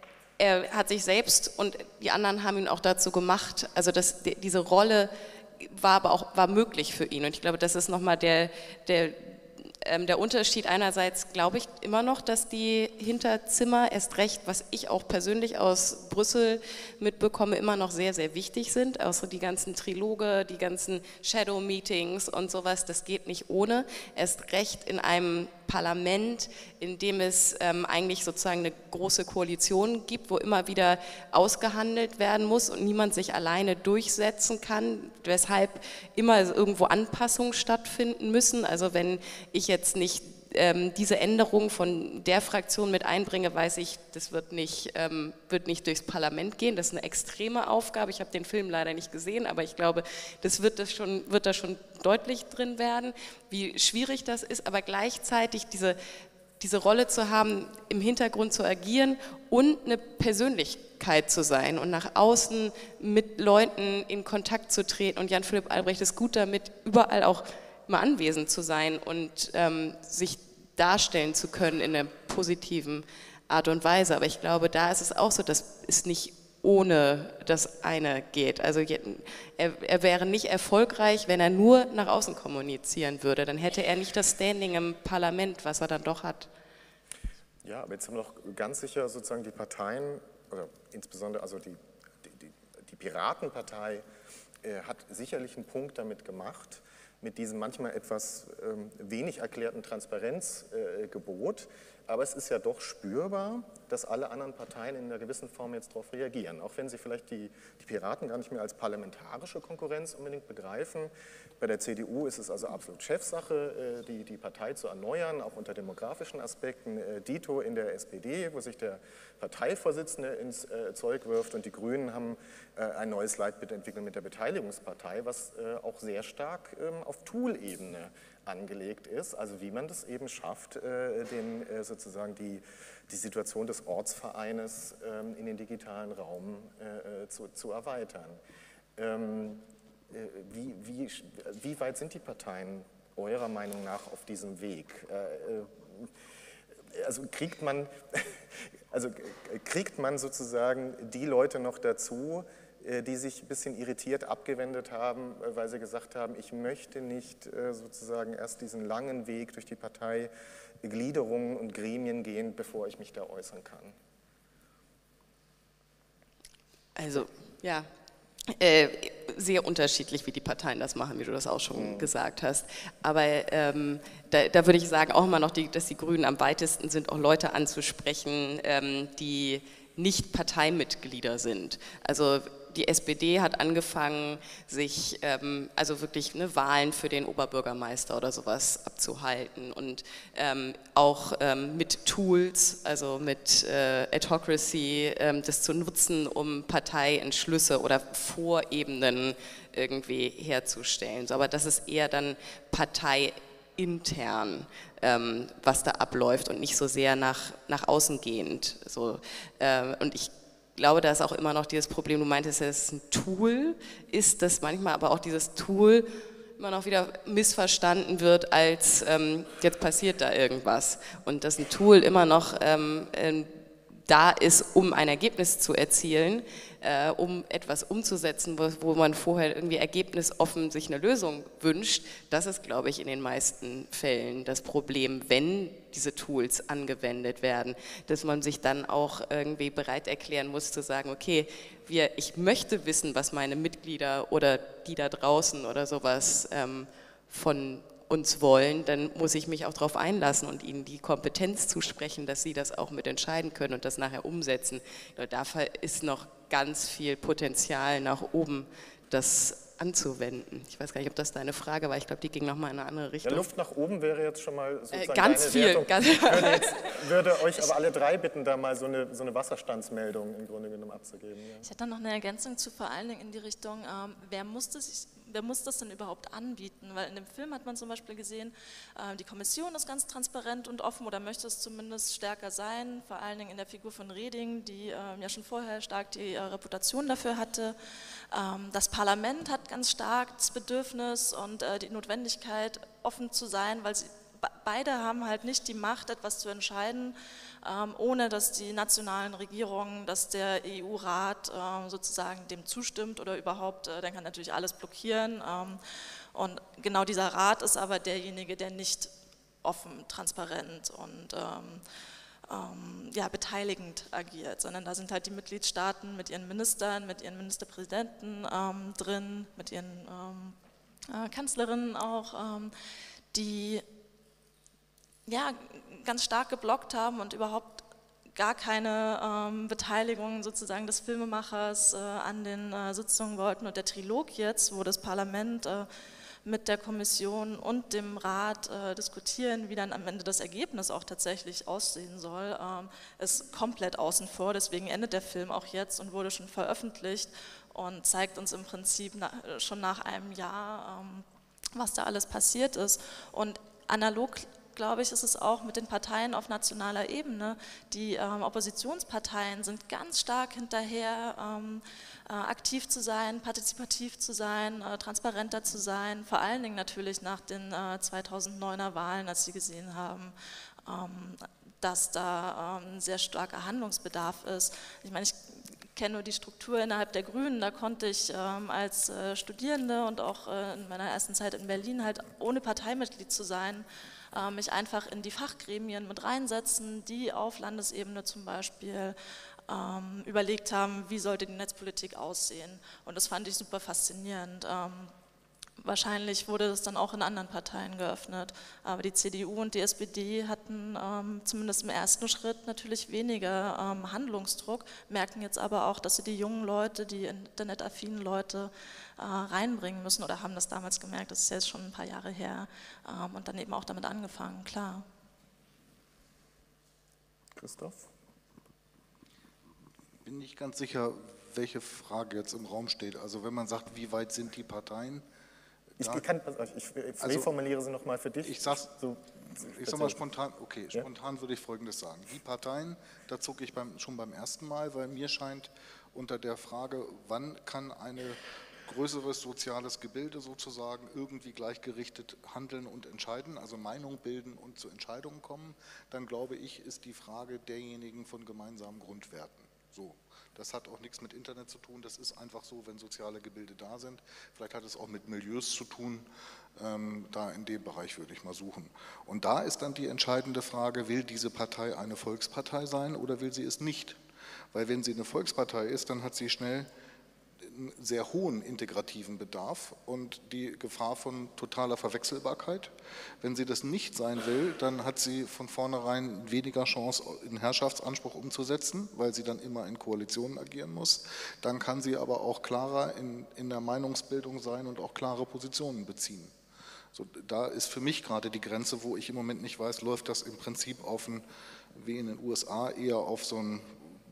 Er hat sich selbst und die anderen haben ihn auch dazu gemacht, also das, diese Rolle war aber auch war möglich für ihn und ich glaube, das ist nochmal der, der, ähm, der Unterschied. Einerseits glaube ich immer noch, dass die Hinterzimmer erst recht, was ich auch persönlich aus Brüssel mitbekomme, immer noch sehr, sehr wichtig sind, außer die ganzen Triloge, die ganzen Shadow-Meetings und sowas, das geht nicht ohne, erst recht in einem Parlament, in dem es ähm, eigentlich sozusagen eine große Koalition gibt, wo immer wieder ausgehandelt werden muss und niemand sich alleine durchsetzen kann, weshalb immer irgendwo Anpassungen stattfinden müssen. Also wenn ich jetzt nicht ähm, diese Änderung von der Fraktion mit einbringe, weiß ich, das wird nicht, ähm, wird nicht durchs Parlament gehen. Das ist eine extreme Aufgabe. Ich habe den Film leider nicht gesehen, aber ich glaube, das wird, das schon, wird da schon deutlich drin werden, wie schwierig das ist, aber gleichzeitig diese, diese Rolle zu haben, im Hintergrund zu agieren und eine Persönlichkeit zu sein und nach außen mit Leuten in Kontakt zu treten. Und Jan-Philipp Albrecht ist gut damit, überall auch immer anwesend zu sein und ähm, sich darstellen zu können in einer positiven Art und Weise. Aber ich glaube, da ist es auch so, dass es nicht ohne das eine geht. Also er, er wäre nicht erfolgreich, wenn er nur nach außen kommunizieren würde. Dann hätte er nicht das Standing im Parlament, was er dann doch hat. Ja, aber jetzt haben wir noch ganz sicher sozusagen die Parteien, oder insbesondere also die, die, die, die Piratenpartei äh, hat sicherlich einen Punkt damit gemacht, mit diesem manchmal etwas ähm, wenig erklärten Transparenzgebot. Äh, Aber es ist ja doch spürbar, dass alle anderen Parteien in einer gewissen Form jetzt darauf reagieren. Auch wenn sie vielleicht die, die Piraten gar nicht mehr als parlamentarische Konkurrenz unbedingt begreifen. Bei der C D U ist es also absolut Chefsache, die, die Partei zu erneuern, auch unter demografischen Aspekten. Dito in der S P D, wo sich der Parteivorsitzende ins Zeug wirft. Und die Grünen haben ein neues Leitbild entwickelt mit der Beteiligungspartei, was auch sehr stark auf Tool-Ebene angelegt ist, also wie man das eben schafft, den, sozusagen die, die Situation des Ortsvereines ähm, in den digitalen Raum äh, zu, zu erweitern. Ähm, äh, wie, wie, wie weit sind die Parteien eurer Meinung nach auf diesem Weg? Äh, also kriegt man, also kriegt man sozusagen die Leute noch dazu, die sich ein bisschen irritiert abgewendet haben, weil sie gesagt haben, ich möchte nicht sozusagen erst diesen langen Weg durch die Parteigliederungen und Gremien gehen, bevor ich mich da äußern kann? Also, ja, äh, sehr unterschiedlich, wie die Parteien das machen, wie du das auch schon mhm. gesagt hast. Aber ähm, da, da würde ich sagen auch immer noch, die, dass die Grünen am weitesten sind, auch Leute anzusprechen, ähm, die nicht Parteimitglieder sind. Also die S P D hat angefangen, sich ähm, also wirklich ne, Wahlen für den Oberbürgermeister oder sowas abzuhalten und ähm, auch ähm, mit Tools, also mit äh, Adhocracy, ähm, das zu nutzen, um Parteientschlüsse oder Vorebenen irgendwie herzustellen. So, aber das ist eher dann parteiintern, ähm, was da abläuft und nicht so sehr nach, nach außen gehend. So, äh, und ich Ich glaube, da ist auch immer noch dieses Problem, du meintest ja, dass es ein Tool ist, dass manchmal aber auch dieses Tool immer noch wieder missverstanden wird als, ähm, jetzt passiert da irgendwas. Und dass ein Tool immer noch ähm, äh, da ist, um ein Ergebnis zu erzielen, äh, um etwas umzusetzen, wo, wo man vorher irgendwie ergebnisoffen sich eine Lösung wünscht. Das ist, glaube ich, in den meisten Fällen das Problem, wenn diese Tools angewendet werden, dass man sich dann auch irgendwie bereit erklären muss zu sagen, okay, wir, ich möchte wissen, was meine Mitglieder oder die da draußen oder sowas ähm, von uns wollen, dann muss ich mich auch darauf einlassen und ihnen die Kompetenz zusprechen, dass sie das auch mitentscheiden können und das nachher umsetzen. Dafür ist noch ganz viel Potenzial nach oben, das anzuwenden. Ich weiß gar nicht, ob das deine Frage war. Ich glaube, die ging nochmal in eine andere Richtung. Ja, Luft nach oben wäre jetzt schon mal sozusagen äh, ganz deine viel. Wertung. Ganz ich würde, jetzt, würde euch aber alle drei bitten, da mal so eine, so eine Wasserstandsmeldung im Grunde genommen abzugeben. Ja. Ich hätte noch eine Ergänzung zu, vor allen Dingen in die Richtung, ähm, wer muss das, wer muss das denn überhaupt anbieten? Weil in dem Film hat man zum Beispiel gesehen, äh, die Kommission ist ganz transparent und offen oder möchte es zumindest stärker sein, vor allen Dingen in der Figur von Reding, die äh, ja schon vorher stark die äh, Reputation dafür hatte. Ähm, das Parlament hat ganz stark das Bedürfnis und äh, die Notwendigkeit, offen zu sein, weil sie, beide haben halt nicht die Macht, etwas zu entscheiden, ähm, ohne dass die nationalen Regierungen, dass der E U-Rat äh, sozusagen dem zustimmt oder überhaupt, äh, der kann natürlich alles blockieren. Ähm, und genau dieser Rat ist aber derjenige, der nicht offen, transparent und ähm, ähm, ja, beteiligend agiert, sondern da sind halt die Mitgliedstaaten mit ihren Ministern, mit ihren Ministerpräsidenten ähm, drin, mit ihren ähm, äh, Kanzlerinnen auch, ähm, die ja, ganz stark geblockt haben und überhaupt gar keine ähm, Beteiligung sozusagen des Filmemachers äh, an den äh, Sitzungen wollten. Und der Trilog jetzt, wo das Parlament äh, mit der Kommission und dem Rat äh, diskutieren, wie dann am Ende das Ergebnis auch tatsächlich aussehen soll, ähm, ist komplett außen vor. Deswegen endet der Film auch jetzt und wurde schon veröffentlicht und zeigt uns im Prinzip na, schon nach einem Jahr, ähm, was da alles passiert ist. Und analog, glaube ich, ist es auch mit den Parteien auf nationaler Ebene. Die ähm, Oppositionsparteien sind ganz stark hinterher, ähm, äh, aktiv zu sein, partizipativ zu sein, äh, transparenter zu sein, vor allen Dingen natürlich nach den äh, zweitausenddeuner Wahlen, als sie gesehen haben, ähm, dass da ähm, sehr starker Handlungsbedarf ist. Ich meine, ich kenne nur die Struktur innerhalb der Grünen, da konnte ich ähm, als äh, Studierende und auch äh, in meiner ersten Zeit in Berlin halt ohne Parteimitglied zu sein, äh, mich einfach in die Fachgremien mit reinsetzen, die auf Landesebene zum Beispiel ähm, überlegt haben, wie sollte die Netzpolitik aussehen. Und das fand ich super faszinierend. Ähm, Wahrscheinlich wurde das dann auch in anderen Parteien geöffnet, aber die C D U und die S P D hatten ähm, zumindest im ersten Schritt natürlich weniger ähm, Handlungsdruck, merken jetzt aber auch, dass sie die jungen Leute, die internetaffinen Leute äh, reinbringen müssen oder haben das damals gemerkt, das ist jetzt schon ein paar Jahre her ähm, und dann eben auch damit angefangen, klar. Christoph? Bin nicht ganz sicher, welche Frage jetzt im Raum steht. Also wenn man sagt, wie weit sind die Parteien, Ich, Ja. kann, ich, ich Also, formuliere sie nochmal für dich. Ich sag's, so, ich sag mal spontan, okay, Ja? spontan würde ich Folgendes sagen. Die Parteien, da zucke ich beim, schon beim ersten Mal, weil mir scheint unter der Frage, wann kann eine größeres soziales Gebilde sozusagen irgendwie gleichgerichtet handeln und entscheiden, also Meinung bilden und zu Entscheidungen kommen, dann glaube ich, ist die Frage derjenigen von gemeinsamen Grundwerten. So. Das hat auch nichts mit Internet zu tun, das ist einfach so, wenn soziale Gebilde da sind. Vielleicht hat es auch mit Milieus zu tun, ähm, da in dem Bereich würde ich mal suchen. Und da ist dann die entscheidende Frage, will diese Partei eine Volkspartei sein oder will sie es nicht? Weil wenn sie eine Volkspartei ist, dann hat sie schnell einen sehr hohen integrativen Bedarf und die Gefahr von totaler Verwechselbarkeit. Wenn sie das nicht sein will, dann hat sie von vornherein weniger Chance, einen Herrschaftsanspruch umzusetzen, weil sie dann immer in Koalitionen agieren muss. Dann kann sie aber auch klarer in, in der Meinungsbildung sein und auch klare Positionen beziehen. So, da ist für mich gerade die Grenze, wo ich im Moment nicht weiß, läuft das im Prinzip auf ein, wie in den U S A, eher auf so ein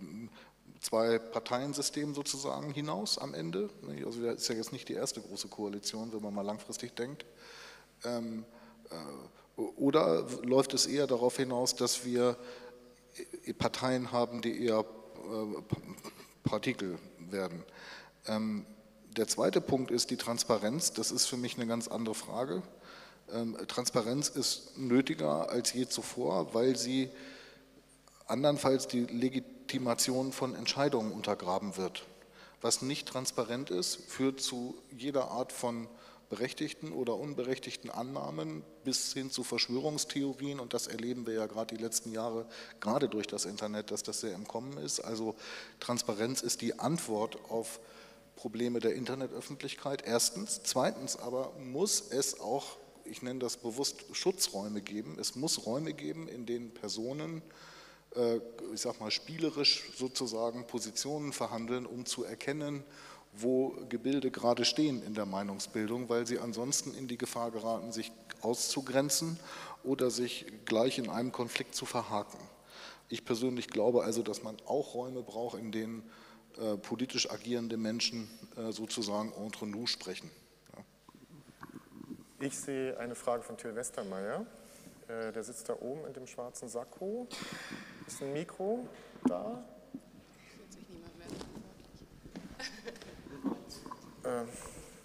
Zwei-Parteien-System sozusagen hinaus am Ende. Also das ist ja jetzt nicht die erste große Koalition, wenn man mal langfristig denkt. Ähm, äh, oder läuft es eher darauf hinaus, dass wir Parteien haben, die eher äh, Partikel werden? Ähm, der zweite Punkt ist die Transparenz. Das ist für mich eine ganz andere Frage. Ähm, Transparenz ist nötiger als je zuvor, weil sie andernfalls die Legitimation von Entscheidungen untergraben wird. Was nicht transparent ist, führt zu jeder Art von berechtigten oder unberechtigten Annahmen bis hin zu Verschwörungstheorien, und das erleben wir ja gerade die letzten Jahre, gerade durch das Internet, dass das sehr im Kommen ist. Also Transparenz ist die Antwort auf Probleme der Internetöffentlichkeit, erstens. Zweitens aber muss es auch, ich nenne das bewusst, Schutzräume geben. Es muss Räume geben, in denen Personen, ich sag mal, spielerisch sozusagen Positionen verhandeln, um zu erkennen, wo Gebilde gerade stehen in der Meinungsbildung, weil sie ansonsten in die Gefahr geraten, sich auszugrenzen oder sich gleich in einem Konflikt zu verhaken. Ich persönlich glaube also, dass man auch Räume braucht, in denen äh, politisch agierende Menschen äh, sozusagen entre nous sprechen. Ja. Ich sehe eine Frage von Till Westermeier. Der sitzt da oben in dem schwarzen Sakko. Ist ein Mikro da? Fühlt sich niemand mehr verantwortlich.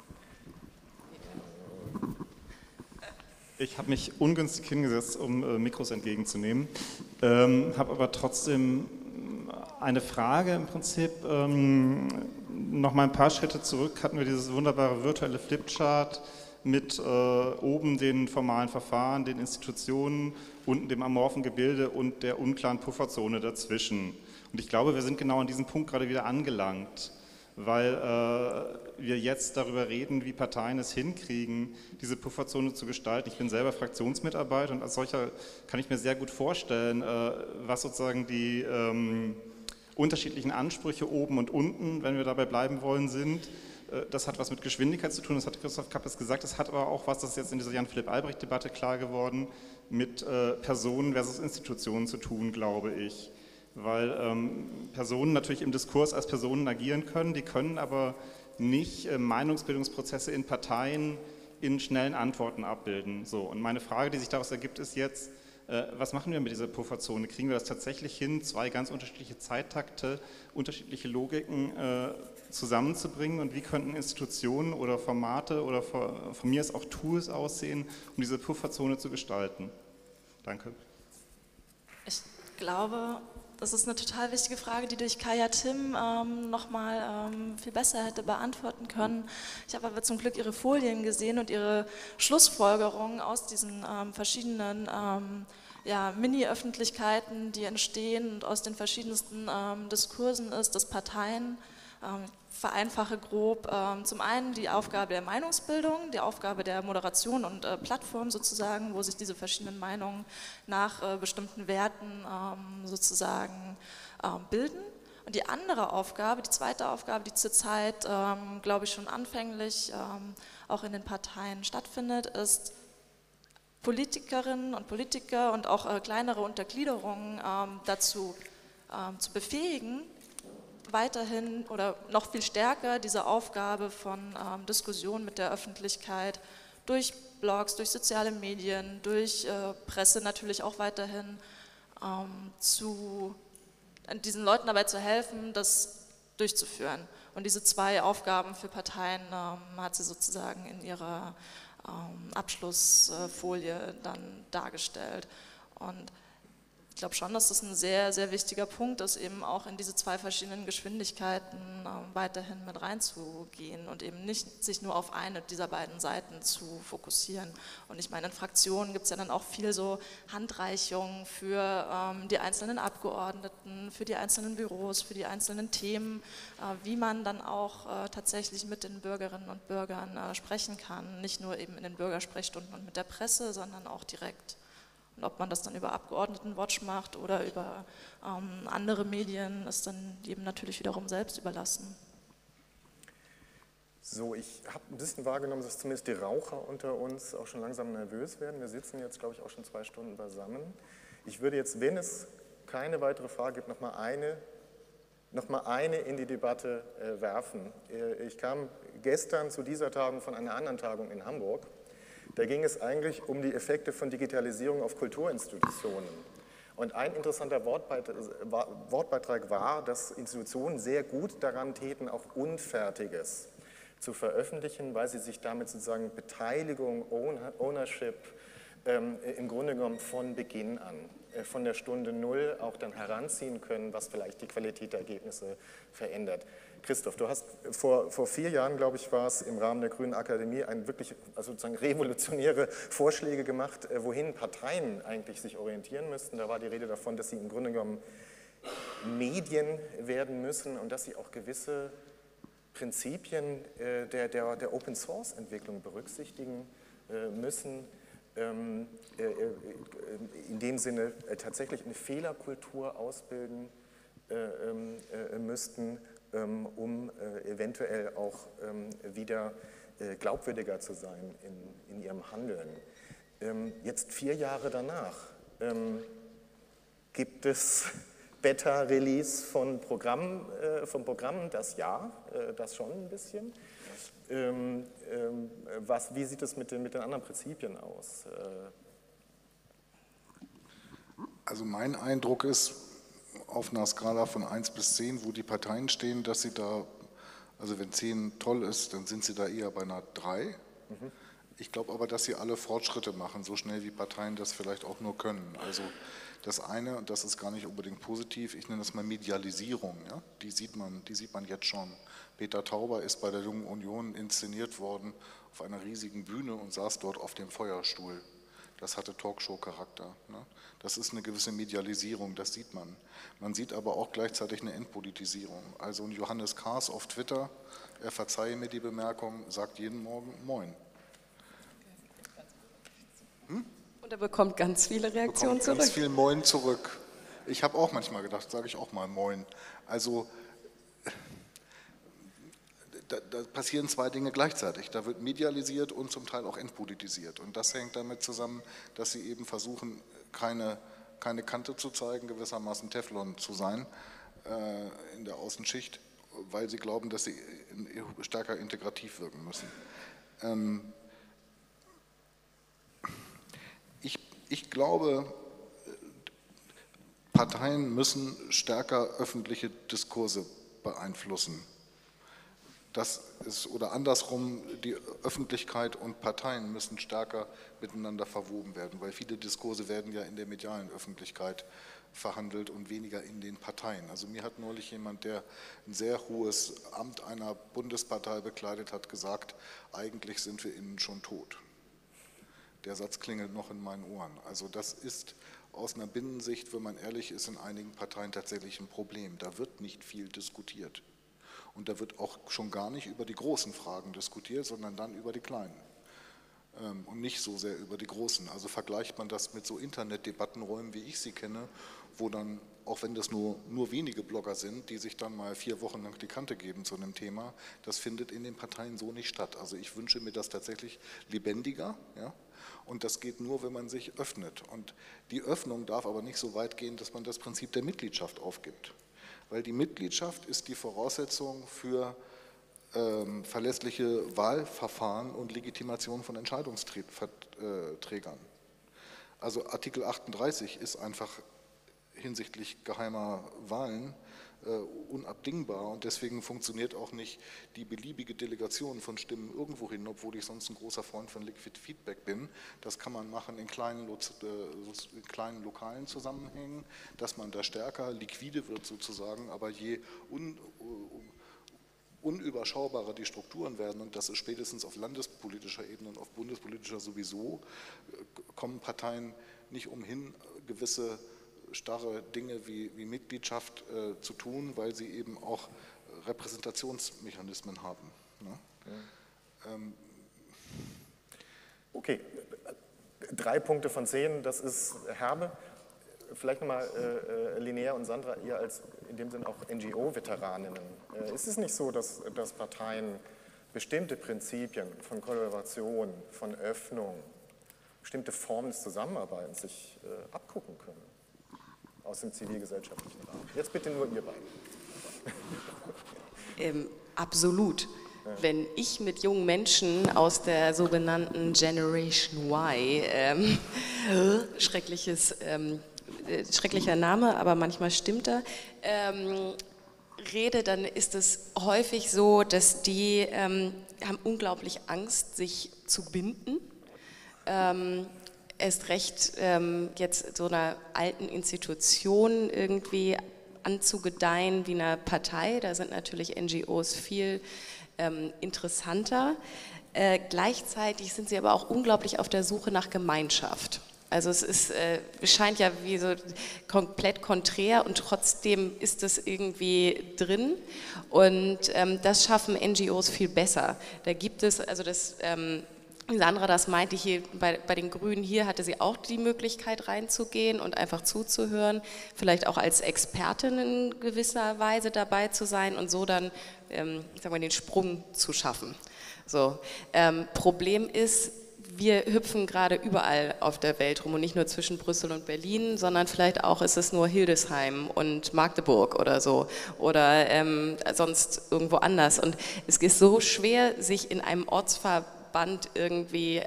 Ich habe mich ungünstig hingesetzt, um äh, Mikros entgegenzunehmen, ähm, habe aber trotzdem eine Frage im Prinzip. Ähm, noch mal ein paar Schritte zurück hatten wir dieses wunderbare virtuelle Flipchart mit äh, oben den formalen Verfahren, den Institutionen, unten dem amorphen Gebilde und der unklaren Pufferzone dazwischen. Und ich glaube, wir sind genau an diesem Punkt gerade wieder angelangt, weil äh, wir jetzt darüber reden, wie Parteien es hinkriegen, diese Pufferzone zu gestalten. Ich bin selber Fraktionsmitarbeiter und als solcher kann ich mir sehr gut vorstellen, äh, was sozusagen die ähm, unterschiedlichen Ansprüche oben und unten, wenn wir dabei bleiben wollen, sind. Das hat was mit Geschwindigkeit zu tun, das hat Christoph Kappes gesagt, das hat aber auch was, das ist jetzt in dieser Jan-Philipp-Albrecht-Debatte klar geworden, mit äh, Personen versus Institutionen zu tun, glaube ich. Weil ähm, Personen natürlich im Diskurs als Personen agieren können, die können aber nicht äh, Meinungsbildungsprozesse in Parteien in schnellen Antworten abbilden. So, und meine Frage, die sich daraus ergibt, ist jetzt, äh, was machen wir mit dieser Pufferzone? Kriegen wir das tatsächlich hin, zwei ganz unterschiedliche Zeittakte, unterschiedliche Logiken äh, zusammenzubringen und wie könnten Institutionen oder Formate oder von mir aus auch Tools aussehen, um diese Pufferzone zu gestalten? Danke. Ich glaube, das ist eine total wichtige Frage, die durch Kaya Tim ähm, nochmal ähm, viel besser hätte beantworten können. Ich habe aber zum Glück ihre Folien gesehen und ihre Schlussfolgerungen aus diesen ähm, verschiedenen ähm, ja, Mini-Öffentlichkeiten, die entstehen und aus den verschiedensten ähm, Diskursen ist, dass Parteien, ähm, vereinfache grob, ähm, zum einen die Aufgabe der Meinungsbildung, die Aufgabe der Moderation und äh, Plattform sozusagen, wo sich diese verschiedenen Meinungen nach äh, bestimmten Werten ähm, sozusagen ähm, bilden. Und die andere Aufgabe, die zweite Aufgabe, die zurzeit, ähm, glaube ich, schon anfänglich ähm, auch in den Parteien stattfindet, ist, Politikerinnen und Politiker und auch äh, kleinere Untergliederungen ähm, dazu ähm, zu befähigen, weiterhin oder noch viel stärker diese Aufgabe von ähm, Diskussion mit der Öffentlichkeit durch Blogs, durch soziale Medien, durch äh, Presse natürlich auch weiterhin ähm, zu diesen Leuten dabei zu helfen, das durchzuführen. Und diese zwei Aufgaben für Parteien ähm, hat sie sozusagen in ihrer ähm, Abschlussfolie dann dargestellt. Und ich glaube schon, dass das ein sehr, sehr wichtiger Punkt ist, eben auch in diese zwei verschiedenen Geschwindigkeiten äh, weiterhin mit reinzugehen und eben nicht sich nur auf eine dieser beiden Seiten zu fokussieren. Und ich meine, in Fraktionen gibt es ja dann auch viel so Handreichungen für ähm, die einzelnen Abgeordneten, für die einzelnen Büros, für die einzelnen Themen, äh, wie man dann auch äh, tatsächlich mit den Bürgerinnen und Bürgern äh, sprechen kann. Nicht nur eben in den Bürgersprechstunden und mit der Presse, sondern auch direkt. Und ob man das dann über Abgeordnetenwatch macht oder über ähm, andere Medien, ist dann jedem natürlich wiederum selbst überlassen. So, ich habe ein bisschen wahrgenommen, dass zumindest die Raucher unter uns auch schon langsam nervös werden. Wir sitzen jetzt, glaube ich, auch schon zwei Stunden beisammen. Ich würde jetzt, wenn es keine weitere Frage gibt, nochmal eine, noch mal eine in die Debatte äh, werfen. Ich kam gestern zu dieser Tagung von einer anderen Tagung in Hamburg. Da ging es eigentlich um die Effekte von Digitalisierung auf Kulturinstitutionen. Und ein interessanter Wortbeitrag war, dass Institutionen sehr gut daran täten, auch Unfertiges zu veröffentlichen, weil sie sich damit sozusagen Beteiligung, Ownership ähm, im Grunde genommen von Beginn an, äh, von der Stunde Null auch dann heranziehen können, was vielleicht die Qualität der Ergebnisse verändert. Christoph, du hast vor, vor vier Jahren, glaube ich, war es im Rahmen der Grünen Akademie ein wirklich also sozusagen revolutionäre Vorschläge gemacht, wohin Parteien eigentlich sich orientieren müssten. Da war die Rede davon, dass sie im Grunde genommen Medien werden müssen und dass sie auch gewisse Prinzipien der, der, der Open-Source-Entwicklung berücksichtigen müssen, in dem Sinne tatsächlich eine Fehlerkultur ausbilden müssten, um eventuell auch wieder glaubwürdiger zu sein in, in ihrem Handeln. Jetzt vier Jahre danach gibt es Beta-Release von Programmen, von Programmen, das ja, das schon ein bisschen. Was, wie sieht es mit den, mit den anderen Prinzipien aus? Also mein Eindruck ist, auf einer Skala von eins bis zehn, wo die Parteien stehen, dass sie da, also wenn zehn toll ist, dann sind sie da eher bei einer drei. Mhm. Ich glaube aber, dass sie alle Fortschritte machen, so schnell wie Parteien das vielleicht auch nur können. Also das eine, und das ist gar nicht unbedingt positiv, ich nenne das mal Medialisierung, ja? die, sieht man, die sieht man jetzt schon. Peter Tauber ist bei der Jungen Union inszeniert worden auf einer riesigen Bühne und saß dort auf dem Feuerstuhl. Das hatte Talkshow-Charakter. Ne? Das ist eine gewisse Medialisierung, das sieht man. Man sieht aber auch gleichzeitig eine Entpolitisierung. Also ein Johannes Kahrs auf Twitter, er verzeihe mir die Bemerkung, sagt jeden Morgen Moin. Hm? Und er bekommt ganz viele Reaktionen bekommt zurück. Ganz viel Moin zurück. Ich habe auch manchmal gedacht, sage ich auch mal Moin. Also Da, da passieren zwei Dinge gleichzeitig. Da wird medialisiert und zum Teil auch entpolitisiert. Und das hängt damit zusammen, dass sie eben versuchen, keine, keine Kante zu zeigen, gewissermaßen Teflon zu sein äh, in der Außenschicht, weil sie glauben, dass sie in, stärker integrativ wirken müssen. Ähm, ich, ich glaube, Parteien müssen stärker öffentliche Diskurse beeinflussen. Das ist, oder andersrum, die Öffentlichkeit und Parteien müssen stärker miteinander verwoben werden, weil viele Diskurse werden ja in der medialen Öffentlichkeit verhandelt und weniger in den Parteien. Also mir hat neulich jemand, der ein sehr hohes Amt einer Bundespartei bekleidet hat, gesagt, eigentlich sind wir innen schon tot. Der Satz klingelt noch in meinen Ohren. Also das ist aus einer Binnensicht, wenn man ehrlich ist, in einigen Parteien tatsächlich ein Problem. Da wird nicht viel diskutiert. Und da wird auch schon gar nicht über die großen Fragen diskutiert, sondern dann über die kleinen ähm, und nicht so sehr über die großen. Also vergleicht man das mit so Internetdebattenräumen, wie ich sie kenne, wo dann, auch wenn das nur, nur wenige Blogger sind, die sich dann mal vier Wochen lang die Kante geben zu einem Thema, das findet in den Parteien so nicht statt. Also ich wünsche mir das tatsächlich lebendiger, ja? Und das geht nur, wenn man sich öffnet. Und die Öffnung darf aber nicht so weit gehen, dass man das Prinzip der Mitgliedschaft aufgibt. weil die Mitgliedschaft ist die Voraussetzung für ähm, verlässliche Wahlverfahren und Legitimation von Entscheidungsträgern. Also Artikel achtunddreißig ist einfach hinsichtlich geheimer Wahlen äh, unabdingbar und deswegen funktioniert auch nicht die beliebige Delegation von Stimmen irgendwo hin, obwohl ich sonst ein großer Freund von Liquid Feedback bin. Das kann man machen in kleinen, äh, in kleinen lokalen Zusammenhängen, dass man da stärker liquide wird sozusagen, aber je un, unüberschaubarer die Strukturen werden, und das ist spätestens auf landespolitischer Ebene und auf bundespolitischer sowieso, kommen Parteien nicht umhin, gewisse starre Dinge wie, wie Mitgliedschaft äh, zu tun, weil sie eben auch Repräsentationsmechanismen haben. Ne? Ja. Ähm. Okay, drei Punkte von zehn, das ist herbe. Vielleicht nochmal äh, Linnea und Sandra, ihr als in dem Sinn auch N G O-Veteraninnen. Äh, ist es nicht so, dass, dass Parteien bestimmte Prinzipien von Kollaboration, von Öffnung, bestimmte Formen des Zusammenarbeitens sich äh, abgucken können? Aus dem zivilgesellschaftlichen Rahmen. Jetzt bitte nur ihr beiden. Ähm, absolut. Ja. Wenn ich mit jungen Menschen aus der sogenannten Generation Y, ähm, schreckliches, ähm, äh, schrecklicher Name, aber manchmal stimmt er, ähm, rede, dann ist es häufig so, dass die ähm, haben unglaublich Angst, sich zu binden. Ähm, erst recht ähm, jetzt so einer alten Institution irgendwie anzugedeihen wie einer Partei. Da sind natürlich N G Os viel ähm, interessanter. Äh, gleichzeitig sind sie aber auch unglaublich auf der Suche nach Gemeinschaft. Also es ist, äh, scheint ja wie so komplett konträr und trotzdem ist es irgendwie drin und ähm, das schaffen N G Os viel besser. Da gibt es, also das ähm, Sandra, das meinte ich hier, bei, bei den Grünen hier hatte sie auch die Möglichkeit reinzugehen und einfach zuzuhören, vielleicht auch als Expertin in gewisser Weise dabei zu sein und so dann, ähm, ich sag mal, den Sprung zu schaffen. So, ähm, Problem ist, wir hüpfen gerade überall auf der Welt rum und nicht nur zwischen Brüssel und Berlin, sondern vielleicht auch ist es nur Hildesheim und Magdeburg oder so oder ähm, sonst irgendwo anders und es ist so schwer, sich in einem Ortsverband Band irgendwie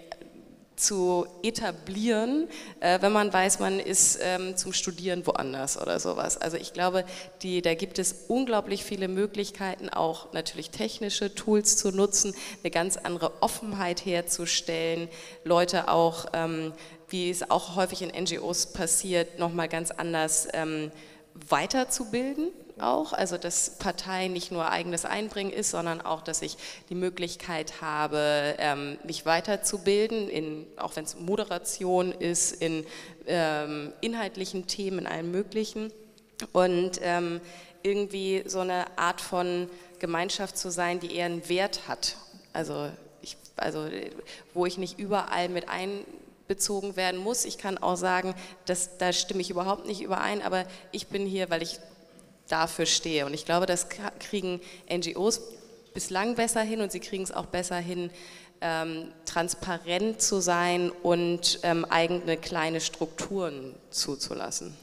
zu etablieren, äh, wenn man weiß, man ist ähm, zum Studieren woanders oder sowas. Also ich glaube, die, da gibt es unglaublich viele Möglichkeiten, auch natürlich technische Tools zu nutzen, eine ganz andere Offenheit herzustellen, Leute auch, ähm, wie es auch häufig in N G Os passiert, nochmal ganz anders ähm, weiterzubilden. Auch, also dass Partei nicht nur eigenes Einbringen ist, sondern auch, dass ich die Möglichkeit habe, ähm, mich weiterzubilden, in, auch wenn es Moderation ist, in ähm, inhaltlichen Themen, in allem Möglichen und ähm, irgendwie so eine Art von Gemeinschaft zu sein, die eher einen Wert hat, also, ich, also wo ich nicht überall mit einbezogen werden muss. Ich kann auch sagen, dass, da stimme ich überhaupt nicht überein, aber ich bin hier, weil ich dafür stehe. Und ich glaube, das kriegen N G Os bislang besser hin und sie kriegen es auch besser hin, ähm, transparent zu sein und ähm, eigene kleine Strukturen zuzulassen.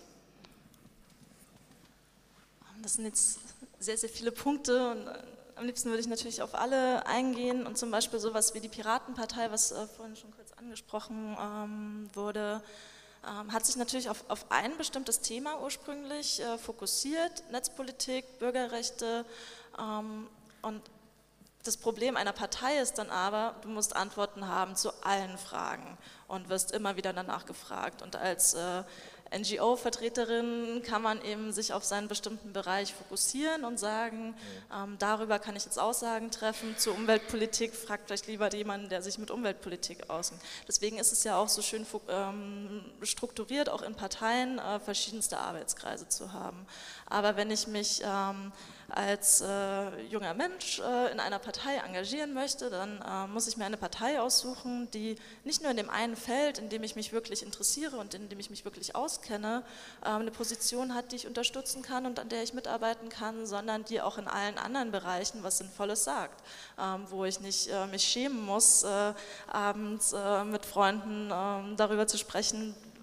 Das sind jetzt sehr, sehr viele Punkte und am liebsten würde ich natürlich auf alle eingehen und zum Beispiel sowas wie die Piratenpartei, was äh, vorhin schon kurz angesprochen ähm, wurde, hat sich natürlich auf, auf ein bestimmtes Thema ursprünglich äh, fokussiert, Netzpolitik, Bürgerrechte ähm, und das Problem einer Partei ist dann aber, du musst Antworten haben zu allen Fragen und wirst immer wieder danach gefragt und als äh, N G O-Vertreterin kann man eben sich auf seinen bestimmten Bereich fokussieren und sagen, ähm, darüber kann ich jetzt Aussagen treffen, zur Umweltpolitik fragt vielleicht lieber jemanden, der sich mit Umweltpolitik auskennt. Deswegen ist es ja auch so schön ähm, strukturiert, auch in Parteien äh, verschiedenste Arbeitskreise zu haben. Aber wenn ich mich ähm, als äh, junger Mensch äh, in einer Partei engagieren möchte, dann äh, muss ich mir eine Partei aussuchen, die nicht nur in dem einen Feld, in dem ich mich wirklich interessiere und in dem ich mich wirklich auskenne, äh, eine Position hat, die ich unterstützen kann und an der ich mitarbeiten kann, sondern die auch in allen anderen Bereichen was Sinnvolles sagt, ähm, wo ich nicht äh, mich schämen muss, äh, abends äh, mit Freunden äh, darüber zu sprechen,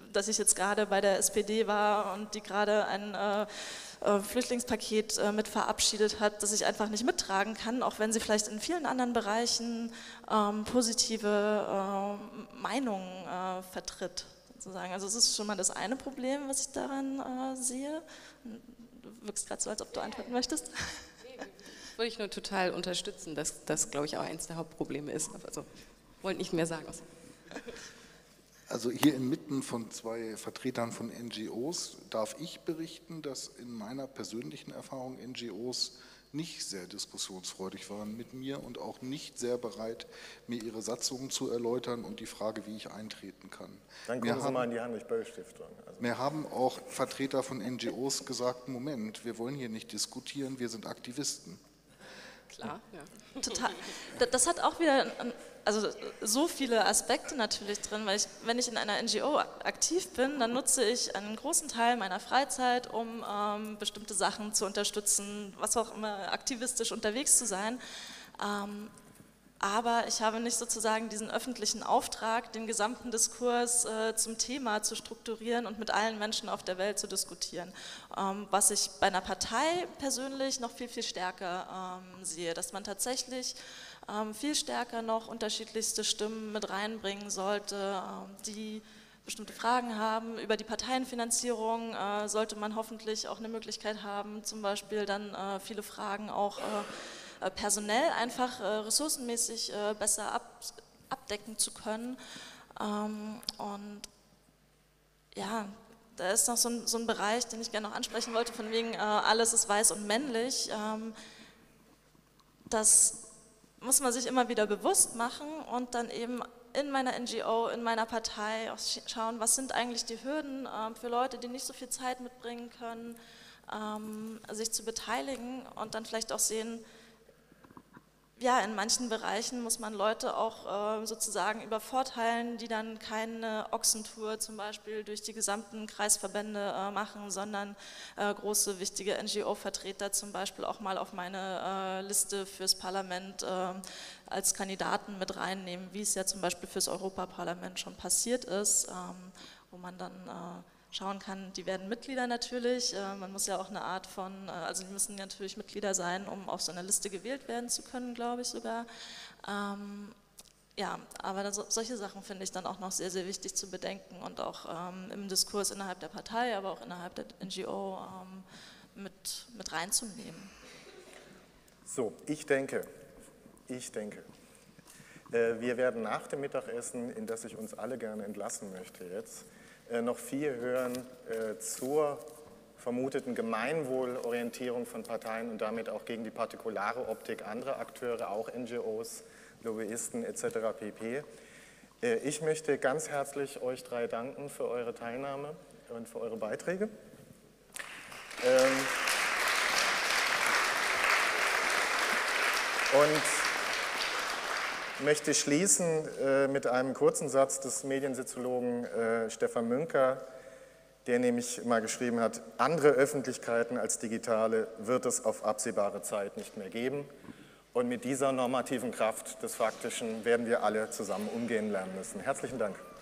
dass ich jetzt gerade bei der S P D war und die gerade ein äh, Flüchtlingspaket äh, mit verabschiedet hat, dass ich einfach nicht mittragen kann, auch wenn sie vielleicht in vielen anderen Bereichen ähm, positive äh, Meinungen äh, vertritt. Sozusagen. Also das ist schon mal das eine Problem, was ich daran äh, sehe. Du wirkst gerade so, als ob du antworten möchtest. Würde ich nur total unterstützen, dass das, glaube ich, auch eines der Hauptprobleme ist. Also, wollte nicht mehr sagen. Also hier inmitten von zwei Vertretern von N G Os darf ich berichten, dass in meiner persönlichen Erfahrung N G Os nicht sehr diskussionsfreudig waren mit mir und auch nicht sehr bereit, mir ihre Satzungen zu erläutern und die Frage, wie ich eintreten kann. Dann kommen Sie mal in die Heinrich-Böll-Stiftung. Also Mir haben auch Vertreter von N G Os gesagt, Moment, wir wollen hier nicht diskutieren, wir sind Aktivisten. Klar, ja. Total. Das hat auch wieder also so viele Aspekte natürlich drin, weil ich, wenn ich in einer N G O aktiv bin, dann nutze ich einen großen Teil meiner Freizeit, um ähm, bestimmte Sachen zu unterstützen, was auch immer, aktivistisch unterwegs zu sein. Ähm, aber ich habe nicht sozusagen diesen öffentlichen Auftrag, den gesamten Diskurs äh, zum Thema zu strukturieren und mit allen Menschen auf der Welt zu diskutieren. Ähm, was ich bei einer Partei persönlich noch viel, viel stärker ähm, sehe, dass man tatsächlich ähm, viel stärker noch unterschiedlichste Stimmen mit reinbringen sollte, ähm, die bestimmte Fragen haben. Über die Parteienfinanzierung äh, sollte man hoffentlich auch eine Möglichkeit haben, zum Beispiel dann äh, viele Fragen auch äh, personell einfach äh, ressourcenmäßig äh, besser ab, abdecken zu können. Ähm, und ja, da ist noch so ein, so ein Bereich, den ich gerne noch ansprechen wollte, von wegen äh, alles ist weiß und männlich. Ähm, das muss man sich immer wieder bewusst machen und dann eben in meiner N G O, in meiner Partei auch schauen, was sind eigentlich die Hürden äh, für Leute, die nicht so viel Zeit mitbringen können, ähm, sich zu beteiligen und dann vielleicht auch sehen, ja, in manchen Bereichen muss man Leute auch äh, sozusagen übervorteilen, die dann keine Ochsentour zum Beispiel durch die gesamten Kreisverbände äh, machen, sondern äh, große, wichtige N G O-Vertreter zum Beispiel auch mal auf meine äh, Liste fürs Parlament äh, als Kandidaten mit reinnehmen, wie es ja zum Beispiel fürs Europaparlament schon passiert ist, ähm, wo man dann äh, schauen kann, die werden Mitglieder natürlich, man muss ja auch eine Art von, also die müssen natürlich Mitglieder sein, um auf so einer Liste gewählt werden zu können, glaube ich sogar. Ähm, ja, aber das, solche Sachen finde ich dann auch noch sehr, sehr wichtig zu bedenken und auch ähm, im Diskurs innerhalb der Partei, aber auch innerhalb der N G O ähm, mit, mit reinzunehmen. So, ich denke, ich denke, äh, wir werden nach dem Mittagessen, in das ich uns alle gerne entlassen möchte jetzt, noch viel hören äh, zur vermuteten Gemeinwohlorientierung von Parteien und damit auch gegen die partikulare Optik anderer Akteure, auch N G Os, Lobbyisten et cetera pp. Äh, ich möchte ganz herzlich euch drei danken für eure Teilnahme und für eure Beiträge. Ähm und möchte schließen äh, mit einem kurzen Satz des Mediensoziologen äh, Stefan Münker, der nämlich mal geschrieben hat, andere Öffentlichkeiten als digitale wird es auf absehbare Zeit nicht mehr geben. Und mit dieser normativen Kraft des Faktischen werden wir alle zusammen umgehen lernen müssen. Herzlichen Dank.